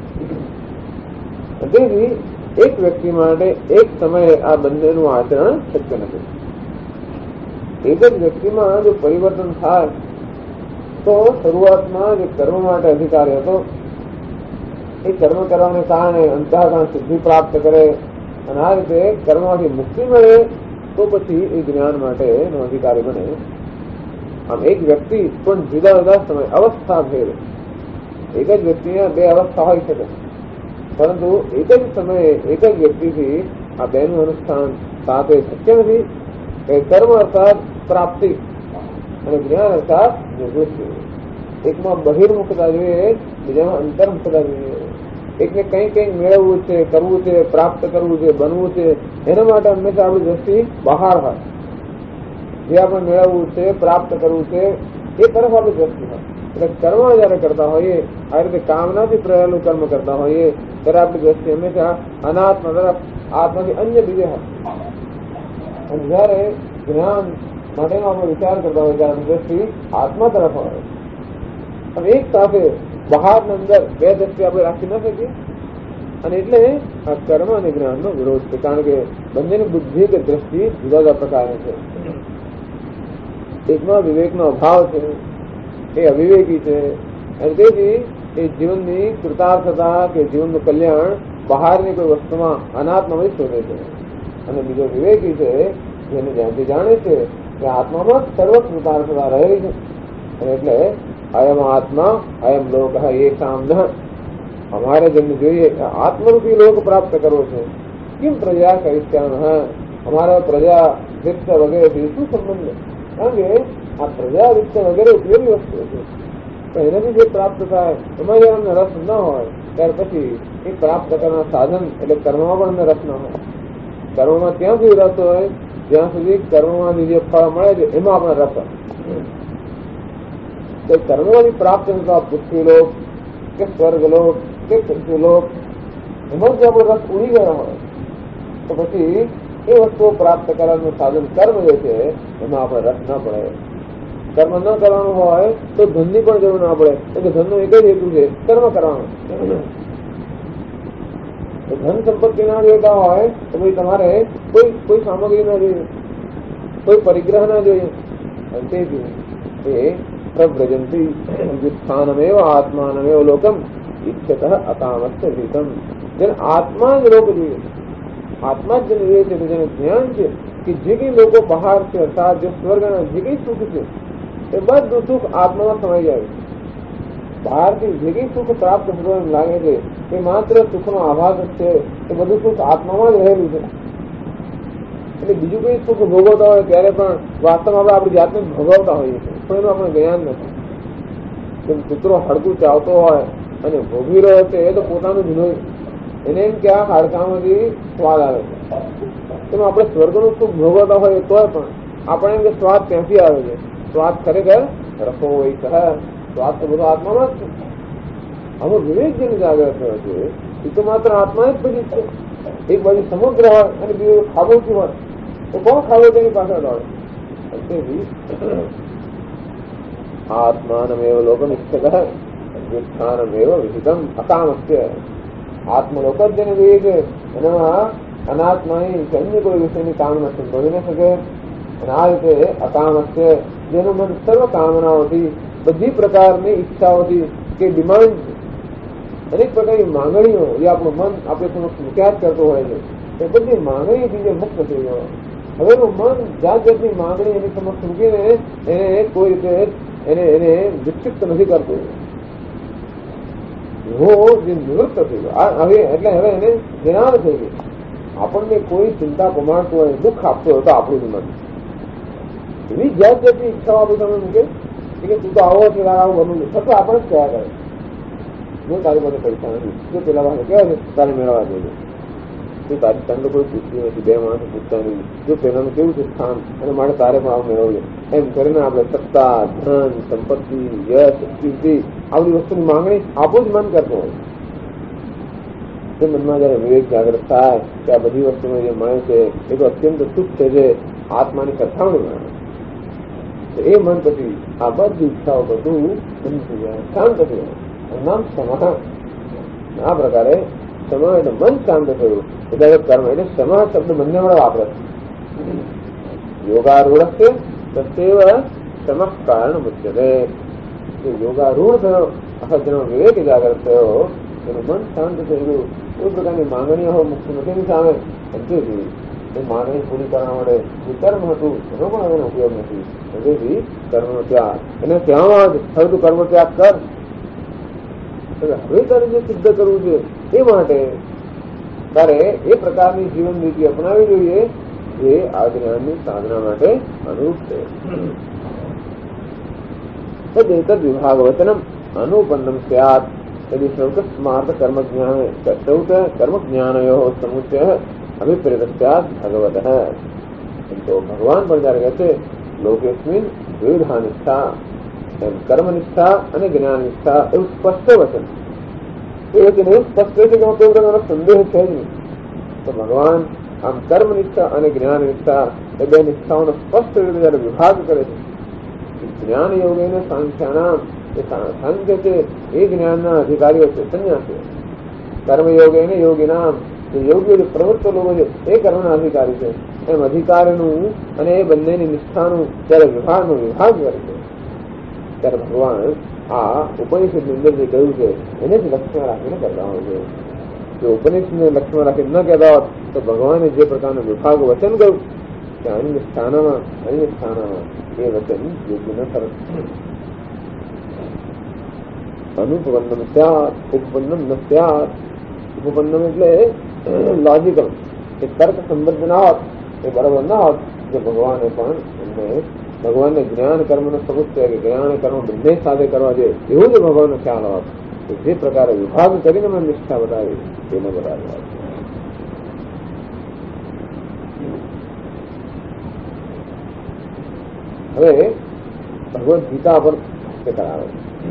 છે. તેથી એક વ્યક્તિ માટે એક સમયે આ બંનેનું આચરણ શક્ય નથી. એક જ વ્યક્તિમાં જો પરિવર્તન થાય તો શરૂઆતમાં જે કર્મ માટે અધિકારી હતો એ કર્મ કરવાને કારણે અંતઃકરણ સિદ્ધિ પ્રાપ્ત કરે અને આ રીતે કર્મમાંથી મુક્તિ મળે તો પછી એ જ્ઞાન માટેનો અધિકારી બને. આમ એક વ્યક્તિ પણ જુદા જુદા સમય અવસ્થા ભેદ, એક જ વ્યક્તિને બે અવસ્થા હોઈ શકે, પરંતુ એક જ સમયે એક જ વ્યક્તિથી આ બેનું અનુષ્ઠાન સાથે શક્ય નથી. કર્મ અર્થાત પ્રાપ્તિ અને જ્ઞાન અર્થાત નિવૃત્તિ. એકમાં બહિર્મુખતા જોઈએ, બીજામાં અંતર્મુખતા જોઈએ. એકને કંઈ કંઈક મેળવવું છે, કરવું છે, પ્રાપ્ત કરવું છે, બનવું છે, એના માટે હંમેશા આપણી દ્રષ્ટિ બહાર હોય. જે આપણે મેળવવું છે, પ્રાપ્ત કરવું છે એ તરફ આપણી દ્રષ્ટિ હોય. એટલે કર્મ જયારે કરતા હોઈએ, આ રીતે કામનાથી પ્રેરેલું કર્મ કરતા હોઈએ ત્યારે આપણી દ્રષ્ટિ હંમેશા અનાત્મ તરફ, આત્માથી અન્ય બીજે હોય. અને જયારે જ્ઞાન માટેનો આપણે વિચાર કરતા હોય ત્યારે દ્રષ્ટિ આત્મા તરફ હોય. અને એક સાથે બહાર ને અંદર બે દ્રષ્ટિ આપણે રાખી ન શકીએ. અને એટલે આ કર્મ અને જ્ઞાનનો વિરોધ છે, કારણ કે બંનેની બુદ્ધિ કે દ્રષ્ટિ જુદા જુદા પ્રકારની છે. એકમાં વિવેકનો અભાવ છે, એ અવિવેકી છે, અને તેથી એ જીવનની કૃતાર્થતા કે જીવનનું કલ્યાણ બહારની કોઈ વસ્તુમાં અનાત્મામાં જ શોધે છે. અને બીજો વિવેકી છે જેને જ્યાંથી જાણે છે કે આત્મામાં સર્વ કૃતાર્થતા રહેલી છે. અને એટલે અયમ આત્મા અયમ લોક એ સામધ, અમારે જેમને જોઈએ આત્મરૂપી લોક પ્રાપ્ત કરવો છે. કેમ પ્રજા કરિષ્યાન, અમારા પ્રજા વિત્ત વગેરેથી શું સંબંધ? કારણ કે આ પ્રજા વિત્ત વગેરે ઉપયોગી વસ્તુ છે, તો એનાથી જે પ્રાપ્ત થાય એમાં જયારે અમને રસ ન હોય ત્યાર પછી એ પ્રાપ્ત કરનાર સાધન એટલે કર્મમાં પણ અમને રસ ન હોય. કર્મમાં ત્યાં સુધી રસ હોય જ્યાં સુધી કર્મમાંથી જે ફળ મળે છે એમાં આપણે રસ હોય. તો કર્મોથી પ્રાપ્ત થતા પૃથ્વીલોક કે સ્વર્ગલોક કે પૃથ્વીલોક એમાં જો આપણો રસ ઉડી ગયો હોય તો પછી એ વસ્તુઓ પ્રાપ્ત કરવાનું સાધન કર્મ જે છે એમાં આપણે રસ ના પડે. કર્મ ન કરવાનું હોય તો ધનની પણ જરૂર ના પડે, એટલે ધનનો એક જ હેતુ છે કર્મ કરવાનો. ધન સંપત્તિ ના જોઈતા હોય તો ભાઈ તમારે કોઈ સામગ્રી ના જોઈએ, કોઈ પરિગ્રહ ના જોઈએ. તેથી એ પ્રવ્રજંતી સ્થાનમેવ આત્માનમેવ લોકમ ઈચ્છત અકામસ્ય વિતમ. જેને આત્મા જ લોક જોઈએ, આત્મા જ જેને જોઈએ છે, તો જેને જ્ઞાન છે કે જે કઈ લોકો બહાર છે અર્થાત જે સ્વર્ગના જે કઈ સુખ છે એ બધું સુખ આત્મામાં સમાઈ જાય. બહારથી જે કઈ સુખ પ્રાપ્ત થતું એમ લાગે છે એ માત્ર સુખનો આભાસ જ છે, એ બધું સુખ આત્મામાં જ રહેલું છે. એટલે બીજું કઈ સુખ ભોગવતા હોય ત્યારે પણ વાસ્તવમાં આપણે આપણી જાતને ભોગવતા હોઈએ છીએ, પણ એનું આપણે જ્ઞાન નથી. જેમ કૂતરો હડકું ચાવતો હોય અને ભોગવી રહ્યો છે એ તો પોતાનું જ નહીં, એને એમ કે આ હાડકામાંથી સ્વાદ આવે છે. તેમાં આપણે સ્વર્ગનું સુખ ભોગવતા હોય તોય પણ આપણે એમ કે સ્વાદ ક્યાંથી આવે છે? સ્વાદ ખરેખર રસો હોય કહે, સ્વાદ તો બધો આત્મામાં જ છે. આવો વિવેક જેને જાગ્રત થયો છે એ તો માત્ર આત્મા જ બધી છે. એક બાજુ સમુદ્ર હોય અને બીજું ખાબોચી હોય તો કોણ ખાબોચીની પાછળ દોડે? આત્માનમેવ લોકમ ઈચ્છત સ્થાનમેવ વિહિતમ અકામસ્ય. આત્મલોક જ જેને જોઈએ છે એનામાં અનાત્માની કે અન્ય કોઈ વિષયની કામના સંભવી ન શકે. અને આ રીતે અકામસ્ય જેનું મન સર્વ કામનાઓથી, બધી પ્રકારની ઈચ્છાઓથી કે ડિમાન્ડ, અનેક પ્રકારની માંગણીઓ જે આપણું મન આપણે સમક્ષ મૂક્યા કરતો હોય છે એ બધી માંગણીથી જે મુક્ત થઈ ગયો. હવે એનું મન જાત જાતની માંગણી એની સમક્ષ મૂકીને એને કોઈ રીતે એને વિક્ષિપ્ત નથી કરતું. જે નિવૃત્ત થઈ ગયો હવે, એટલે હવે એને જ્ઞાન થઈ ગયું. આપણને કોઈ ચિંતા પમાડતું હોય, દુઃખ આપતું હોય તો આપણું જ મન એવી જાત જાતની ઈચ્છાઓ આપણી સામે મૂકે કે તું તો આવો છે, આવું બનવું છે, છતાં આપણે જ કયા કરે જો તારી પાસે પૈસા નથી, જો પેલા પાસે કહેવાય છે તારે મેળવવા જોઈએ, જો તારી તને કોઈ પૂછ્યું નથી, બે માણસો પૂછતા નથી, જો પેલાનું કેવું છે સ્થાન અને માટે તારે પણ આવું મેળવવું. એમ કરીને આપણે સત્તા, ધન, સંપત્તિ, યશ, કીર્તિ આવી વસ્તુની માંગણી આપણું જ મન કરતો હોય. તે મનમાં જયારે વિવેક જાગૃત થાય કે આ બધી વસ્તુમાં જે મળે છે એ તો અત્યંત સુખ છે, જે આત્માની સરખામણી મળે તો એ મન પછી આ બધી ઈચ્છાઓ બધું બંધ થઈ જાય, શાંત થઈ જાય. નામ સમાધાન. આ પ્રકારે સમા એટલે મન શાંત થયું એટલે કર્મ એટલે સમા શબ્દ બંને વડે વાપરે. યોગારૂઢ છે તસ્યૈવ સમઃ કારણ મુચ્યતે. યોગારૂઢ થયો અર્થાત જેનો વિવેક જાગૃત થયો, એનું મન શાંત થયેલું, કોઈ પ્રકારની માંગણીઓ મુક્ત નથી એની સામે. તેથી એ માંગણી પૂરી કરવા માટે જે કર્મ હતું એનો પણ એનો ઉપયોગ નથી. તેથી કર્મનો ત્યાગ, એને ત્યાં જ હવે તું કર્મ ત્યાગ કર. હવે તારે જે સિદ્ધ કરવું છે એ માટે તારે એ પ્રકારની જીવન નીતિ અપનાવી જોઈએ જે આ જ્ઞાનની સાધના માટે અનુરૂપ છે. તદેતદ વિભાગ વચનમ અનુપન્નમ સ્યાત यदि श्रौत स्मार्त कर्म ज्ञान श्रौत कर्म ज्ञानयो समुच्चय अभिप्रेत भगवत है. तो भगवान पर जा कहते लोकेस्मिन द्विधा निष्ठा, कर्म निष्ठा અને જ્ઞાન નિષ્ઠા એવું સ્પષ્ટ વચન. એ વચન એવું સ્પષ્ટ છે કે કોઈ પ્રકારનો સંદેહ છે જ નહીં. તો ભગવાન આમ કર્મ નિષ્ઠા અને જ્ઞાન નિષ્ઠા એ બે નિષ્ઠાઓનો સ્પષ્ટ રીતે જયારે વિભાગ કરે છે. જ્ઞાન યોગેને સાંખ્યાનામ, એ સાંખ્ય છે એ જ્ઞાનના અધિકારીઓ છે સંન્યાસીઓ. કર્મયોગ એને યોગી નામ, જે યોગીઓ જે પ્રવૃત્ત લોકો છે એ કર્મના અધિકારી છે. એમ અધિકારીનું અને એ બંનેની નિષ્ઠાનું જયારે વિભાગ કરે છે ત્યારે ભગવાન આ ઉપનિષદ ની અંદર જે કહ્યું છે એને જ લક્ષ્યમાં રાખીને કરતા હોય છે. જો ઉપનિષદને લક્ષ્યમાં રાખીને ન કહેતા હોત તો ભગવાને જે પ્રકારનું વિભાગ વચન કહ્યું કે અન્ય સ્થાનમાં એ વચન યોગ્ય ન કરે. અનુપન્નમ સ્યાત, ઉપપન્નમ ન સ્યાત. ઉપપન્નમ એટલે લોજિકલ, એ તર્ક સંબદ્ધ ના હોત, એ બરાબર ના હોત કે ભગવાને પણ એમને ભગવાનને જ્ઞાન કર્મનો સમુચ્ચય કે જ્ઞાન કર્મ બંને સાથે કરવા જોઈએ એવું જ ભગવાનનો ખ્યાલ હોત તો જે પ્રકારે વિભાગ કરીને મને નિષ્ઠા બતાવી તેને બતાવી. હવે ભગવદ ગીતા પર से करावे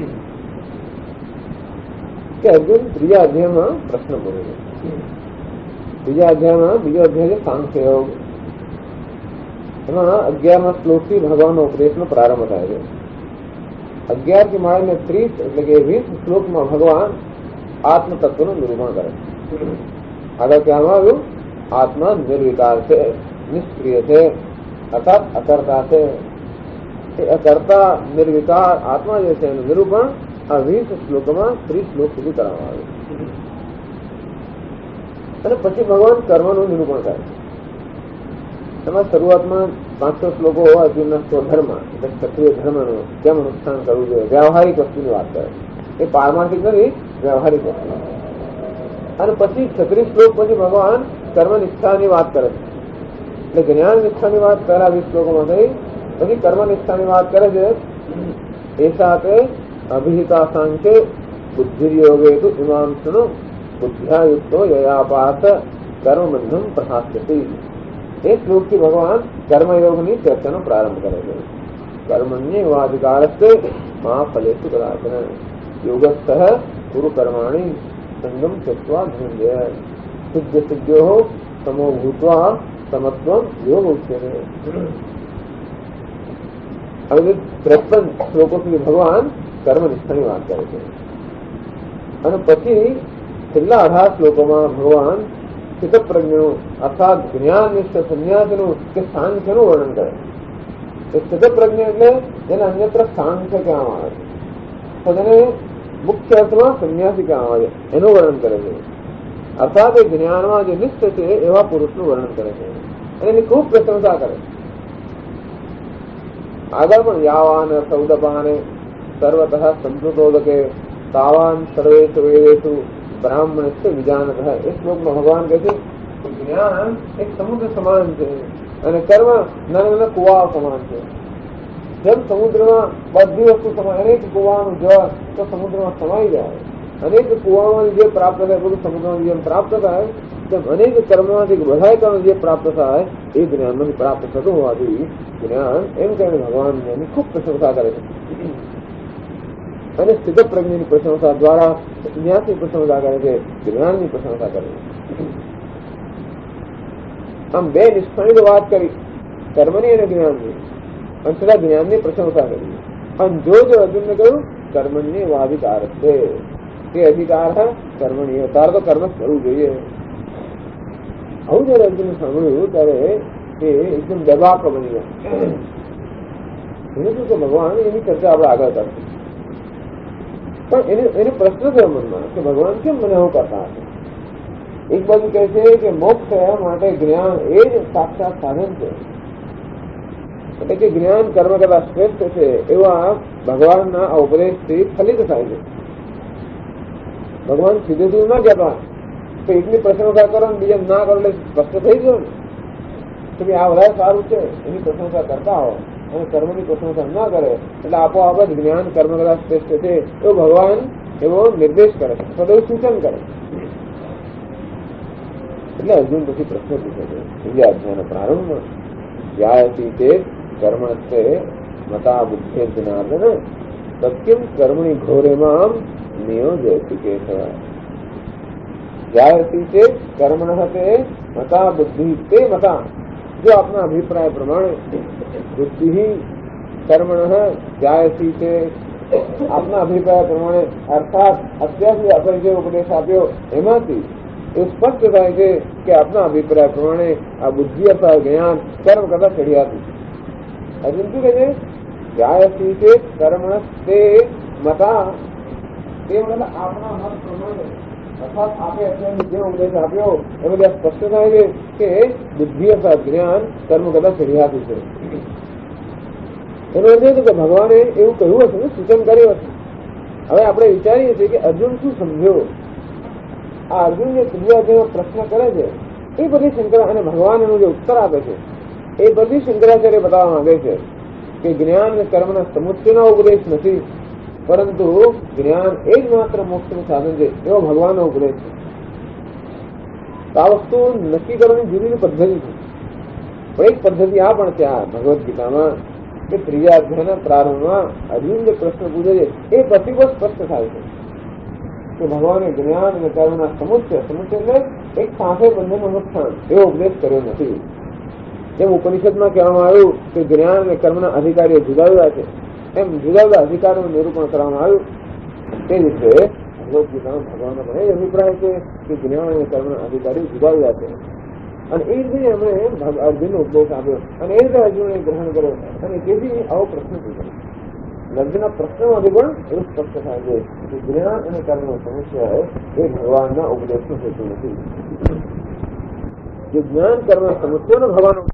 કે અર્જુન ત્રીજા અધ્યાયમાં પ્રશ્ન બોલ્યો. ત્રીજા અધ્યાયમાં બીજો અધ્યાય છે સાંખ્ય યોગ. એમાં 11મા શ્લોકથી ભગવાનનો ઉપદેશનો પ્રારંભ થાય છે. 11 की माળા में 30 એટલે કે 20 શ્લોકમાં ભગવાન આત્મ તત્વનું નિરૂપણ કરે. આગળ કહેવામાં આવ્યું આત્મા નિર્વિકાર છે, નિષ્ક્રિય છે, અર્થાત અકર્તા છે. એ અકર્તા નિર્વિકાર આત્મા જે છે એનું નિરૂપણ આ 20 શ્લોકમાં 30 શ્લોક સુધી કરવામાં આવ્યું. અને પછી ભગવાન કર્મનું નિરૂપણ કરે. એમાં શરૂઆતમાં 500 શ્લોકો અર્જુનના સ્વધર્મ એટલે ક્ષત્રિય ધર્મનું કેમ અનુષ્ઠાન કરવું જોઈએ, વ્યવહારિક વસ્તુની વાત કરે. એ પારમાર્થિક નથી, વ્યવહારિક વસ્તુ. અને પછી 36 શ્લોક પછી ભગવાન કર્મનિષ્ઠાની વાત કરે છે. એટલે જ્ઞાન નિષ્ઠાની વાત પહેલા 20 શ્લોકોમાં થઈ, પછી કર્મનિષ્ઠાની વાત કરે છે. એ સાથે અભિહિતા સાંખ્ય બુદ્ધિર્યોગે તુ ઇમામ શૃણુ બુદ્ધ્યાયુક્તો યયાપાર્થ કર્મબંધમ પ્રહાસ્યતિ. એ શ્લોકથી ભગવાન કર્મયોગની ચર્ચાનો પ્રારંભ કરે છે. કર્મણ્યેવાધિકારસ્તે મા ફલેષુ કદાચન યોગસ્થ ગુરુ કર્માણી સંગમ त्यक्त्वा धनंजय सिद्ध सिद्ध्यो समो भूत्वा समत्वम योग उच्यते. હવે 53 શ્લોકો સુધી ભગવાન કર્મનિષ્ઠાની વાત કરે છે. અને પછી છેલ્લા 18 શ્લોકોમાં ભગવાન સ્થિતપ્રજ્ઞનું અર્થાત જ્ઞાનનિષ્ઠ સંન્યાસનું કે સાંખ્યનું વર્ણન કરે. એ સ્થિતપ્રજ્ઞ એટલે જેને અન્યત્ર સાંખ્ય કહેવામાં આવે છે, તો જેને મુખ્ય અર્થમાં સંન્યાસી કહેવામાં આવે છે, એનું વર્ણન કરે છે. અર્થાત એ જ્ઞાનમાં જે નિષ્ઠ છે એવા પુરુષનું વર્ણન કરે છે અને એની ખૂબ પ્રશંસા કરે. આગળ પણ યાવાન સૌદપાને સર્વતઃ સંસ્કૃતોદકે તાવાન સર્વેષુ વેદેષુ બ્રાહ્મણસ્ય વિજાનતઃ. એ શ્લોકમાં ભગવાન કહે છે જ્ઞાન એક સમુદ્ર સમાન છે અને કર્મ નાના નાના કુવા સમાન છે. જેમ સમુદ્રમાં બધી વસ્તુ સમાય, અનેક કુવાનું જળ તો સમુદ્રમાં સમાઈ જાય, અનેક કુવામાં જે પ્રાપ્ત થાય બધું સમુદ્રમાં જેમ પ્રાપ્ત થાય, તેમ અનેક કર્મમાંથી બધા કર્મ જે પ્રાપ્ત થાય એ જ્ઞાનમાંથી પ્રાપ્ત થતું હોવાથી જ્ઞાન એમ કહીને ભગવાન એની ખૂબ પ્રશંસા કરે છે. અને સ્થિત પ્રજ્ઞની પ્રશંસા દ્વારા જ્ઞાનની પ્રશંસા કરે છે, જ્ઞાનની પ્રશંસા કરે છે. આમ બે નિષ્ઠાની વાત કરી, કર્મની અને જ્ઞાનની, અને છેલ્લા જ્ઞાનની પ્રશંસા કરી. અને જો અર્જુનને કહ્યું કર્મણ્ય અધિકાર છે, તે અધિકાર હે કર્મણીય, તારે તો કર્મ કરવું જોઈએ. આવું જયારે અર્જુને સાંભળ્યું ત્યારે એ એકદમ દબાક બની ગયા. એને શું કે ભગવાન એની ચર્ચા આપણે આગળ કરશું, પણ એને પ્રશ્ન થયો મનમાં કે ભગવાન કેમ મને આવું કરતા હશે. એક બાજુ કહે છે કે મોક્ષ થયા માટે જ્ઞાન એ જ સાક્ષાત સાધન છે, એટલે કે જ્ઞાન કર્મ કરતા શ્રેષ્ઠ છે એવા ભગવાનના આ ઉપદેશથી ફલિત થાય છે. ભગવાન સીધે સીધું ના કહેતા તો એકની પ્રશંસા કરો ને બીજા ના કરો એટલે સ્પષ્ટ થઈ ગયો ને કે આ વધારે સારું છે, એની પ્રશંસા કરતા હો અને કર્મની પ્રશંસા ના કરે એટલે આપોઆપ જ જ્ઞાન કર્મ કરતા શ્રેષ્ઠ છે એવો ભગવાન એવો નિર્દેશ કરે છે, સદૈવ સૂચન કરે. એટલે અર્જુન પછી પ્રશ્ન પૂછે છે બીજા અધ્યાયના પ્રારંભમાં જ્યાયથી તે કર્મણસ્તે મતા બુદ્ધે જનાર્દન સત્યમ કર્મણી ઘોરેમાં નિયોજયતિ કેશવ. જ્યાયથી તે કર્મણ તે મતા બુદ્ધિ તે મતા, જો આપના અભિપ્રાય પ્રમાણે બુદ્ધિ કર્મણ જ્યાયથી તે આપના અભિપ્રાય પ્રમાણે અર્થાત અત્યાર સુધી આપણે જે ઉપદેશ આપ્યો એમાંથી એ સ્પષ્ટ થાય છે કે આપના અભિપ્રાય પ્રમાણે આ બુદ્ધિ અથવા જ્ઞાન કર્મ કરતા ચડિયાતું. અર્જુન શું કહે છે જ્યાયથી તે કર્મણ તે મતા, તે મતલબ આપના મત પ્રમાણે અર્થાત આપે અત્યારે જે ઉપદેશ આપ્યો એમાં સ્પષ્ટ થાય છે કે બુદ્ધિ અથવા જ્ઞાન કર્મ કરતા ચડિયાતું છે. એનો અર્થ એ કે ભગવાને એવું કહ્યું હશે, સૂચન કર્યું હશે. હવે આપણે વિચારીએ છીએ કે અર્જુન શું સમજ્યો. આ અર્જુન જે ત્રીજા પ્રશ્ન કરે છે એ બધી શંકરા અને ભગવાન એનું જે ઉત્તર આપે છે એ બધી શંકરાચાર્ય બતાવવા માંગે છે કે જ્ઞાન અને કર્મના સમુચ્ચયનો ઉપદેશ નથી, પરંતુ જ્ઞાન એ જ માત્ર મોક્ષનું સાધન છે એવો ભગવાનનો ઉપદેશ છે. તો આ વસ્તુ નક્કી કરવાની જુદી જુદી પદ્ધતિ છે, પણ એક પદ્ધતિ આ પણ છે આ ભગવદ્ ગીતામાં કે ત્રીજા અધ્યાયના પ્રારંભમાં અરવિંદ પ્રશ્ન પૂછે છે એ પછી બહુ સ્પષ્ટ થાય છે કે ભગવાને જ્ઞાન અને કર્મના સમુચ્ચય એટલે એક સાથે બંનેનું અનુષ્ઠાન એવો ઉપદેશ કર્યો નથી. જેમ ઉપનિષદમાં કહેવામાં આવ્યું કે જ્ઞાન અને કર્મના અધિકારીઓ જુદા જુદા છે, એમ જુદા જુદા અધિકારોનું નિરૂપણ કરવામાં આવ્યું. તે રીતે ભગવદ્ ગીતામાં ભગવાનનો મને અભિપ્રાય છે કે જ્ઞાન અને કર્મના અધિકારીઓ જુદા જુદા છે. અને એ રીતે એમણે અર્જુનનો ઉપદેશ આપ્યો અને એ રીતે અર્જુને ગ્રહણ કર્યો અને તેથી આવો પ્રશ્ન પૂછ્યો. અર્જુનના પ્રશ્નોમાંથી પણ એવું સ્પષ્ટ થાય છે કે જ્ઞાન અને કર્મનો સમસ્યા એ ભગવાનના ઉપદેશનો હેતુ નથી. જે જ્ઞાન કર્મ સમસ્યાનો ભગવાન